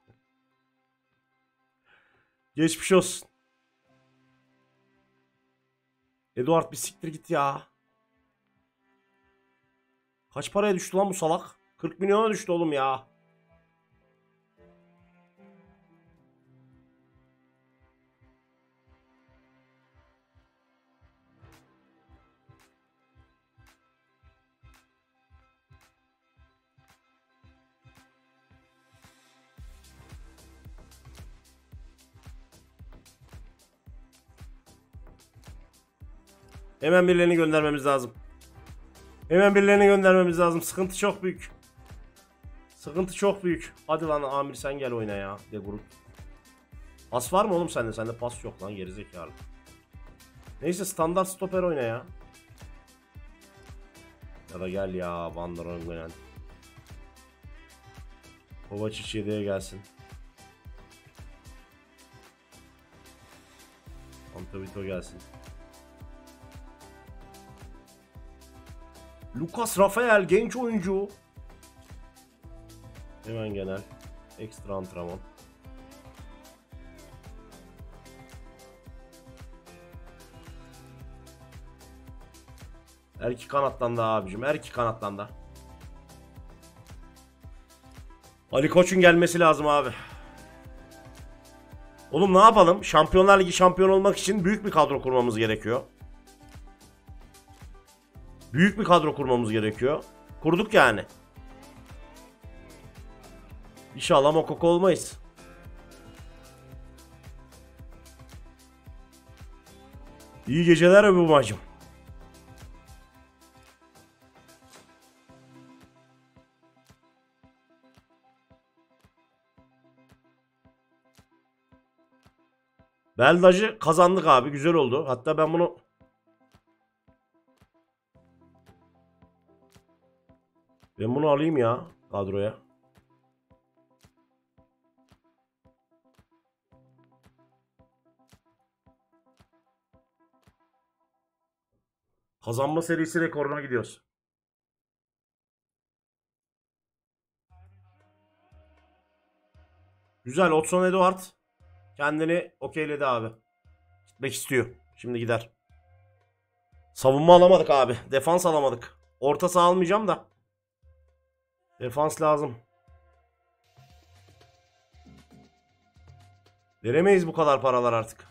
Geçmiş olsun. Eduard bir siktir git ya. Kaç paraya düştü lan bu salak? kırk milyona düştü oğlum ya. Hemen birilerini göndermemiz lazım. Hemen birilerini göndermemiz lazım. Sıkıntı çok büyük. Sıkıntı çok büyük. Hadi lan Amir sen gel oyna ya. De grup. Pas var mı oğlum sende? Sende pas yok lan, gerizekalı. Neyse standart stoper oyna ya. Ya da gel ya Van der Ongren. Kovacic yedeğe gelsin. Antavito gelsin. Lucas Rafael genç oyuncu. Hemen genel. Ekstra antrenman. Her iki kanattan da abicim. Her iki kanattan da. Ali Koç'un gelmesi lazım abi. Oğlum ne yapalım? Şampiyonlar Ligi şampiyon olmak için büyük bir kadro kurmamız gerekiyor. Büyük bir kadro kurmamız gerekiyor. Kurduk yani. İnşallah Mokoko olmayız. İyi geceler bu bacım. Beldaj'ı kazandık abi. Güzel oldu. Hatta ben bunu... Ben bunu alayım ya kadroya. Kazanma serisi rekoruna gidiyoruz. Güzel. Odson Eduard kendini okeyledi abi. Gitmek istiyor. Şimdi gider. Savunma alamadık abi. Defans alamadık. Orta saha almayacağım da. Defans lazım. Veremeyiz bu kadar paralar artık.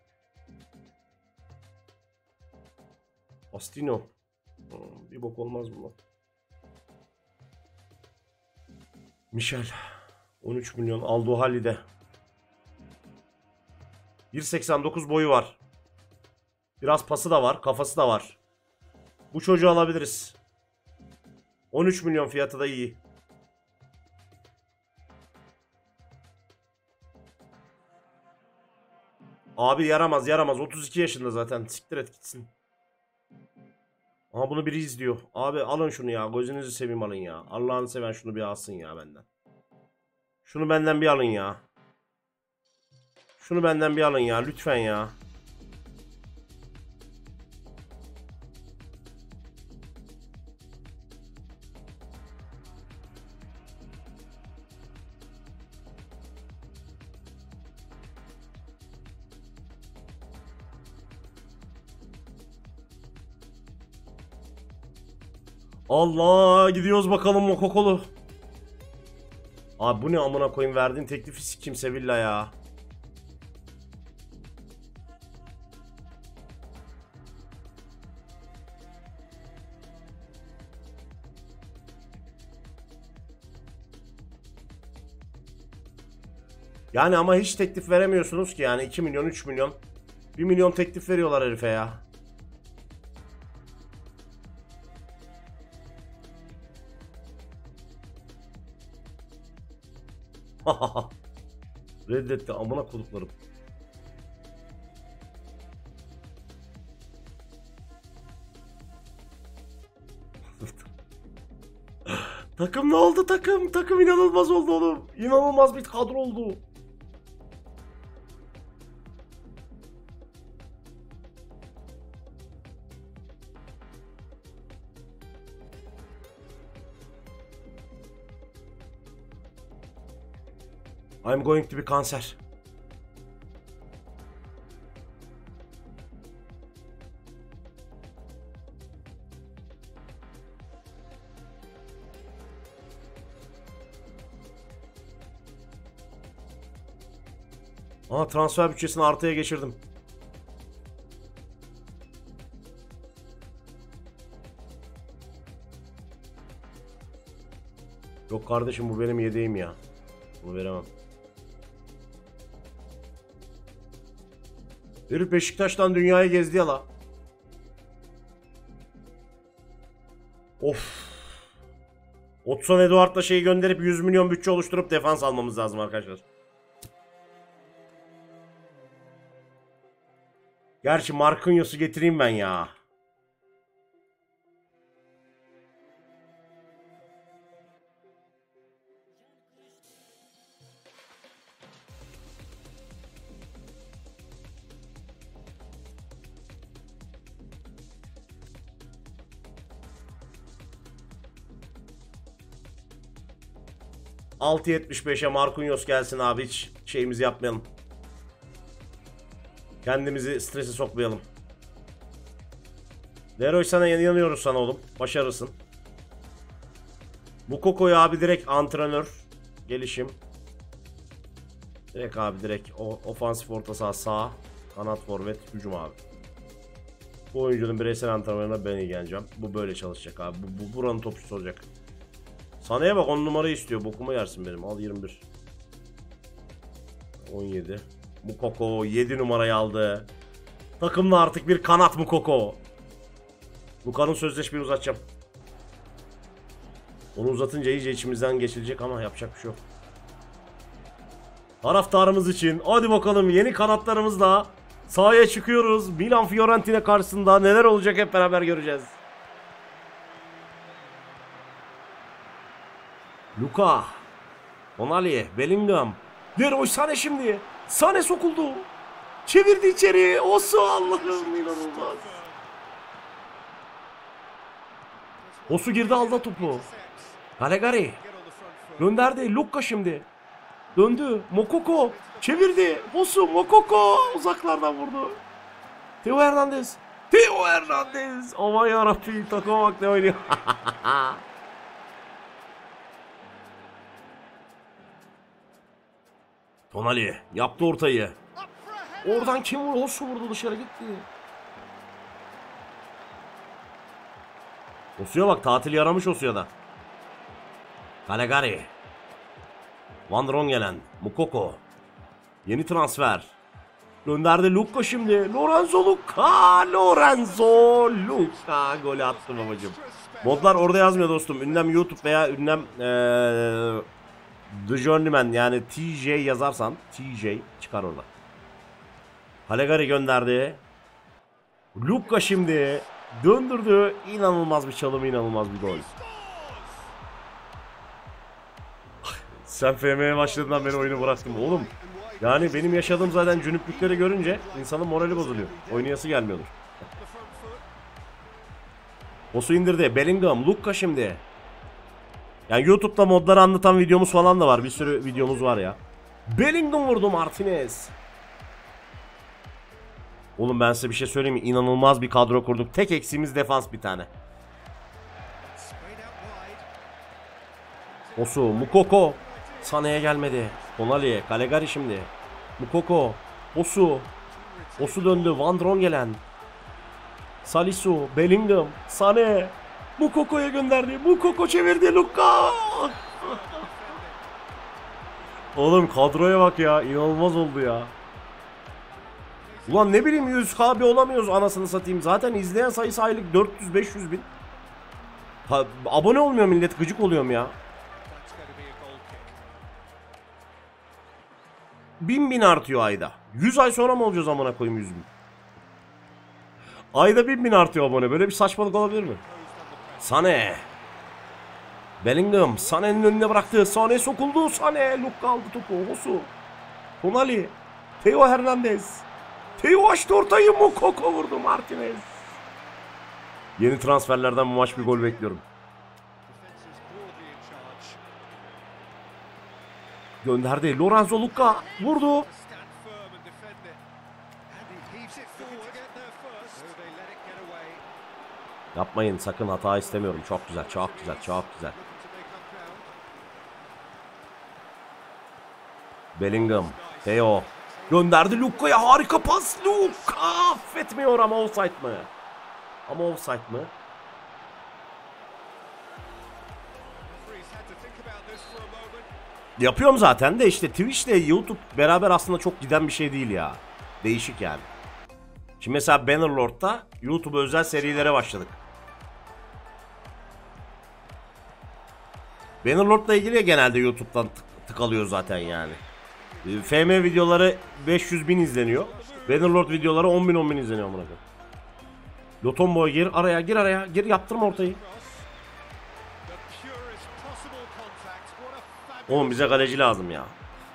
Astino. Bir bok olmaz bunlar. Michel. on üç milyon. Aldo Halli'de. bir seksen dokuz boyu var. Biraz pası da var. Kafası da var. Bu çocuğu alabiliriz. on üç milyon fiyatı da iyi. Abi yaramaz yaramaz. otuz iki yaşında zaten. Siktir et gitsin. Aha bunu biri izliyor. Abi alın şunu ya. Gözünüzü seveyim alın ya. Allah'ını seven şunu bir alsın ya benden. Şunu benden bir alın ya. Şunu benden bir alın ya. Lütfen ya. Allah gidiyoruz bakalım Mokokolu. Abi bu ne amına koyayım, verdiğin teklifi sikim Sevilla ya. Yani ama hiç teklif veremiyorsunuz ki yani iki milyon üç milyon. bir milyon teklif veriyorlar herife ya. Reddetti amına koduklarım. Takım ne oldu takım? Takım inanılmaz oldu oğlum. İnanılmaz bir kadro oldu. I'm going to be kanser. Aa, transfer bütçesini artıya geçirdim. Yok kardeşim, bu benim yedeğim ya. Bunu veremem. Herif Beşiktaş'tan dünyayı gezdi ya la. Of. Otson Eduard'la şeyi gönderip yüz milyon bütçe oluşturup defans almamız lazım arkadaşlar. Gerçi Marquinhos'u getireyim ben ya. altı yetmiş beşe Marquinhos gelsin abi, hiç şeyimizi yapmayalım. Kendimizi strese sokmayalım. Leroy, sana yanıyoruz sana oğlum. Başarısın. Bu Koko'yu abi direkt antrenör. Gelişim. Direkt abi direkt o, ofansif orta saha sağ. Kanat forvet hücum abi. Bu oyuncunun bireysel antrenörüne ben ilgileneceğim. Bu böyle çalışacak abi. Bu, bu buranın topçusu olacak. Sané'ye bak, on numarayı istiyor. Bokumu yersin benim. Al yirmi bir. on yedi. Mukoko yedi numarayı aldı. Takımda artık bir kanat Mukoko. Luka'nın sözleşmeyi uzatacağım. Onu uzatınca iyice içimizden geçilecek ama yapacak bir şey yok. Taraftarımız için hadi bakalım, yeni kanatlarımızla sahaya çıkıyoruz. Milan Fiorentina karşısında neler olacak hep beraber göreceğiz. Luka, Tonali, Bellingham, Leroy Sané şimdi. Sané sokuldu. Çevirdi içeri. Osu, Allah'ım inanılmaz. Osu girdi, aldı topu. Calegari gönderdi. Luka şimdi. Döndü. Mokoko çevirdi. Osu, Mokoko uzaklardan vurdu. Theo Hernandez. Theo Hernandez. Aman yarabbim, takıma bak ne oynuyor. Tonali yaptı ortayı. Oradan kim vurdu? Osu vurdu, dışarı gitti. Osu'ya bak, tatil yaramış Osu'ya da. Calegari. Van Drongelen. Mukoko. Yeni transfer. Gönderdi Luka şimdi. Lorenzo Luka. Lorenzo Luka. Golü attı babacım. Modlar orada yazmıyor dostum. Ünlem YouTube veya ünlem ee, The Journeyman yani T J yazarsan T J çıkar orada. Calegari gönderdi. Luka şimdi döndürdü. İnanılmaz bir çalım, inanılmaz bir gol. Sen F M'ye başladığından beri oyunu bıraktım oğlum. Yani benim yaşadığım zaten cünüplükleri görünce insanın morali bozuluyor. Oynayası gelmiyordur. Bosu indirdi. Bellingham. Luka şimdi. Yani YouTube'da modları anlatan videomuz falan da var. Bir sürü videomuz var ya. Bellingham vurdu Martinez. Oğlum ben size bir şey söyleyeyim mi? İnanılmaz bir kadro kurduk. Tek eksiğimiz defans bir tane. Bosu. Mukoko. Sané'ye gelmedi. Tonali. Calegari şimdi. Mukoko. Bosu. Bosu döndü. Van Drongelen. Salisu. Bellingham. Sané. Mukoko'ya gönderdi. Mukoko çevirdi. Luka. Oğlum kadroya bak ya. İnanılmaz oldu ya. Ulan ne bileyim yüz K bir olamıyoruz anasını satayım. Zaten izleyen sayısı aylık dört yüz beş yüz bin. Ha, abone olmuyor millet. Gıcık oluyorum ya. Bin bin artıyor ayda. yüz ay sonra mı olacağız amına koyayım yüz bin? Ayda bin bin artıyor abone. Böyle bir saçmalık olabilir mi? Sané. Bellingham. Sané'nin önüne bıraktı. Sané sokuldu. Sané. Luka aldı topu. Hosu. Tonali. Theo Hernandez. Theo açtı ortayı. Mukoko vurdu Martinez. Yeni transferlerden bu maç bir gol bekliyorum. Gönderdi. Lorenzo Luka vurdu. Yapmayın sakın, hata istemiyorum. Çok güzel, çok güzel, çok güzel. Bellingham, Theo gönderdi Luka'ya, harika pas. Luka affetmiyor ama offside mı? Ama offside mı? Yapıyorum zaten de işte Twitch ile YouTube beraber aslında çok giden bir şey değil ya. Değişik yani. Şimdi mesela Bannerlord'da YouTube özel serilere başladık. Bannerlord'la ilgili genelde YouTube'dan tık, tıkalıyor zaten yani. F M videoları beş yüz bin izleniyor. Bannerlord videoları on bin on bin izleniyor amına koyayım. Lotombo'ya gir araya, gir araya, gir yaptırma ortayı. Oğlum bize kaleci lazım ya.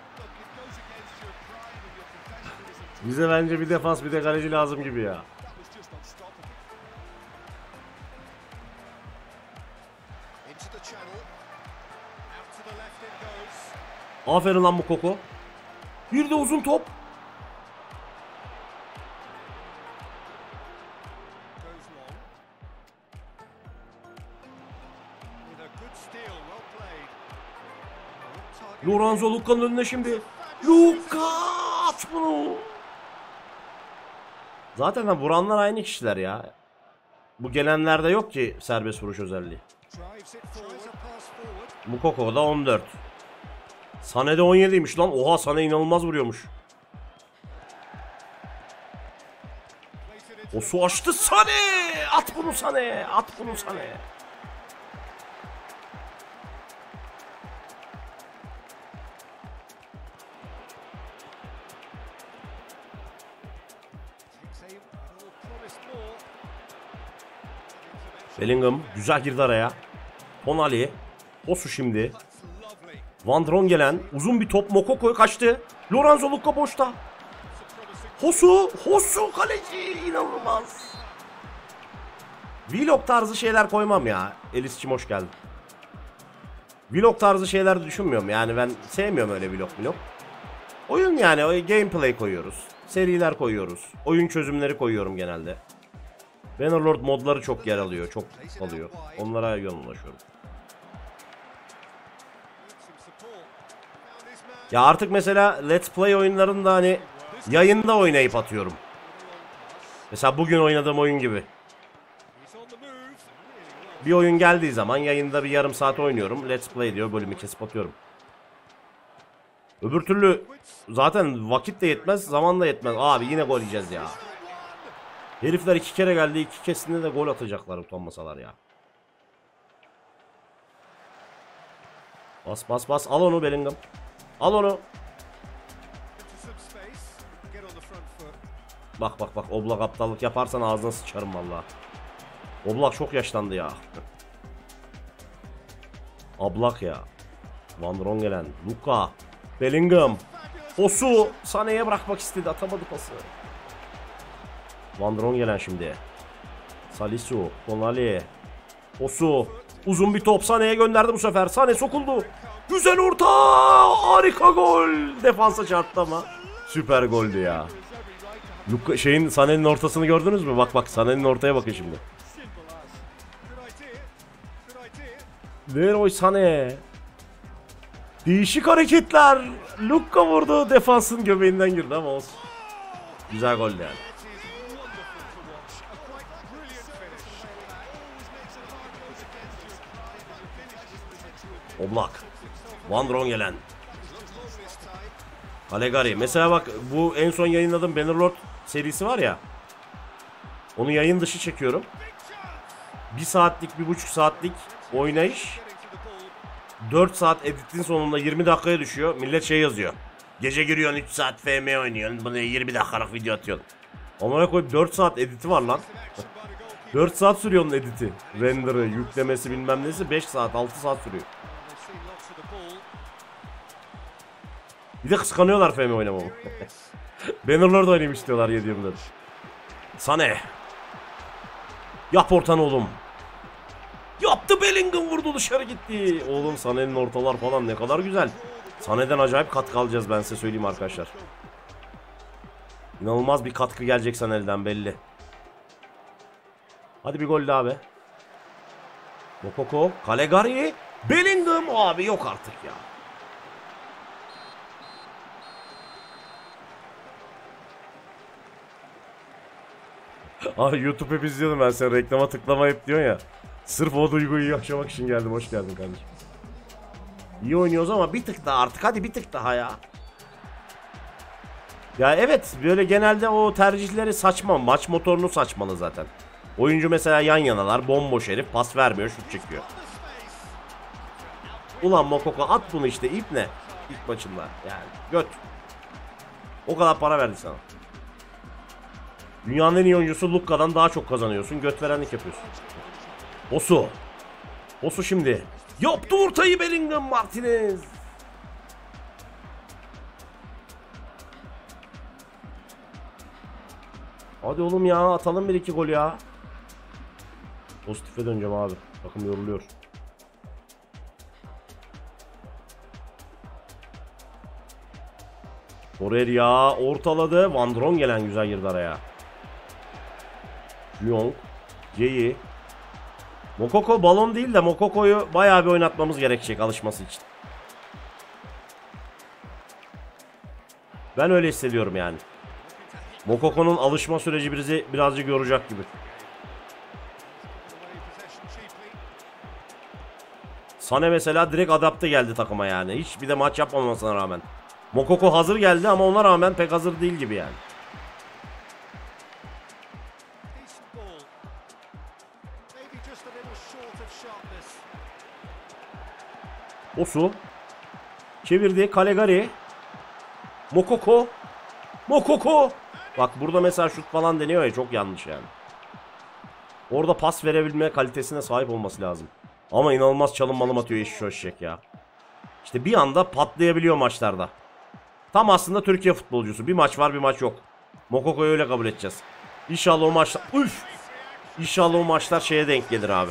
Bize bence bir defans bir de kaleci lazım gibi ya. Aferin lan bu Koko. Bir de uzun top. Lorenzo Luka'nın önüne şimdi. Luka at bunu. Zaten vuranlar aynı kişiler ya. Bu gelenlerde yok ki serbest vuruş özelliği. Mukoko'da on dört. Sané'de on yediymiş lan. Oha, Sané inanılmaz vuruyormuş. O su açtı Sané. At bunu Sané. At bunu Sané. Bellingham güzel girdi araya. Tonali. Osu şimdi. Van Drongelen uzun bir top, Mokoko'ya kaçtı. Lorenzo Luka boşta. Hosu, Hosu kaleci, inanılmaz. Vlog tarzı şeyler koymam ya. Elis'cim hoş geldin. Vlog tarzı şeyler düşünmüyorum yani, ben sevmiyorum öyle vlog vlog. Oyun yani, o gameplay koyuyoruz. Seriler koyuyoruz. Oyun çözümleri koyuyorum genelde. Bannerlord modları çok yer alıyor, çok alıyor. Onlara yoğunlaşıyorum. Ya artık mesela Let's Play oyunlarında hani yayında oynayıp atıyorum. Mesela bugün oynadığım oyun gibi. Bir oyun geldiği zaman yayında bir yarım saat oynuyorum. Let's Play diyor, bölümü kesip atıyorum. Öbür türlü zaten vakit de yetmez, zaman da yetmez. Abi yine gol yiyeceğiz ya. Herifler iki kere geldi, iki kesinde de gol atacaklar utanmasalar ya. Bas bas bas, al onu Bellingham. Al onu. Bak bak bak, Oblak aptallık yaparsan ağzına sıçarım valla. Oblak çok yaşlandı ya. Ablak ya. Van Drongelen, Luka, Bellingham. Osu Sané'ye bırakmak istedi, atamadı pası. Van Drongelen şimdi. Salisu, Tonali. Osu uzun bir top, Sané'ye gönderdi bu sefer. Sané sokuldu. Güzel orta, harika gol. Defansa çarptı ama süper goldü ya. Luka, şeyin Sané'nin ortasını gördünüz mü? Bak bak, Sané'nin ortaya bakın şimdi. Leroy Sané. Değişik hareketler. Luka vurdu, defansın göbeğinden girdi ama olsun. Güzel gol yani. Oblak. Van Drongelen. Calegari. Mesela bak, bu en son yayınladığım Bannerlord serisi var ya. Onu yayın dışı çekiyorum. Bir saatlik, bir buçuk saatlik oynayış. dört saat editin sonunda yirmi dakikaya düşüyor. Millet şey yazıyor. Gece giriyorsun üç saat F M oynuyorsun. Bunu yirmi dakikalık video atıyorsun. Onlara koyup dört saat editi var lan. dört saat sürüyor onun editi. Render'ı, yüklemesi bilmem nesi beş saat, altı saat sürüyor. Bir de kıskanıyorlar F M oynamamı. Bannerlord oynayayım istiyorlar yedi yirmi dört. Sané. Yap ortanı oğlum. Yaptı, Bellingham vurdu, dışarı gitti. Oğlum Sané'nin ortalar falan ne kadar güzel. Sané'den acayip katkı alacağız, ben size söyleyeyim arkadaşlar. İnanılmaz bir katkı gelecek Sané'den belli. Hadi bir gol daha be. Mokoko, Calegari, Bellingham, abi yok artık ya. Abi YouTube hep izliyordum ben, sen reklama tıklama hep diyorsun ya. Sırf o duyguyu yaşamak için geldim, hoş geldin kardeşim. İyi oynuyoruz ama bir tık daha artık, hadi bir tık daha ya. Ya evet, böyle genelde o tercihleri saçma, maç motorunu saçmalı zaten. Oyuncu mesela yan yanalar, bomboş herif, pas vermiyor, şut çekiyor. Ulan Mokoko at bunu işte, ip ne? İlk maçında yani, göt. O kadar para verdi sana. Dünyanın en iyi oyuncusu Luka'dan daha çok kazanıyorsun, göt verenlik yapıyorsun. Osu. Osu şimdi. Yaptı ortayı Bellingham, Martinez. Hadi oğlum ya, atalım bir iki gol ya. Pozitife döneceğim abi. Takım yoruluyor. Torreira ortaladı. Van Drongelen güzel girdi araya. Lyon. Ceyi. Mokoko balon değil de Mokoko'yu bayağı bir oynatmamız gerekecek alışması için. Ben öyle hissediyorum yani. Mokoko'nun alışma süreci bizi birazcık yoracak gibi. Sané mesela direkt adapte geldi takıma yani. Hiç bir de maç yapmamasına rağmen. Mokoko hazır geldi ama ona rağmen pek hazır değil gibi yani. Osu. Çevirdi. Calegari. Mokoko. Mokoko. Bak burada mesela şut falan deniyor ya, çok yanlış yani. Orada pas verebilme kalitesine sahip olması lazım. Ama inanılmaz çalım malım atıyor eşi şoşek ya. İşte bir anda patlayabiliyor maçlarda. Tam aslında Türkiye futbolcusu. Bir maç var, bir maç yok. Mokoko'yu öyle kabul edeceğiz. İnşallah o maçlar... Üf! İnşallah o maçlar şeye denk gelir abi.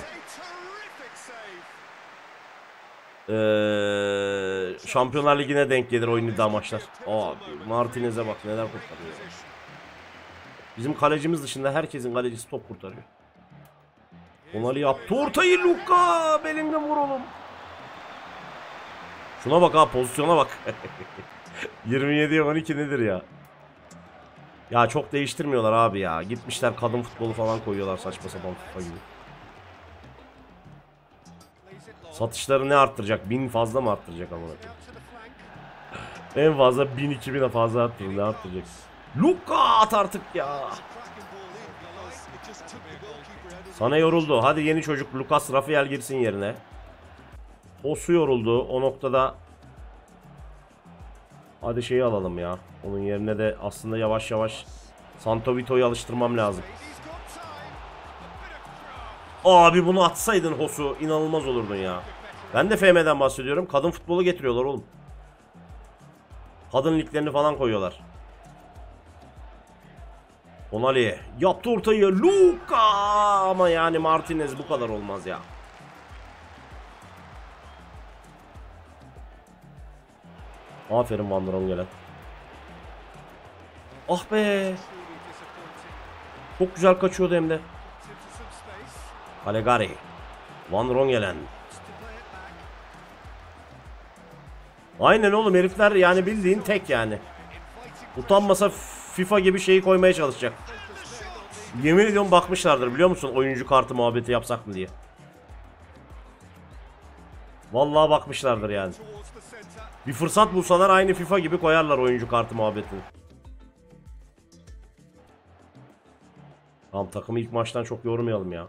Ee, Şampiyonlar Ligi'ne denk gelir oyun iddia maçlar. Abi Martinez'e bak neler kurtarıyor. Bizim kalecimiz dışında herkesin kalecisi top kurtarıyor. Tonali yaptı ortayı, Luka. Bellingham vur oğlum. Şuna bak ha, pozisyona bak. yirmi yediye on iki nedir ya? Ya çok değiştirmiyorlar abi ya. Gitmişler kadın futbolu falan koyuyorlar saçma sapan FIFA gibi. Satışları ne arttıracak? Bin fazla mı arttıracak amına koyayım? En fazla bin iki bine fazla arttırır. Ne arttıracak? Luka at artık ya. Sana yoruldu. Hadi yeni çocuk Lucas Rafael girsin yerine. Osu yoruldu. O noktada hadi şeyi alalım ya. Onun yerine de aslında yavaş yavaş Santo Vito'yu alıştırmam lazım. Abi bunu atsaydın Hosu inanılmaz olurdun ya. Ben de F M'den bahsediyorum. Kadın futbolu getiriyorlar oğlum. Kadın liglerini falan koyuyorlar. Onali yaptı ortayı. Luka ama yani Martinez bu kadar olmaz ya. Aferin Van der gelen. Ah be. Çok güzel kaçıyordu hem de. Calegari. Van Rongelen. Aynen oğlum herifler yani bildiğin tek yani. Utanmasa FIFA gibi şeyi koymaya çalışacak. Yemin ediyorum bakmışlardır biliyor musun oyuncu kartı muhabbeti yapsak mı diye. Vallahi bakmışlardır yani. Bir fırsat bulsalar aynı FIFA gibi koyarlar oyuncu kartı muhabbetini. Tamam takımı ilk maçtan çok yormayalım ya.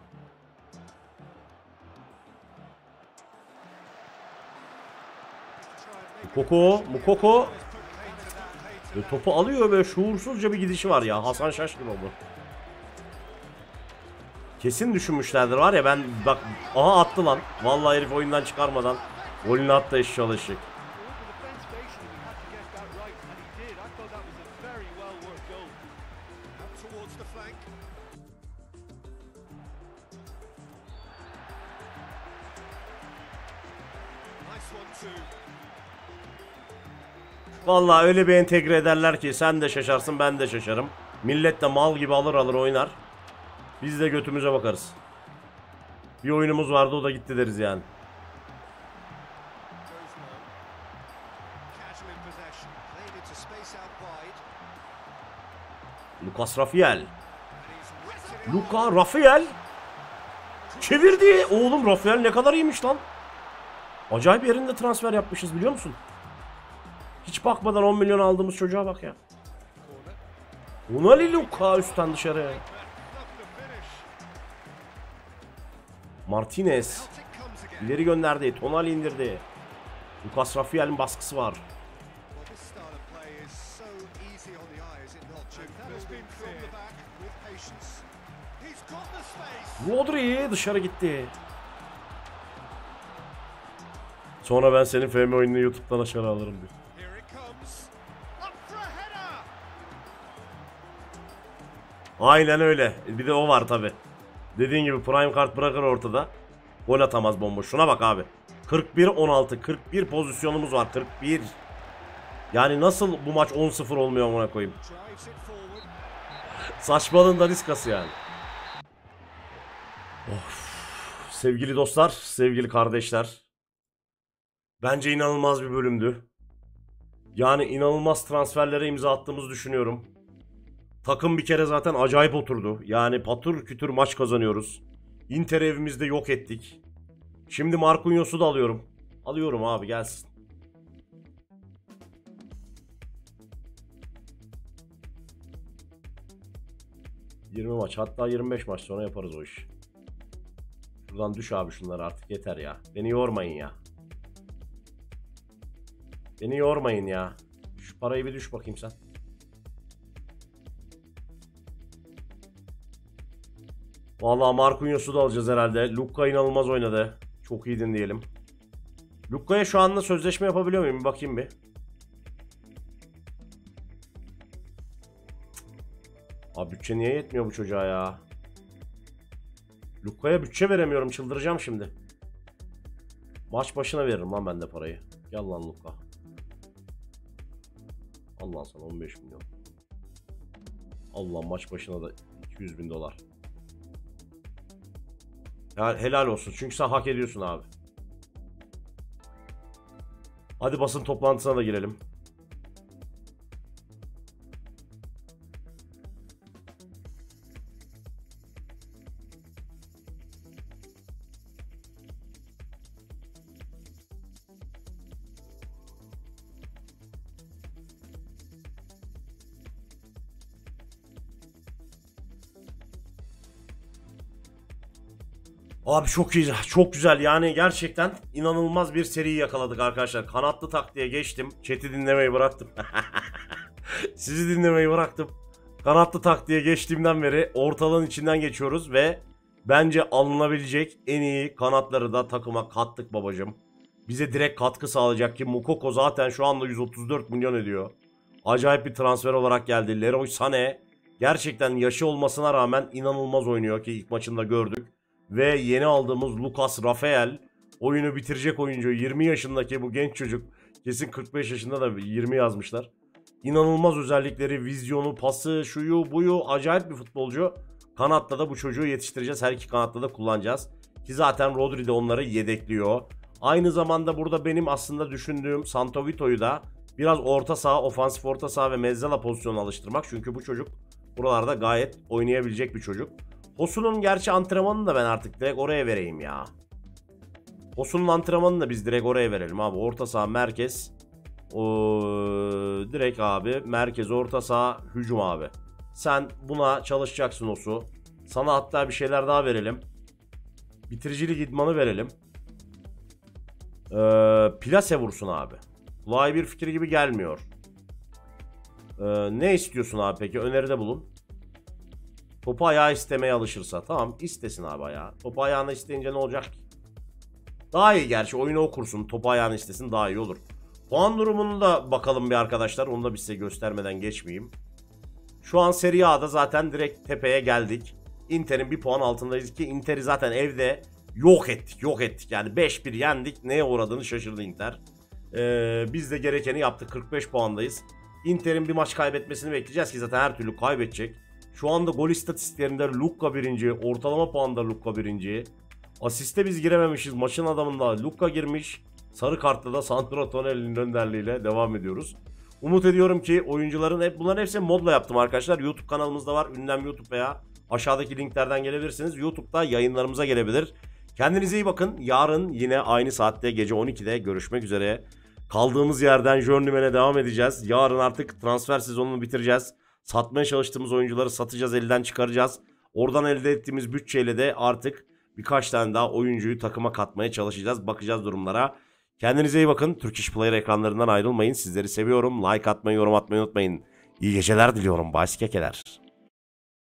Mukoko, Mukoko. E, topu alıyor böyle şuursuzca bir gidişi var ya. Hasan Şaşkın oldu. Kesin düşünmüşlerdir var ya ben bak aha attı lan. Vallahi herif oyundan çıkarmadan golünü attı eşşoğlu eşek. Vallahi öyle bir entegre ederler ki sen de şaşarsın ben de şaşarım. Millet de mal gibi alır alır oynar. Biz de götümüze bakarız. Bir oyunumuz vardı o da gitti deriz yani. Lucas Rafael. Luka Rafael. Çevirdi. Oğlum Rafael ne kadar iyiymiş lan. Acayip yerinde transfer yapmışız biliyor musun? Hiç bakmadan on milyon aldığımız çocuğa bak ya. Onali Luka üstten dışarı. Martinez. İleri gönderdi. Tonali indirdi. Lucas Rafael'in baskısı var. Rodri dışarı gitti. Sonra ben senin F M oyununu YouTube'dan aşağı alırım diyor. Aynen öyle. Bir de o var tabi. Dediğin gibi prime kart bırakır ortada. Gol atamaz bomboş. Şuna bak abi. kırk bir on altı. kırk bir pozisyonumuz var. kırk bir. Yani nasıl bu maç on sıfır olmuyor ona koyayım. Saçmalığın daniskası yani. Of. Sevgili dostlar, sevgili kardeşler. Bence inanılmaz bir bölümdü. Yani inanılmaz transferlere imza attığımızı düşünüyorum. Takım bir kere zaten acayip oturdu. Yani patır kütür maç kazanıyoruz. Inter evimizde yok ettik. Şimdi Marquinhos'u da alıyorum. Alıyorum abi gelsin. yirmi maç hatta yirmi beş maç sonra yaparız o işi. Şuradan düş abi şunları artık yeter ya. Beni yormayın ya. Beni yormayın ya. Şu parayı bir düş bakayım sen. Vallahi Marquinhos'u da alacağız herhalde. Luka inanılmaz oynadı. Çok iyiydin diyelim. Luka'ya şu anda sözleşme yapabiliyor muyum? Bir bakayım bir. Abi bütçe niye yetmiyor bu çocuğa ya? Luka'ya bütçe veremiyorum. Çıldıracağım şimdi. Maç başına veririm lan ben de parayı. Gel lan Luka. Al lan sana on beş milyon. Allah maç başına da iki yüz bin dolar. Ya helal olsun. Çünkü sen hak ediyorsun abi. Hadi basın toplantısına da girelim. Abi çok iyi, çok güzel. Yani gerçekten inanılmaz bir seri yakaladık arkadaşlar. Kanatlı taktiğe geçtim. Chat'i dinlemeyi bıraktım. Sizi dinlemeyi bıraktım. Kanatlı taktiğe geçtiğimden beri ortalığın içinden geçiyoruz ve bence alınabilecek en iyi kanatları da takıma kattık babacım. Bize direkt katkı sağlayacak ki Moukoko zaten şu anda yüz otuz dört milyon ediyor. Acayip bir transfer olarak geldi. Leroy Sané gerçekten yaşı olmasına rağmen inanılmaz oynuyor ki ilk maçında gördük. Ve yeni aldığımız Lucas Rafael oyunu bitirecek oyuncu. yirmi yaşındaki bu genç çocuk. Kesin kırk beş yaşında da yirmi yazmışlar. İnanılmaz özellikleri, vizyonu, pası, şuyu, buyu, acayip bir futbolcu. Kanatta da bu çocuğu yetiştireceğiz. Her iki kanatta da kullanacağız. Ki zaten Rodri de onları yedekliyor. Aynı zamanda burada benim aslında düşündüğüm Santo Vito'yu da biraz orta saha, ofansif orta saha ve mezzala pozisyonu alıştırmak. Çünkü bu çocuk buralarda gayet oynayabilecek bir çocuk. Hosu'nun gerçi antrenmanını da ben artık direkt oraya vereyim ya. Hosu'nun antrenmanını da biz direkt oraya verelim abi. Orta saha, merkez. O direkt abi merkez, orta saha, hücum abi. Sen buna çalışacaksın Hosu. Sana hatta bir şeyler daha verelim. Bitiricilik idmanı verelim. Ee, plase vursun abi. Kulağa bir fikir gibi gelmiyor. Ee, ne istiyorsun abi peki? Öneride bulun. Topu ayağı istemeye alışırsa. Tamam, istesin abi ayağı. Topu ayağını isteyince ne olacak ki? Daha iyi gerçi, oyunu okursun. Topu ayağını istesin, daha iyi olur. Puan durumunu da bakalım bir arkadaşlar. Onu da bir size göstermeden geçmeyeyim. Şu an Serie A'da zaten direkt tepeye geldik. Inter'in bir puan altındayız ki Inter'i zaten evde yok ettik. Yok ettik yani beş bir yendik. Neye uğradığını şaşırdı Inter. Ee, biz de gerekeni yaptık. kırk beş puandayız. Inter'in bir maç kaybetmesini bekleyeceğiz ki zaten her türlü kaybedecek. Şu anda gol istatistiklerinde Lucca birinci. Ortalama puanda Lucca birinci. Asiste biz girememişiz. Maçın adamında Lucca girmiş. Sarı kartla da Sandro Tonelli'nin önderliğiyle devam ediyoruz. Umut ediyorum ki oyuncuların hep bunların hepsini modla yaptım arkadaşlar. YouTube kanalımızda var. Ünlem YouTube veya aşağıdaki linklerden gelebilirsiniz. YouTube'da yayınlarımıza gelebilir. Kendinize iyi bakın. Yarın yine aynı saatte gece on ikide görüşmek üzere. Kaldığımız yerden Journeyman'e devam edeceğiz. Yarın artık transfer sezonunu bitireceğiz. Satmaya çalıştığımız oyuncuları satacağız, elden çıkaracağız. Oradan elde ettiğimiz bütçeyle de artık birkaç tane daha oyuncuyu takıma katmaya çalışacağız. Bakacağız durumlara. Kendinize iyi bakın. Turkish Player ekranlarından ayrılmayın. Sizleri seviyorum. Like atmayı, yorum atmayı unutmayın. İyi geceler diliyorum. Baskekeler.